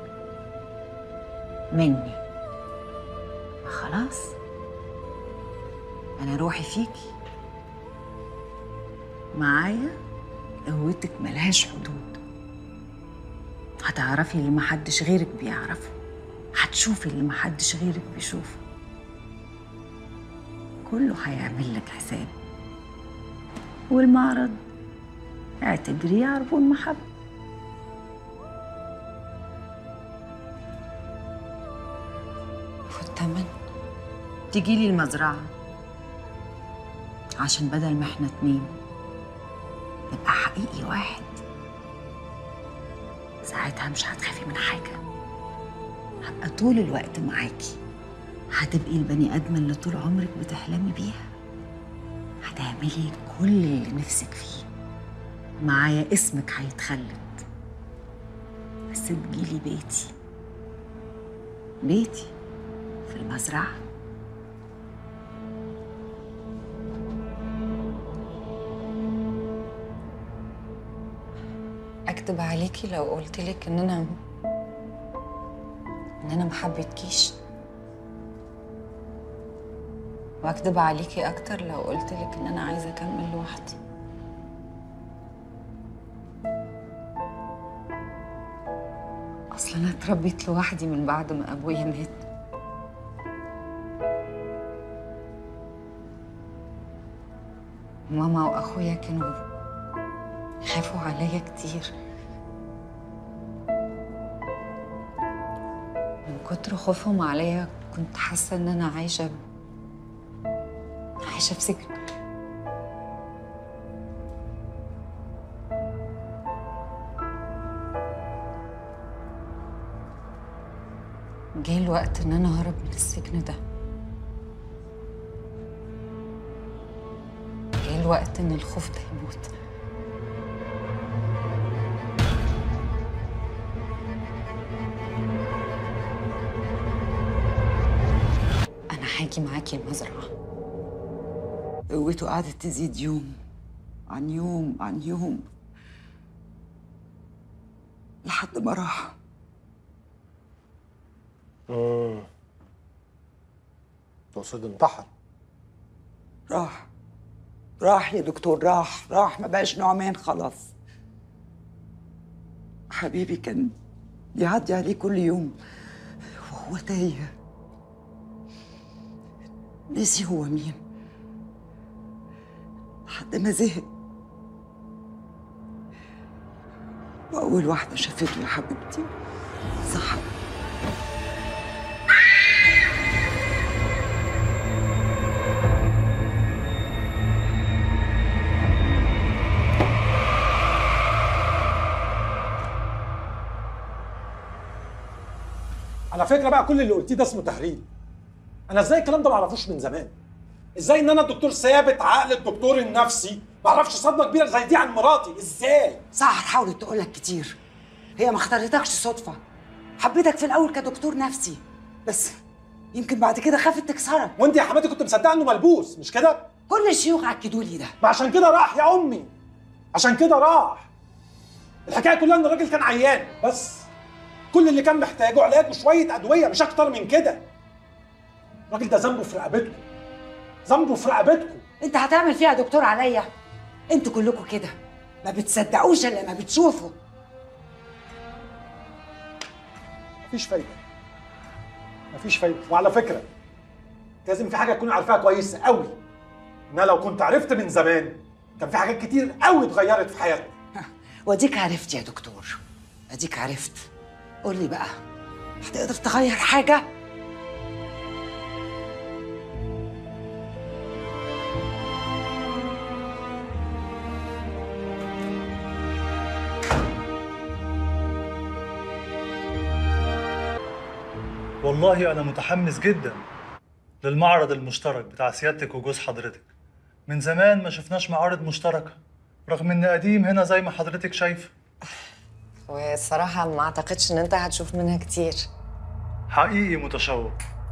مني. خلاص، انا روحي فيكي، معايا قوتك ملهاش حدود. هتعرفي اللي محدش غيرك بيعرفه، هتشوفي اللي محدش غيرك بيشوفه. كله هيعمل لك حساب، والمعرض اعتبريه عربون محبة. والتمن تجيلي المزرعة، عشان بدل ما احنا اتنين نبقى حقيقي واحد. ساعتها مش هتخافي من حاجة، هبقى طول الوقت معاكي. هتبقي البني آدمة اللي طول عمرك بتحلمي بيها. هتعملي كل اللي نفسك فيه. معايا اسمك هيتخلد، بس تجيلي بيتي، بيتي في المزرعة. اكتب عليكي لو قلت لك ان انا ان انا ما حبيتكيش، واكدب عليكي اكتر لو قلت لك ان انا عايزه اكمل لوحدي. اصل انا اتربيت لوحدي من بعد ما ابويا مات. ماما واخويا كانوا خافوا عليا كتير، من كتر خوفهم عليا كنت حاسه ان انا عايشه عايشه في سجن. جه الوقت ان انا اهرب من السجن ده. جه الوقت ان الخوف ده يموت. انا هاجي معاكي المزرعه. قوته قعدت تزيد يوم عن يوم عن يوم لحد ما راح. امم تقصد انتحر؟ راح راح يا دكتور، راح راح ما بقاش نعمان خلاص. حبيبي كان بيعدي عليه كل يوم وهو تايه، نسي هو مين لحد ما زهق. وأول واحدة شافته يا حبيبتي صح. على فكره بقى كل اللي قلتيه ده اسمه تهريج. انا ازاي الكلام ده ما اعرفوش من زمان؟ ازاي ان انا الدكتور ثابت عقل الدكتور النفسي ما اعرفش صدمه كبيره زي دي عن مراتي؟ ازاي؟ سحر حاولت تقول لك كتير، هي ما اختارتكش صدفه. حبيتك في الاول كدكتور نفسي، بس يمكن بعد كده خافت تكسرك. وانت يا حماتي كنت مصدقه انه ملبوس مش كده؟ كل الشيوخ اكدوا لي ده. ما عشان كده راح يا امي، عشان كده راح. الحكايه كلها ان الراجل كان عيان بس، كل اللي كان محتاجه علاج وشويه ادويه مش اكتر من كده. الراجل ده ذنبه في رقبتكم، ذنبه في رقبتكم. انت هتعمل فيها دكتور عليا؟ انتوا كلكم كده ما بتصدقوش الا ما بتشوفوا. مفيش فايده، مفيش فايده. وعلى فكره لازم في حاجه تكون عارفاها كويس قوي، ان انا لو كنت عرفت من زمان كان في حاجات كتير قوي اتغيرت في حياتنا. واديك عرفت يا دكتور، اديك عرفت. قول لي بقى، هتقدر تغير حاجه؟ والله أنا متحمس جدا للمعرض المشترك بتاع سيادتك وجوز حضرتك. من زمان ما شفناش معارض مشتركة، رغم إن قديم هنا زي ما حضرتك شايفة. والصراحة ما أعتقدش إن أنت هتشوف منها كتير. حقيقي متشوق.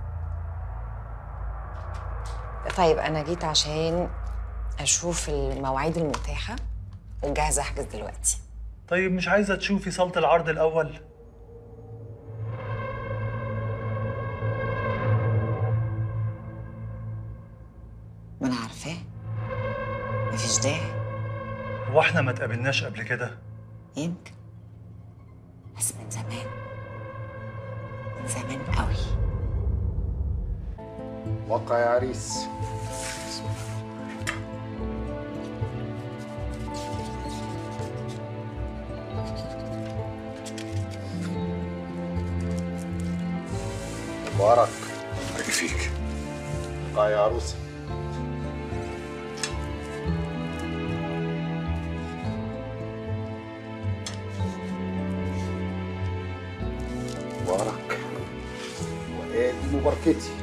طيب أنا جيت عشان أشوف المواعيد المتاحة وجاهز أحجز دلوقتي. طيب مش عايزة تشوفي صالة العرض الأول؟ ما أنا عارفاه، مفيش داعي. هو احنا ما تقابلناش قبل كده؟ يمكن، بس من زمان، من زمان قوي. وقع يا عريس. مبارك. بارك فيك. وقع يا عروسي. مبارك. وادي مباركتي.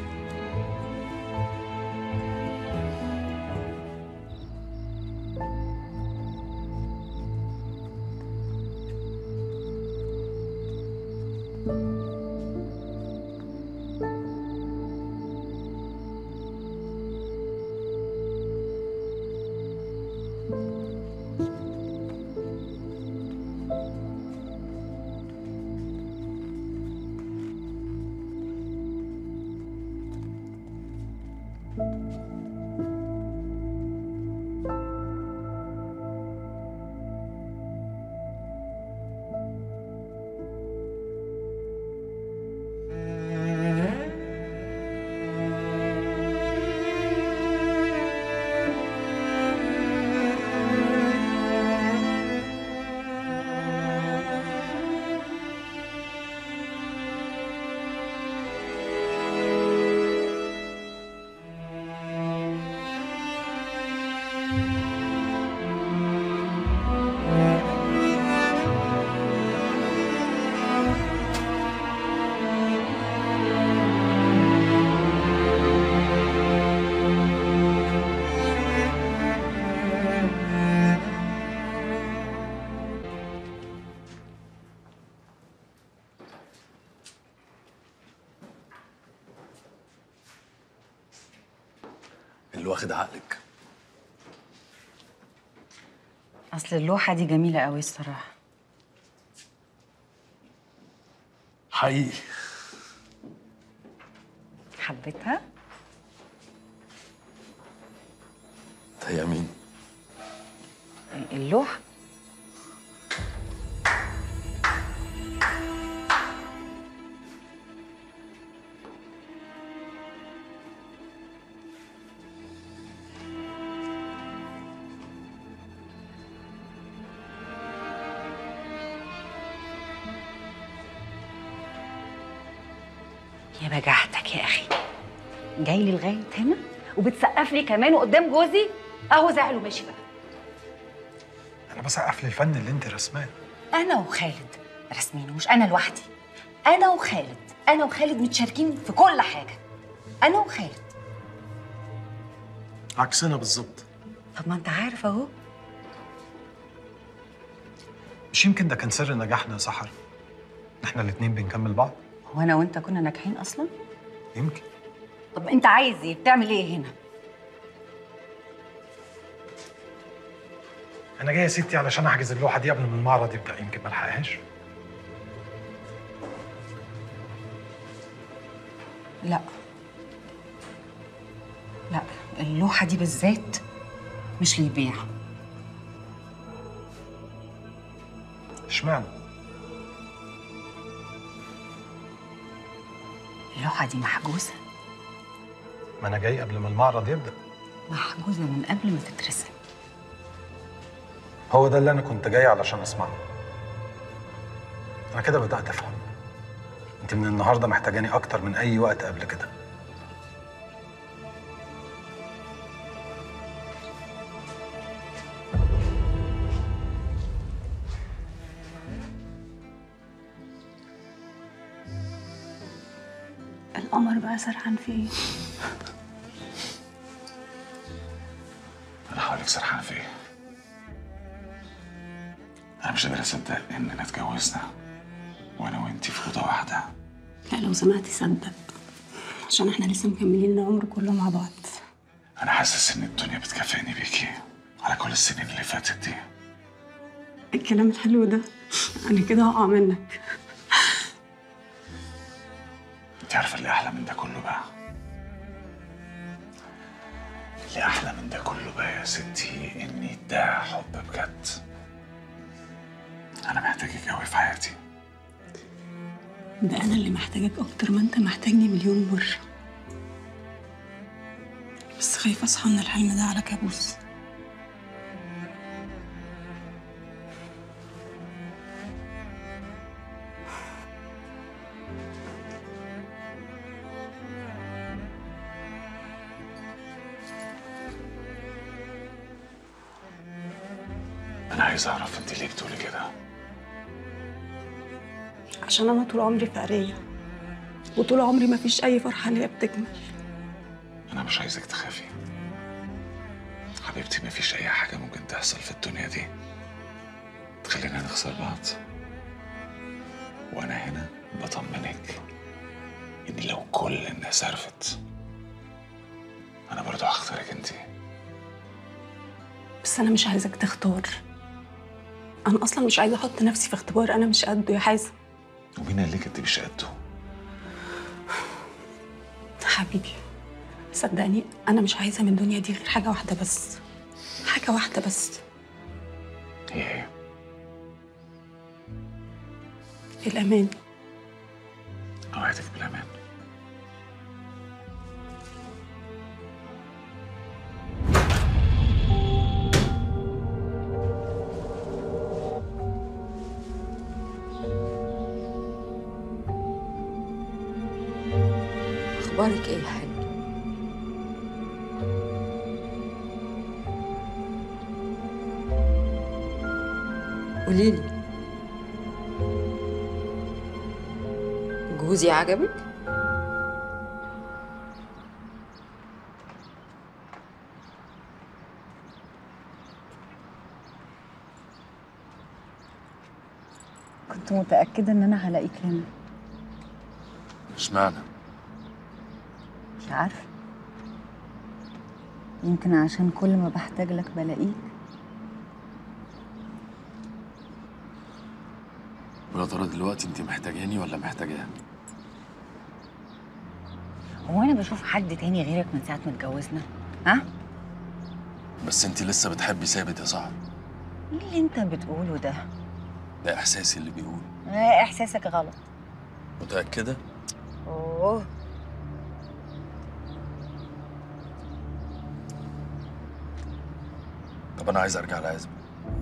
اللي واخد عقلك. اصل اللوحه دي جميله قوي الصراحه. حقيقي. حبيتها؟ هي مين؟ اللوحه. يا بجاحتك يا اخي، جاي لي لغايه هنا وبتسقف لي كمان وقدام جوزي. اهو زعل وماشي بقى. انا بسقف للفن اللي انت رسماه. انا وخالد رسمينه، مش انا لوحدي. انا وخالد انا وخالد متشاركين في كل حاجه. انا وخالد. عكسنا بالظبط. طب ما انت عارف اهو. مش يمكن ده كان سر نجاحنا يا سحر؟ احنا الاتنين بنكمل بعض. هو انا وانت كنا ناجحين اصلا؟ يمكن. طب انت عايز ايه؟ بتعمل ايه هنا؟ انا جاي يا ستي علشان احجز اللوحه دي قبل ما المعرض يبدا، يمكن ما الحقهاش. لا لا، اللوحه دي بالذات مش للبيع. اشمعنى؟ اللوحه دي محجوزه. ما انا جاي قبل ما المعرض يبدا. محجوزه من قبل ما تترسم. هو ده اللي انا كنت جاي علشان اسمعه. انا كده بدات افهم. انت من النهارده محتاجاني اكتر من اي وقت قبل كده. القمر بقى سرحان في ايه؟ انا هقول لك سرحان في ايه. انا مش قادر اصدق اننا اتجوزنا وانا وانتي في اوضه واحده. لا لو سمحتي صدق، عشان احنا لسه مكملين العمر كله مع بعض. انا حاسس ان الدنيا بتكافئني بيكي على كل السنين اللي فاتت دي. الكلام الحلو ده انا كده هقع منك. انت عارفه اللي احلى من ده كله بقى؟ اللي احلى من ده كله بقى يا ستي اني ده حب بجد. انا محتاجك قوي في حياتي. ده انا اللي محتاجك اكتر ما انت محتاجني مليون مره. بس خايفه اصحى من الحلم ده على كابوس. انا عايز اعرف انت ليه بتقولي كده؟ عشان انا طول عمري فقريه، وطول عمري ما فيش اي فرحه ليا بتكمل. انا مش عايزك تخافي حبيبتي. مفيش اي حاجه ممكن تحصل في الدنيا دي تخلينا نخسر بعض. وانا هنا بطمنك ان لو كل الناس عرفت انا برضو هختارك انتي. بس انا مش عايزك تختار. انا اصلا مش عايزه احط نفسي في اختبار انا مش قده يا حازم. ومين قال لك انت مش قده؟ حبيبي صدقني انا مش عايزه من الدنيا دي غير حاجه واحده بس. حاجه واحده بس. هي ايه؟ الامان. اوعدك بالامان. اخبارك ايه يا حلو؟ قوليلي، جوزي عجبك؟ كنت متأكدة إن أنا هلاقيك هنا. اشمعنى؟ مش عارفة، يمكن عشان كل ما بحتاج لك بلاقيك. ويا ترى دلوقتي انت محتاجاني ولا محتاجاها؟ هو أنا بشوف حد تاني غيرك من ساعة ما اتجوزنا؟ ها؟ بس انت لسه بتحبي ثابت يا صاحبي. إيه اللي أنت بتقوله ده؟ ده احساسي اللي بيقول. آه، إحساسك غلط. متأكدة؟ أوه. طب انا عايز ارجع لعزم.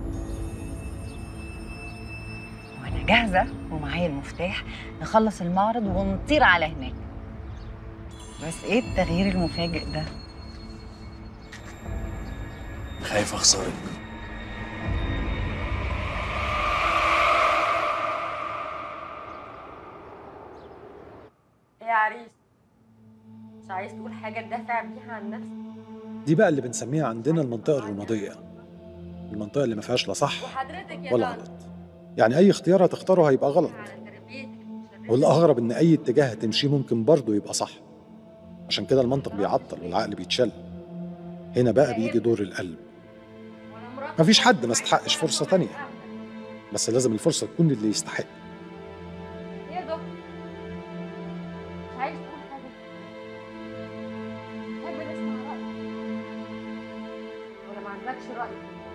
وأنا جاهزة ومعايا المفتاح، نخلص المعرض ونطير على هناك. بس إيه التغيير المفاجئ ده؟ خايف اخسرك. ايه يا عريس؟ مش عايز تقول حاجة تدافع بيها عن نفسك؟ دي بقى اللي بنسميها عندنا المنطقة الرمادية، المنطقة اللي ما فيهاش لا صح ولا غلط. يعني أي اختيار هتختاره هيبقى غلط، والأغرب إن أي اتجاه هتمشيه ممكن برضه يبقى صح. عشان كده المنطق بيعطل والعقل بيتشل. هنا بقى بيجي دور القلب. مفيش حد ما استحقش فرصة تانية، بس لازم الفرصة تكون للي يستحق. يا دكتور مش عايز تقول حاجة؟ تحب نسمع رأيك ولا ما عندكش رأي؟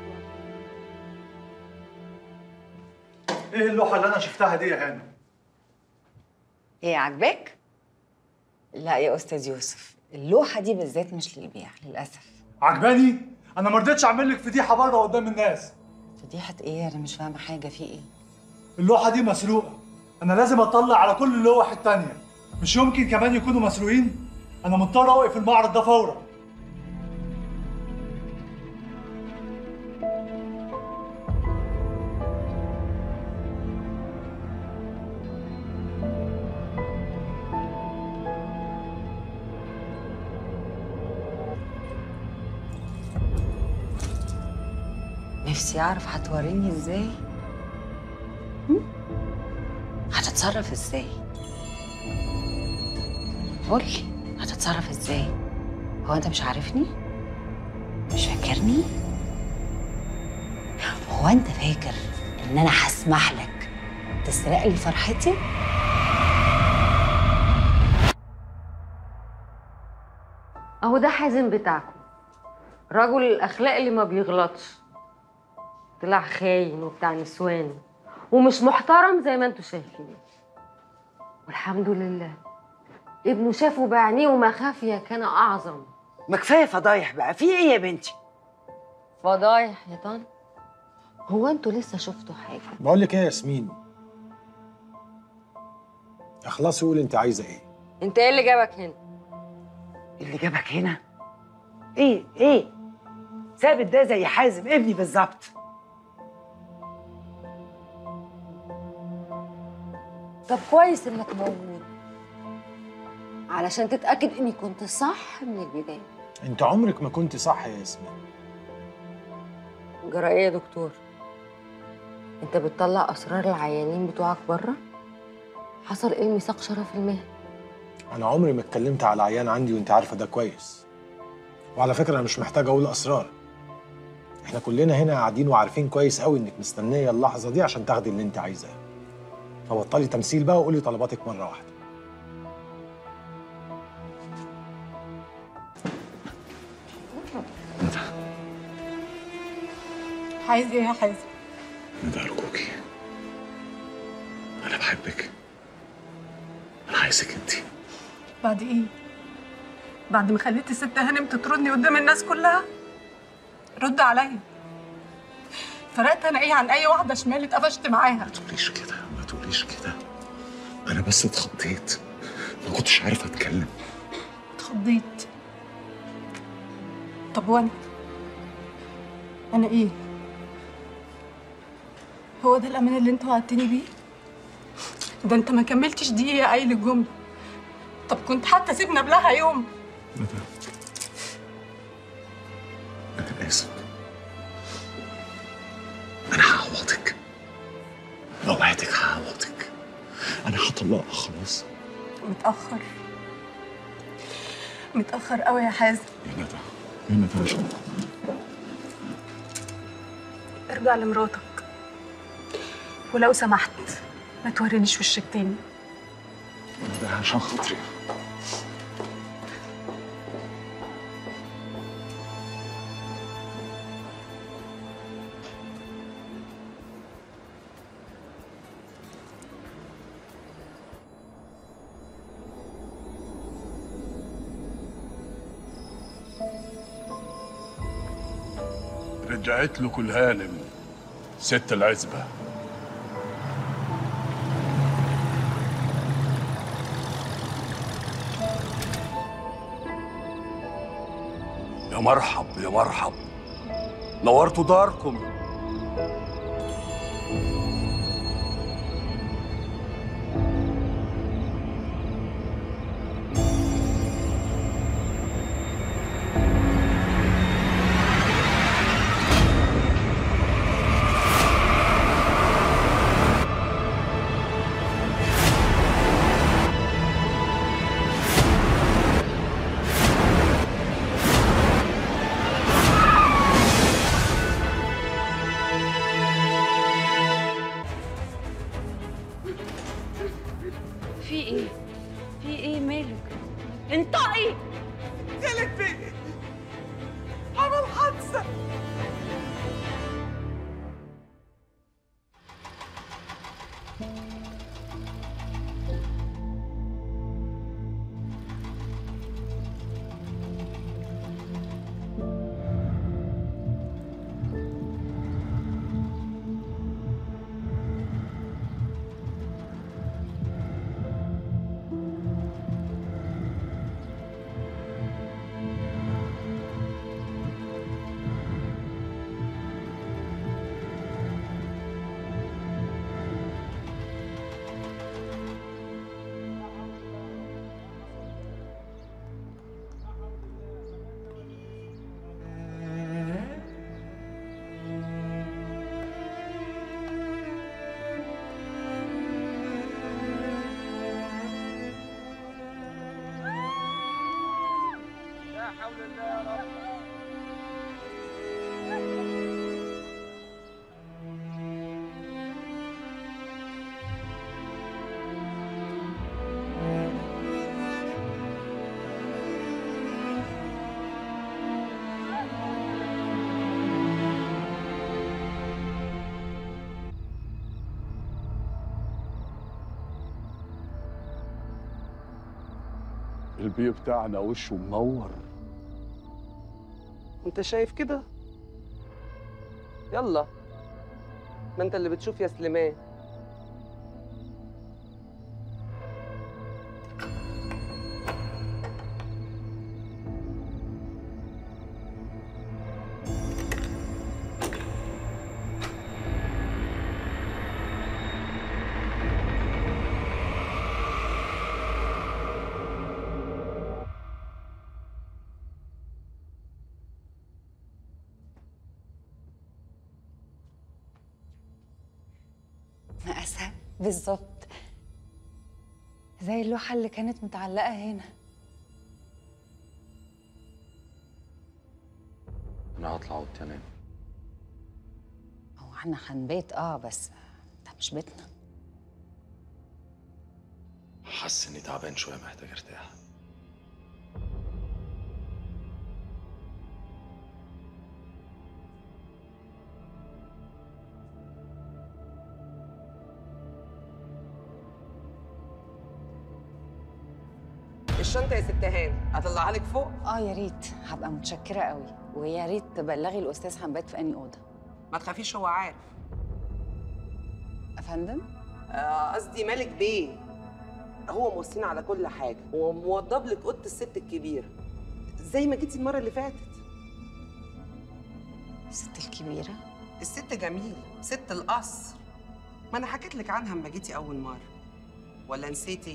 ايه اللوحه اللي انا شفتها دي يا هانم؟ إيه عاجباك؟ لا يا أستاذ يوسف، اللوحة دي بالذات مش للبيع للأسف. عجباني؟ انا ما رضيتش اعمل لك فضيحه بره قدام الناس. فضيحة إيه؟ أنا مش فاهمة حاجة، في إيه؟ اللوحه دي مسروقه انا لازم اطلع على كل اللوح التانية، مش يمكن كمان يكونوا مسروقين. انا مضطر اوقف المعرض ده فورا. نفسي اعرف هتوريني ازاي؟ هم؟ هتتصرف ازاي؟ قولي هتتصرف ازاي؟ هو انت مش عارفني؟ مش فاكرني؟ هو انت فاكر ان انا هسمح لك تسرق لي فرحتي؟ اهو ده حازم بتاعكم، رجل الاخلاق اللي ما بيغلطش. طلع خاين وبتاع نسوان ومش محترم زي ما انتوا شايفين. والحمد لله ابنه شافه بعينيه وما خافيا كان اعظم. ما كفايه فضايح بقى، في ايه يا بنتي؟ فضايح يا طن؟ هو انتوا لسه شفتوا حاجه؟ بقول لك ايه يا ياسمين، اخلصي قولي انت عايزه ايه؟ انت ايه اللي جابك هنا؟ اللي جابك هنا؟ ايه ايه؟ ثابت ده زي حازم ابني بالظبط. طب كويس انك موجود علشان تتاكد اني كنت صح من البدايه. انت عمرك ما كنت صح يا ياسمين. جرى ايه يا دكتور؟ انت بتطلع اسرار العيانين بتوعك بره؟ حصل ايه ميثاق شرف المهنه؟ انا عمري ما اتكلمت على عيان عندي وانت عارفه ده كويس. وعلى فكره انا مش محتاج اقول اسرار. احنا كلنا هنا قاعدين وعارفين كويس قوي انك مستنيه اللحظه دي عشان تاخدي اللي انت عايزاه. فبطلي تمثيل بقى وقولي طلباتك مره واحده. عايز ايه يا حازم؟ ندى ارجوكي، انا بحبك، انا عايزك انت. بعد ايه؟ بعد ما خليت الست هانم تطردني قدام الناس كلها؟ رد عليا. فرقت انا ايه عن اي واحده شمال اتقفشت معاها؟ ما تقوليش كده، ما تقوليش كده. انا بس اتخضيت، ما كنتش عارف اتكلم. اتخضيت؟ طب وانا؟ انا ايه؟ هو ده الامان اللي انت وعدتني بيه؟ ده انت ما كملتش دقيقه قايل الجمله. طب كنت حتى سيبنا قبلها يوم. ندى انا اسف، انا هعوضك، اوعدك هعوضك. انا هطلقها خلاص. متاخر، متاخر قوي يا حازم. يا ندى يا ندى مش ارجع لمراتك، ولو سمحت ما تورينيش وشك تاني. ده عشان خاطري. رجعت له كل هانم ست العزبة. يا مرحب يا مرحب، نورتوا داركم. في ايه؟ في ايه مالك؟ انطقي! جالك بيه عمل حادثة. لله يا رب. البيه بتاعنا وشه منور. انت شايف كده؟ يلا، ما انت اللي بتشوف يا سليمان. مقاسها بالظبط زي اللوحة اللي كانت متعلقة هنا. انا هطلع اوضتي انام. هو احنا هنبيت اه بس ده مش بيتنا. حاسس اني تعبان شويه، محتاج ارتاح. الشنطة يا ست هان هطلعها لك فوق؟ اه يا ريت، هبقى متشكرة قوي، ويا ريت تبلغي الأستاذ هنبات في أنهي أوضة. ما تخافيش هو عارف. أفندم؟ آه، قصدي مالك بيه. هو موصينا على كل حاجة وموضب لك أوضة الست الكبيرة زي ما جيتي المرة اللي فاتت. الست الكبيرة؟ الست جميل، ست القصر. ما أنا حكيت لك عنها لما جيتي أول مرة، ولا نسيتي؟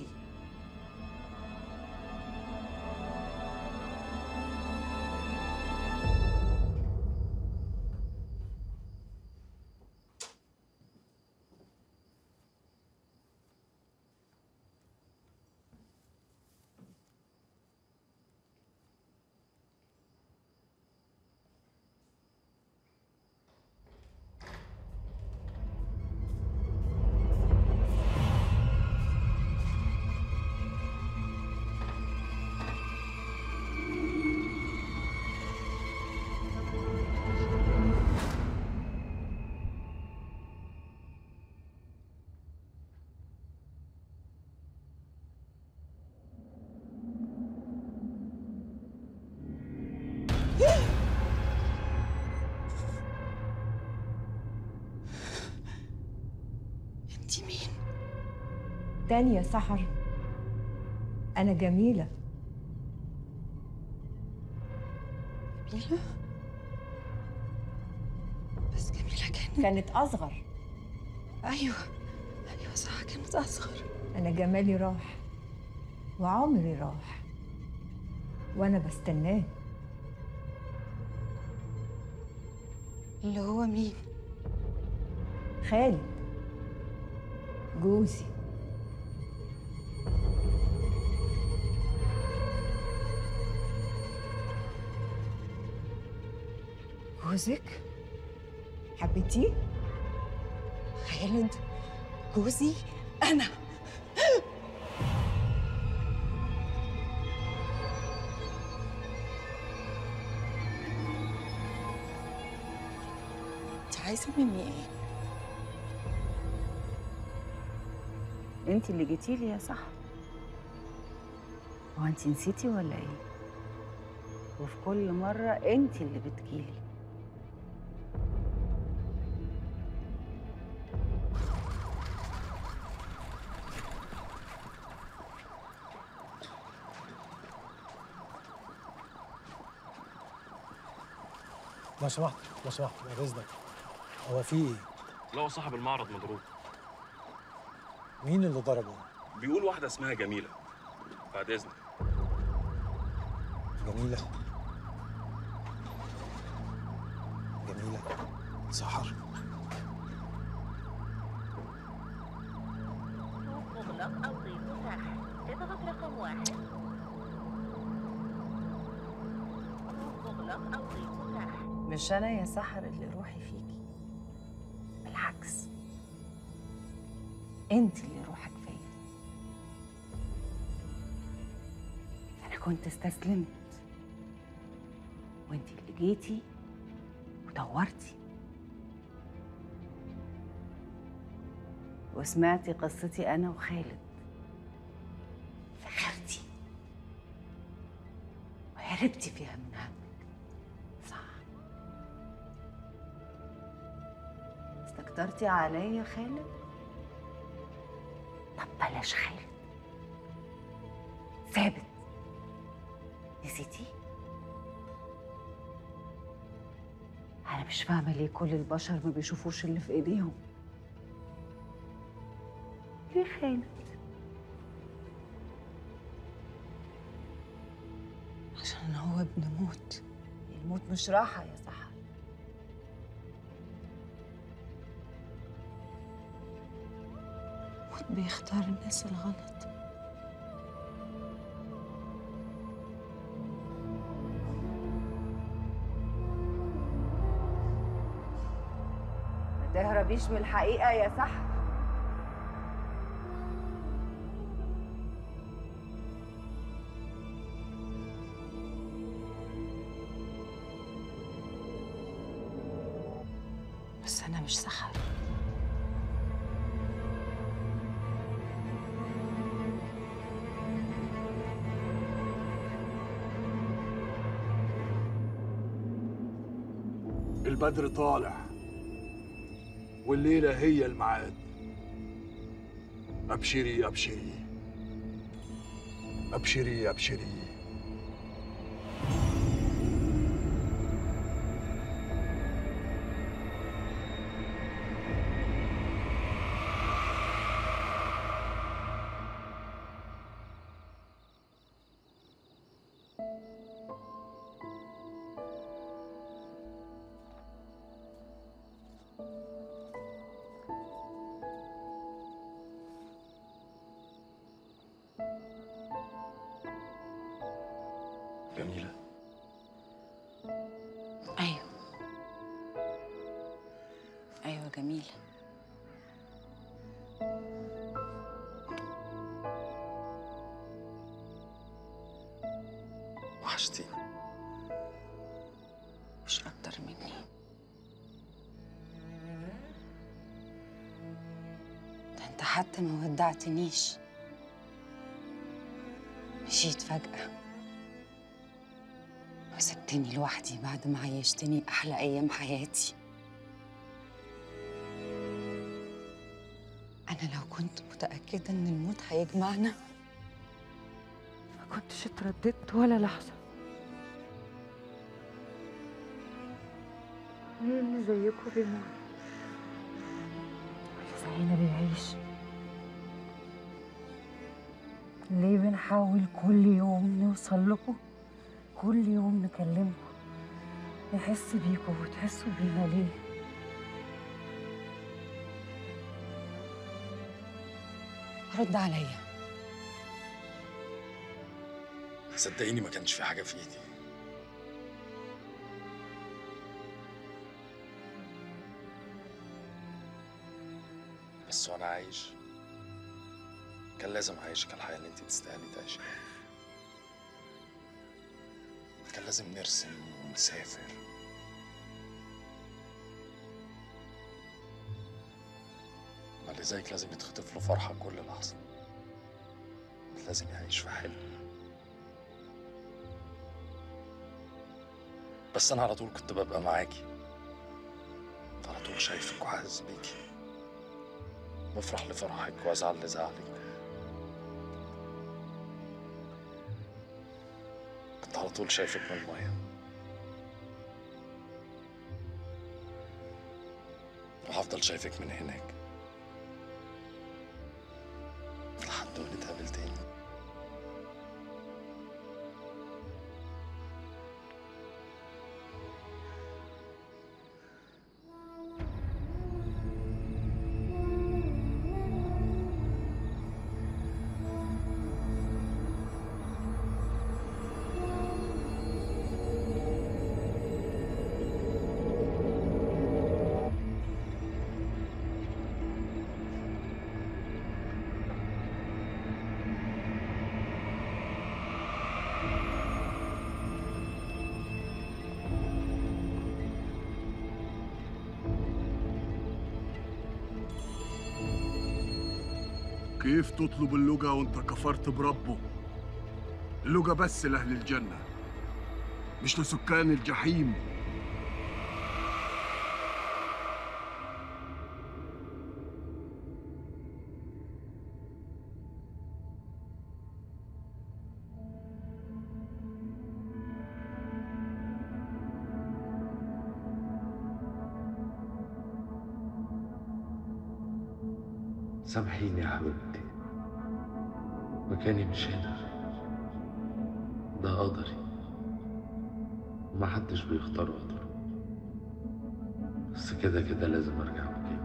انتي مين؟ تاني يا سحر، أنا جميلة. جميلة؟ بس جميلة كانت كانت أصغر. أيوه أيوه صح، كانت أصغر. أنا جمالي راح وعمري راح وأنا بستناه. اللي هو مين؟ خالد جوزي. جوزك؟ حبيتيه؟ خالد جوزي أنا. انت عايزة مني ايه؟ انت اللي جيتي لي يا صح. هو انت نسيتي ولا ايه؟ وفي كل مرة انت اللي بتجيلي. لو سمحت لو سمحت بعد اذنك، هو في ايه؟ لا هو صاحب المعرض مضروب. مين اللي ضربه؟ بيقول واحدة اسمها جميلة. بعد إذنك. جميلة جميلة سحر. مغلق أو غير متاح. اضغط رقم واحد. مش انا يا سحر اللي روحي فيكي، بالعكس انت اللي روحك فيا. انا كنت استسلمت وانت اللي جيتي ودورتي وسمعتي قصتي انا وخالد، فخرتي وهربتي فيها من همك. صح، استكترتي عليا خالد. طب بلاش خالد، ثابت نسيتي؟ انا مش فاهمه ليه كل البشر ما بيشوفوش اللي في ايديهم. ليه خالد؟ عشان هو ابن موت. الموت مش راحه يا سحر. موت بيختار الناس الغلط. ما تهربيش من الحقيقه يا سحر. بس أنا مش سحر. البدر طالع والليلة هي الميعاد. أبشري أبشري أبشري أبشري. جميلة. أيوة أيوة جميلة. وحشتيني. مش أكتر مني. ده أنت حتى ما ودعتنيش، مشيت فجأة وسبتني لوحدي بعد ما عيشتني أحلى أيام حياتي. أنا لو كنت متأكدة إن الموت هيجمعنا ما كنتش اترددت ولا لحظة. مين اللي زيكم بيموت واللي زينا بيعيش؟ ليه بنحاول كل يوم نوصل لكم، كل يوم نكلمكم نحس بيكم وتحسوا بينا؟ ليه؟ رد عليا. صدقيني ما كانش في حاجة في ايدي. بس وانا عايش كان لازم اعيشك الحياة اللي انت تستاهلي تعيشيها. كان لازم نرسم ونسافر. ما اللي زيك لازم يتخطف له فرحة كل لحظة، لازم يعيش في حلم. بس أنا على طول كنت ببقى معاكي، على طول شايفك وحاسس بيكي، بفرح لفرحك وأزعل لزعلك. كنت على طول شايفك من المية، وهفضل شايفك من هناك لحد ما نتقابل تاني. كيف تطلب اللقا وانت كفرت بربه؟ اللقا بس لأهل الجنة مش لسكان الجحيم. سامحيني يا حبيبتي، مكاني مش هنا، ده قدري ومحدش بيختار قدره، بس كده كده لازم ارجع مكاني.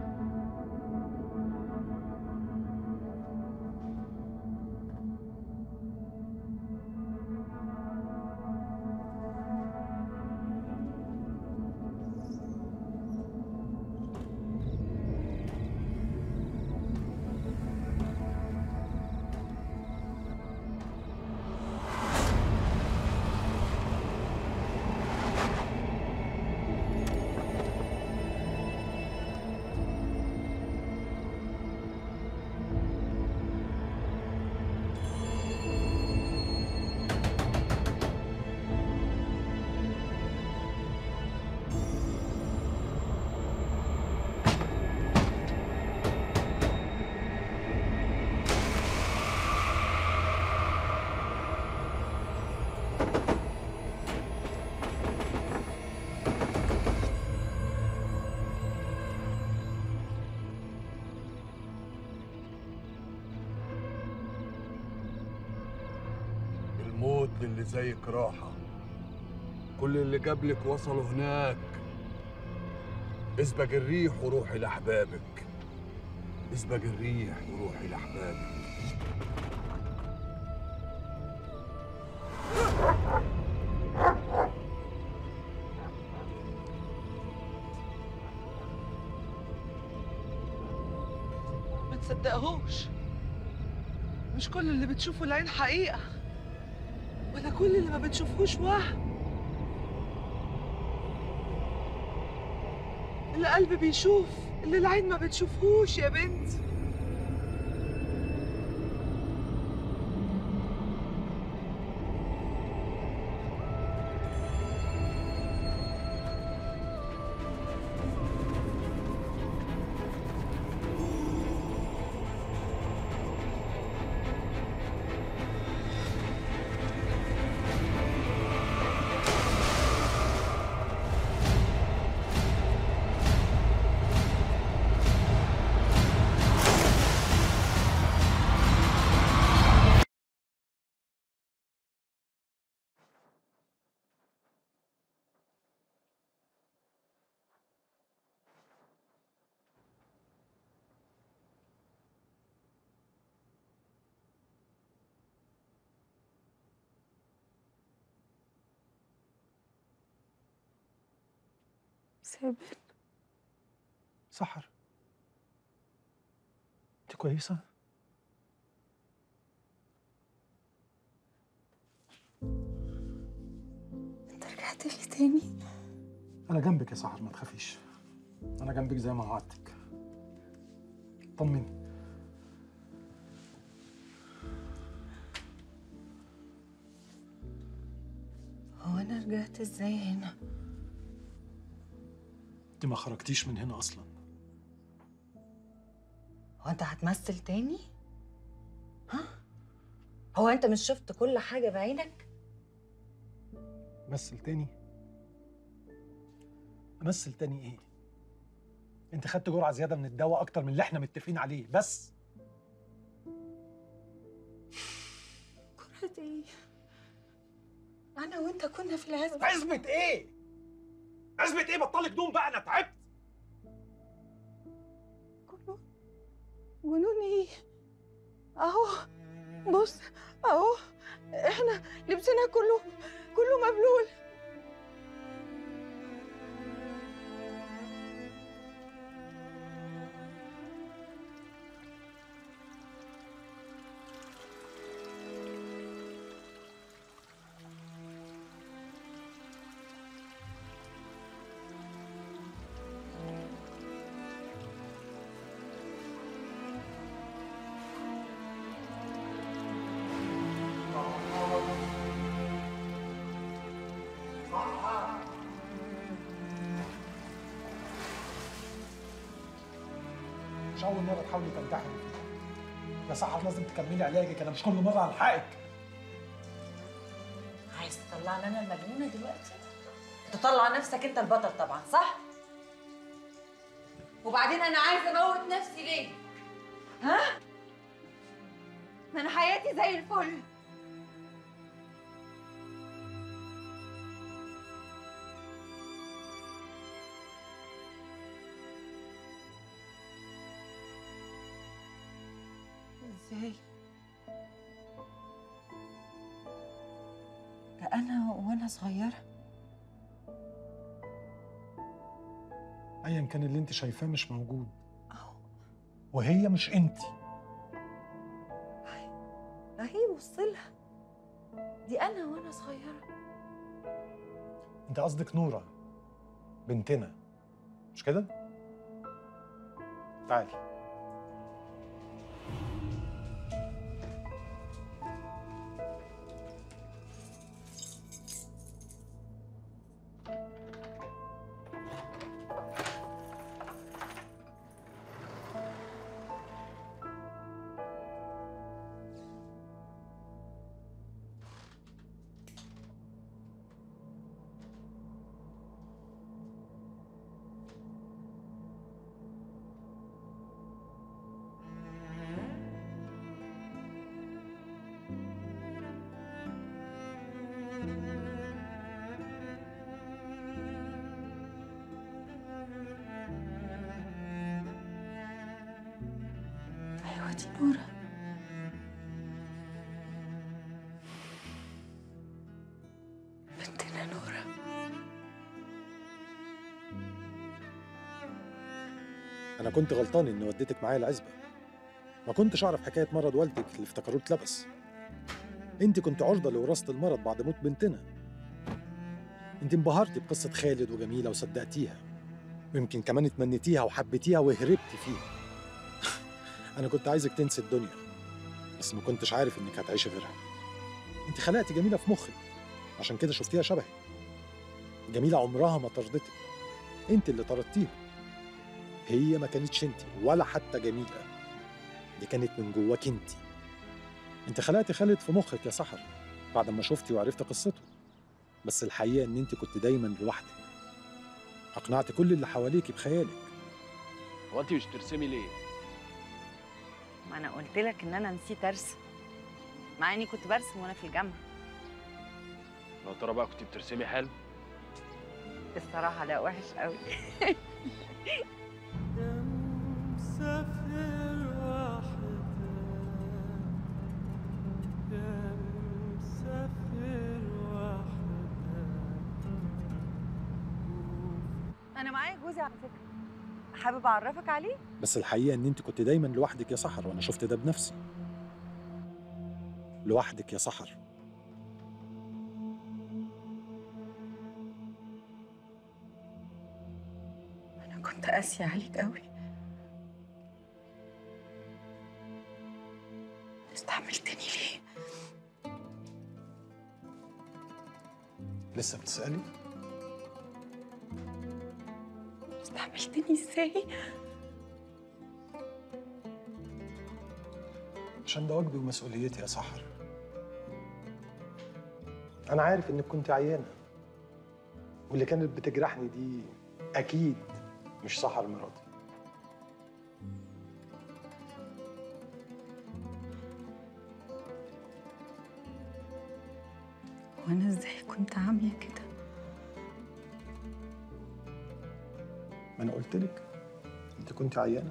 الموت للي زيك راحة، كل اللي قبلك وصلوا هناك. اسبق الريح وروحي لأحبابك، اسبق الريح وروحي لأحبابك. ما تصدقهوش، مش كل اللي بتشوفه العين حقيقة، ولا كل اللي ما بتشوفهوش وهم. القلب بيشوف اللي العين ما بتشوفهوش يا بنت. ثابت. سحر، انت كويسة؟ انت رجعت لي تاني؟ أنا جنبك يا سحر، ما تخافيش. أنا جنبك زي ما وعدتك. طمني. هو انا رجعت ازاي هنا؟ انت ما خرجتيش من هنا أصلا. هو انت هتمثل تاني؟ ها؟ هو انت مش شفت كل حاجة بعينك؟ مثل تاني؟ أمثل تاني إيه؟ أنت خدت جرعة زيادة من الدواء أكتر من اللي إحنا متفقين عليه بس. جرعة إيه؟ أنا وأنت كنا في العزبة. عزبة إيه؟ عزبة إيه؟ بطلي جنون بقى، أنا تعبت. جنون؟ جنون إيه؟ أهو بص أهو إحنا لبسنا كله كله مبلول. مش اول مره تحاولي تنتحري فيها. يا سحر لازم تكملي علاجك، انا مش كل مره هلحقك. عايز تطلعني انا المجنونه دلوقتي؟ تطلع نفسك انت البطل طبعا، صح؟ وبعدين انا عايزه اموت نفسي ليه؟ ها؟ ما انا حياتي زي الفل. ازاي؟ ده انا وانا صغيره. ايا كان اللي انت شايفاه مش موجود، وهي مش انت. اهي وصلها، دي انا وانا صغيره. انت قصدك نوره بنتنا، مش كده؟ تعالي. ايوه دي نوره. بنتنا نوره. انا كنت غلطان اني وديتك معايا العزبه، ما كنتش اعرف حكايه مرض والدك اللي افتكروه اتلبس. انت كنت عرضه لوراثه المرض بعد موت بنتنا. انت انبهرتي بقصه خالد وجميله وصدقتيها، ويمكن كمان اتمنيتيها وحبيتيها وهربتي فيها. انا كنت عايزك تنسي الدنيا، بس ما كنتش عارف انك هتعيشي غيرها. انت خلقتي جميله في مخي، عشان كده شفتيها شبهي. جميله عمرها ما طردتك، انت اللي طردتيها. هي ما كانتش انت ولا حتى جميله، دي كانت من جواك انت. انت خلقتي خالد في مخك يا سحر بعد ما شفتي وعرفت قصته، بس الحقيقه ان انت كنت دايما لوحدك. اقنعت كل اللي حواليكي بخيالك. هو انت مش بترسمي ليه؟ ما انا قلت لك ان انا نسيت ارسم، مع اني كنت برسم وانا في الجامعه. لو ترى بقى كنت بترسمي حلو. الصراحه لا وحش قوي. مسافر وحدك يا مسافر وحدك. انا معايا جوزي على فكره، حابب اعرفك عليه؟ بس الحقيقه ان انت كنت دايما لوحدك يا سحر، وانا شفت ده بنفسي. لوحدك يا سحر. انا كنت قاسيه عليك قوي. استحملتني ليه؟ لسه بتسالي؟ استحملتني ازاي؟ عشان ده واجبي ومسؤوليتي يا سحر. أنا عارف إنك كنت عيانة، واللي كانت بتجرحني دي أكيد مش سحر مراتي. وانا ازاي كنت عاميه كده؟ ما أنا قلت لك أنت كنت عيانة.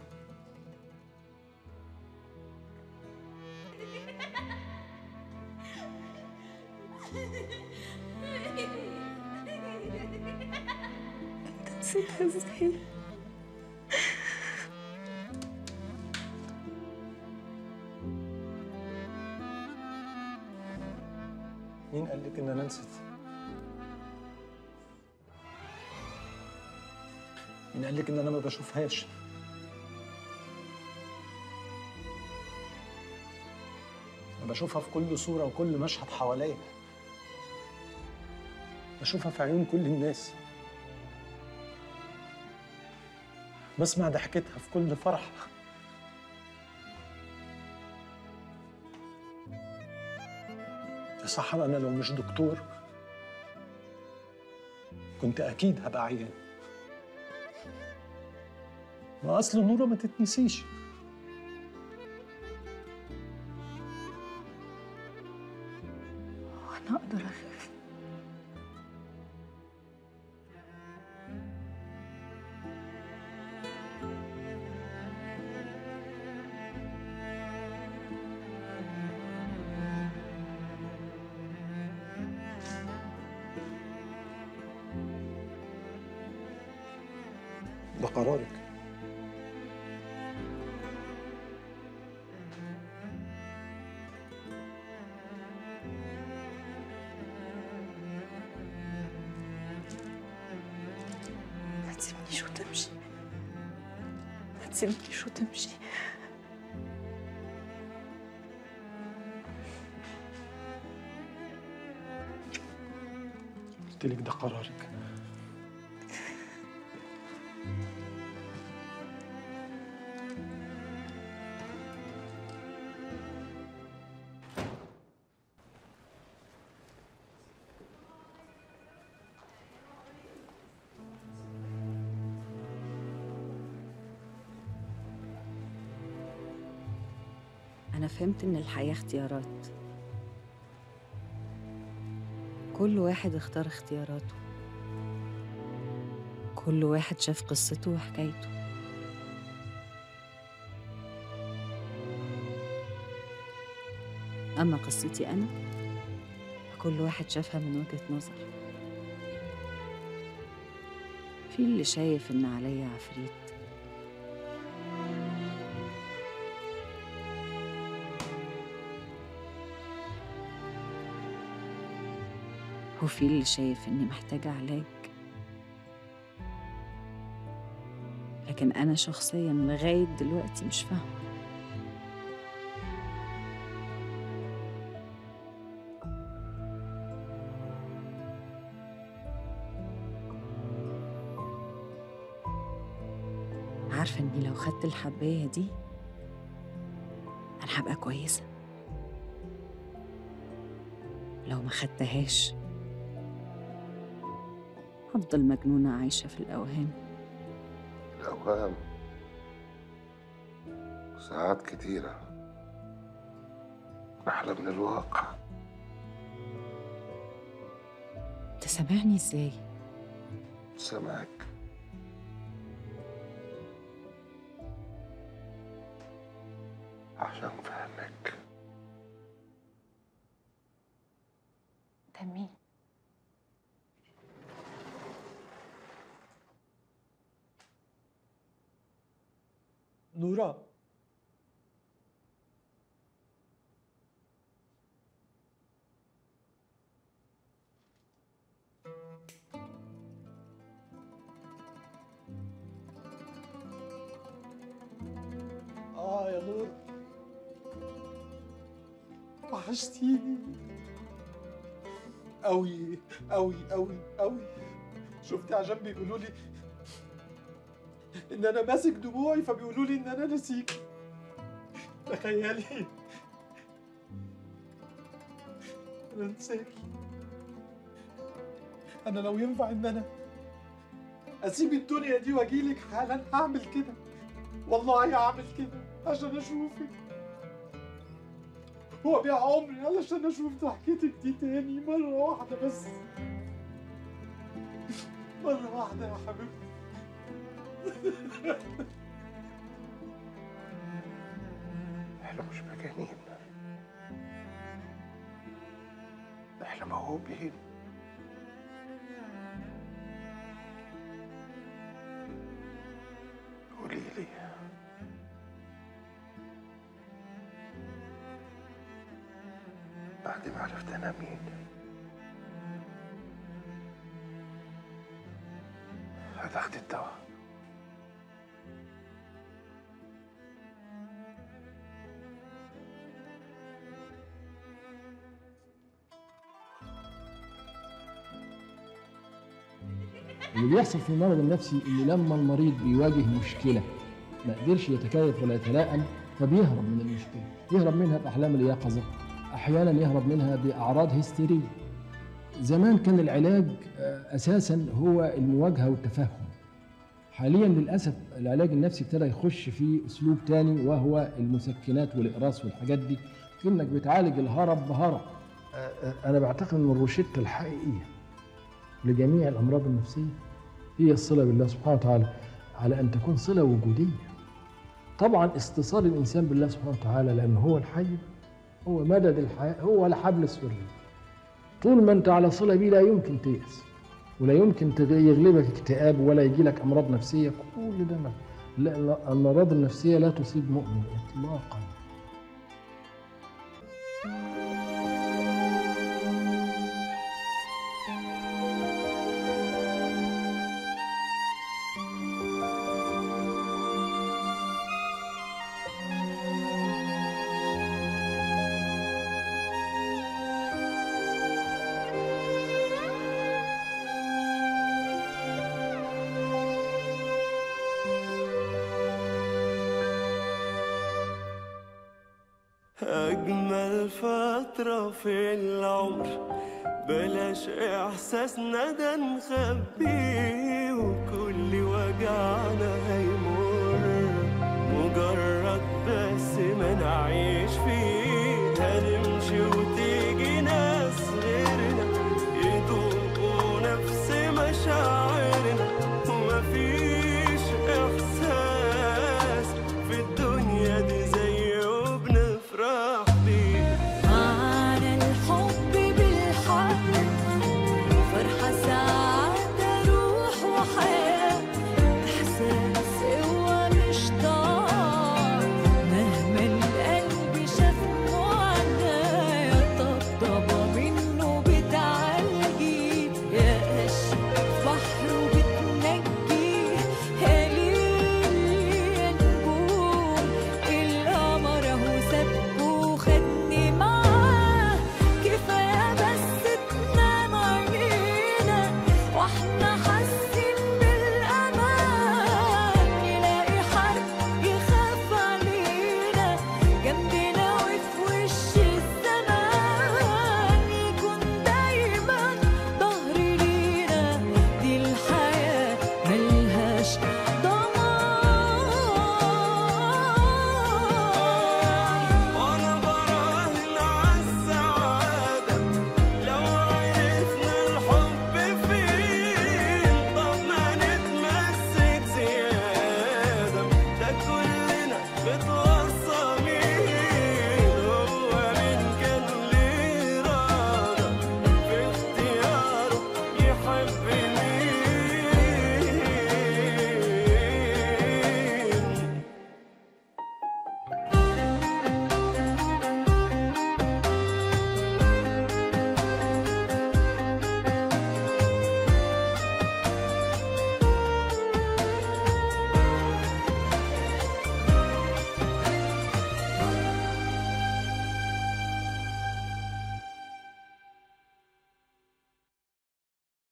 انت نسيتها ازاي؟ مين قال لك إن أنا نسيت؟ مين قال لك إن أنا ما بشوفهاش؟ أنا بشوفها في كل صورة وكل مشهد حواليا. بشوفها في عيون كل الناس. بسمع ضحكتها في كل فرحة. سحر أنا لو مش دكتور كنت أكيد هبقى عيان. ما أصل نورة ما تتنسيش. وأنا أقدر أخاف؟ ده قرارك. ما تسيبنيش وتمشي، ما تسيبنيش وتمشي. قلت لك ده قرارك. أنا فهمت إن الحياة اختيارات، كل واحد اختار اختياراته، كل واحد شاف قصته وحكايته. أما قصتي أنا فكل واحد شافها من وجهة نظر. في اللي شايف إن عليا عفريت، وفي اللي شايف إني محتاجة علاج. لكن أنا شخصياً لغاية دلوقتي مش فاهمة. عارفة إني لو خدت الحباية دي أنا هبقى كويسة، لو ما خدتهاش هفضل مجنونة عايشة في الأوهام. الأوهام ساعات كتيرة أحلى من الواقع. تسمعني إزاي؟ سامعك. عشان فهمك. أنت مين؟ نورة، آه يا نور، وحشتيني أوي أوي أوي أوي. شفتي عشان بيقولوا لي إن أنا ماسك دموعي فبيقولوا لي إن أنا نسيك. تخيلي أنا نساكي. أنا لو ينفع إن أنا أسيب الدنيا دي وأجيلك حالا هعمل كده، والله هعمل كده عشان أشوفك وأبيع عمري علشان أشوف ضحكتك دي تاني مرة واحدة بس، مرة واحدة يا حبيبتي. احنا مش مجانين، احنا موهوبين. قوليلي، بعد ما عرفت انا مين هتاخدي الدواء؟ اللي بيحصل في المرض النفسي إن لما المريض بيواجه مشكلة ما قدرش يتكيف ولا يتلائم فبيهرب من المشكلة، يهرب منها بأحلام اليقظة، أحيانا يهرب منها بأعراض هستيرية. زمان كان العلاج أساسا هو المواجهة والتفهم. حاليا للأسف العلاج النفسي ابتدى يخش في أسلوب تاني وهو المسكنات والإقراص والحاجات دي، كأنك بتعالج الهرب بهرب. أنا بعتقد أن الروشتة الحقيقية لجميع الأمراض النفسية هي الصلة بالله سبحانه وتعالى، على أن تكون صلة وجودية. طبعا اتصال الإنسان بالله سبحانه وتعالى لأنه هو الحي، هو مدد الحياة، هو الحبل السري. طول ما أنت على صلة بيه لا يمكن تيأس، ولا يمكن يغلبك اكتئاب ولا يجي لك أمراض نفسية. كل ده ما لا، الأمراض النفسية لا تصيب مؤمن إطلاقا. أجمل فترة في العمر بلاش إحساسنا ده نخبيه، وكل وجعنا هيموت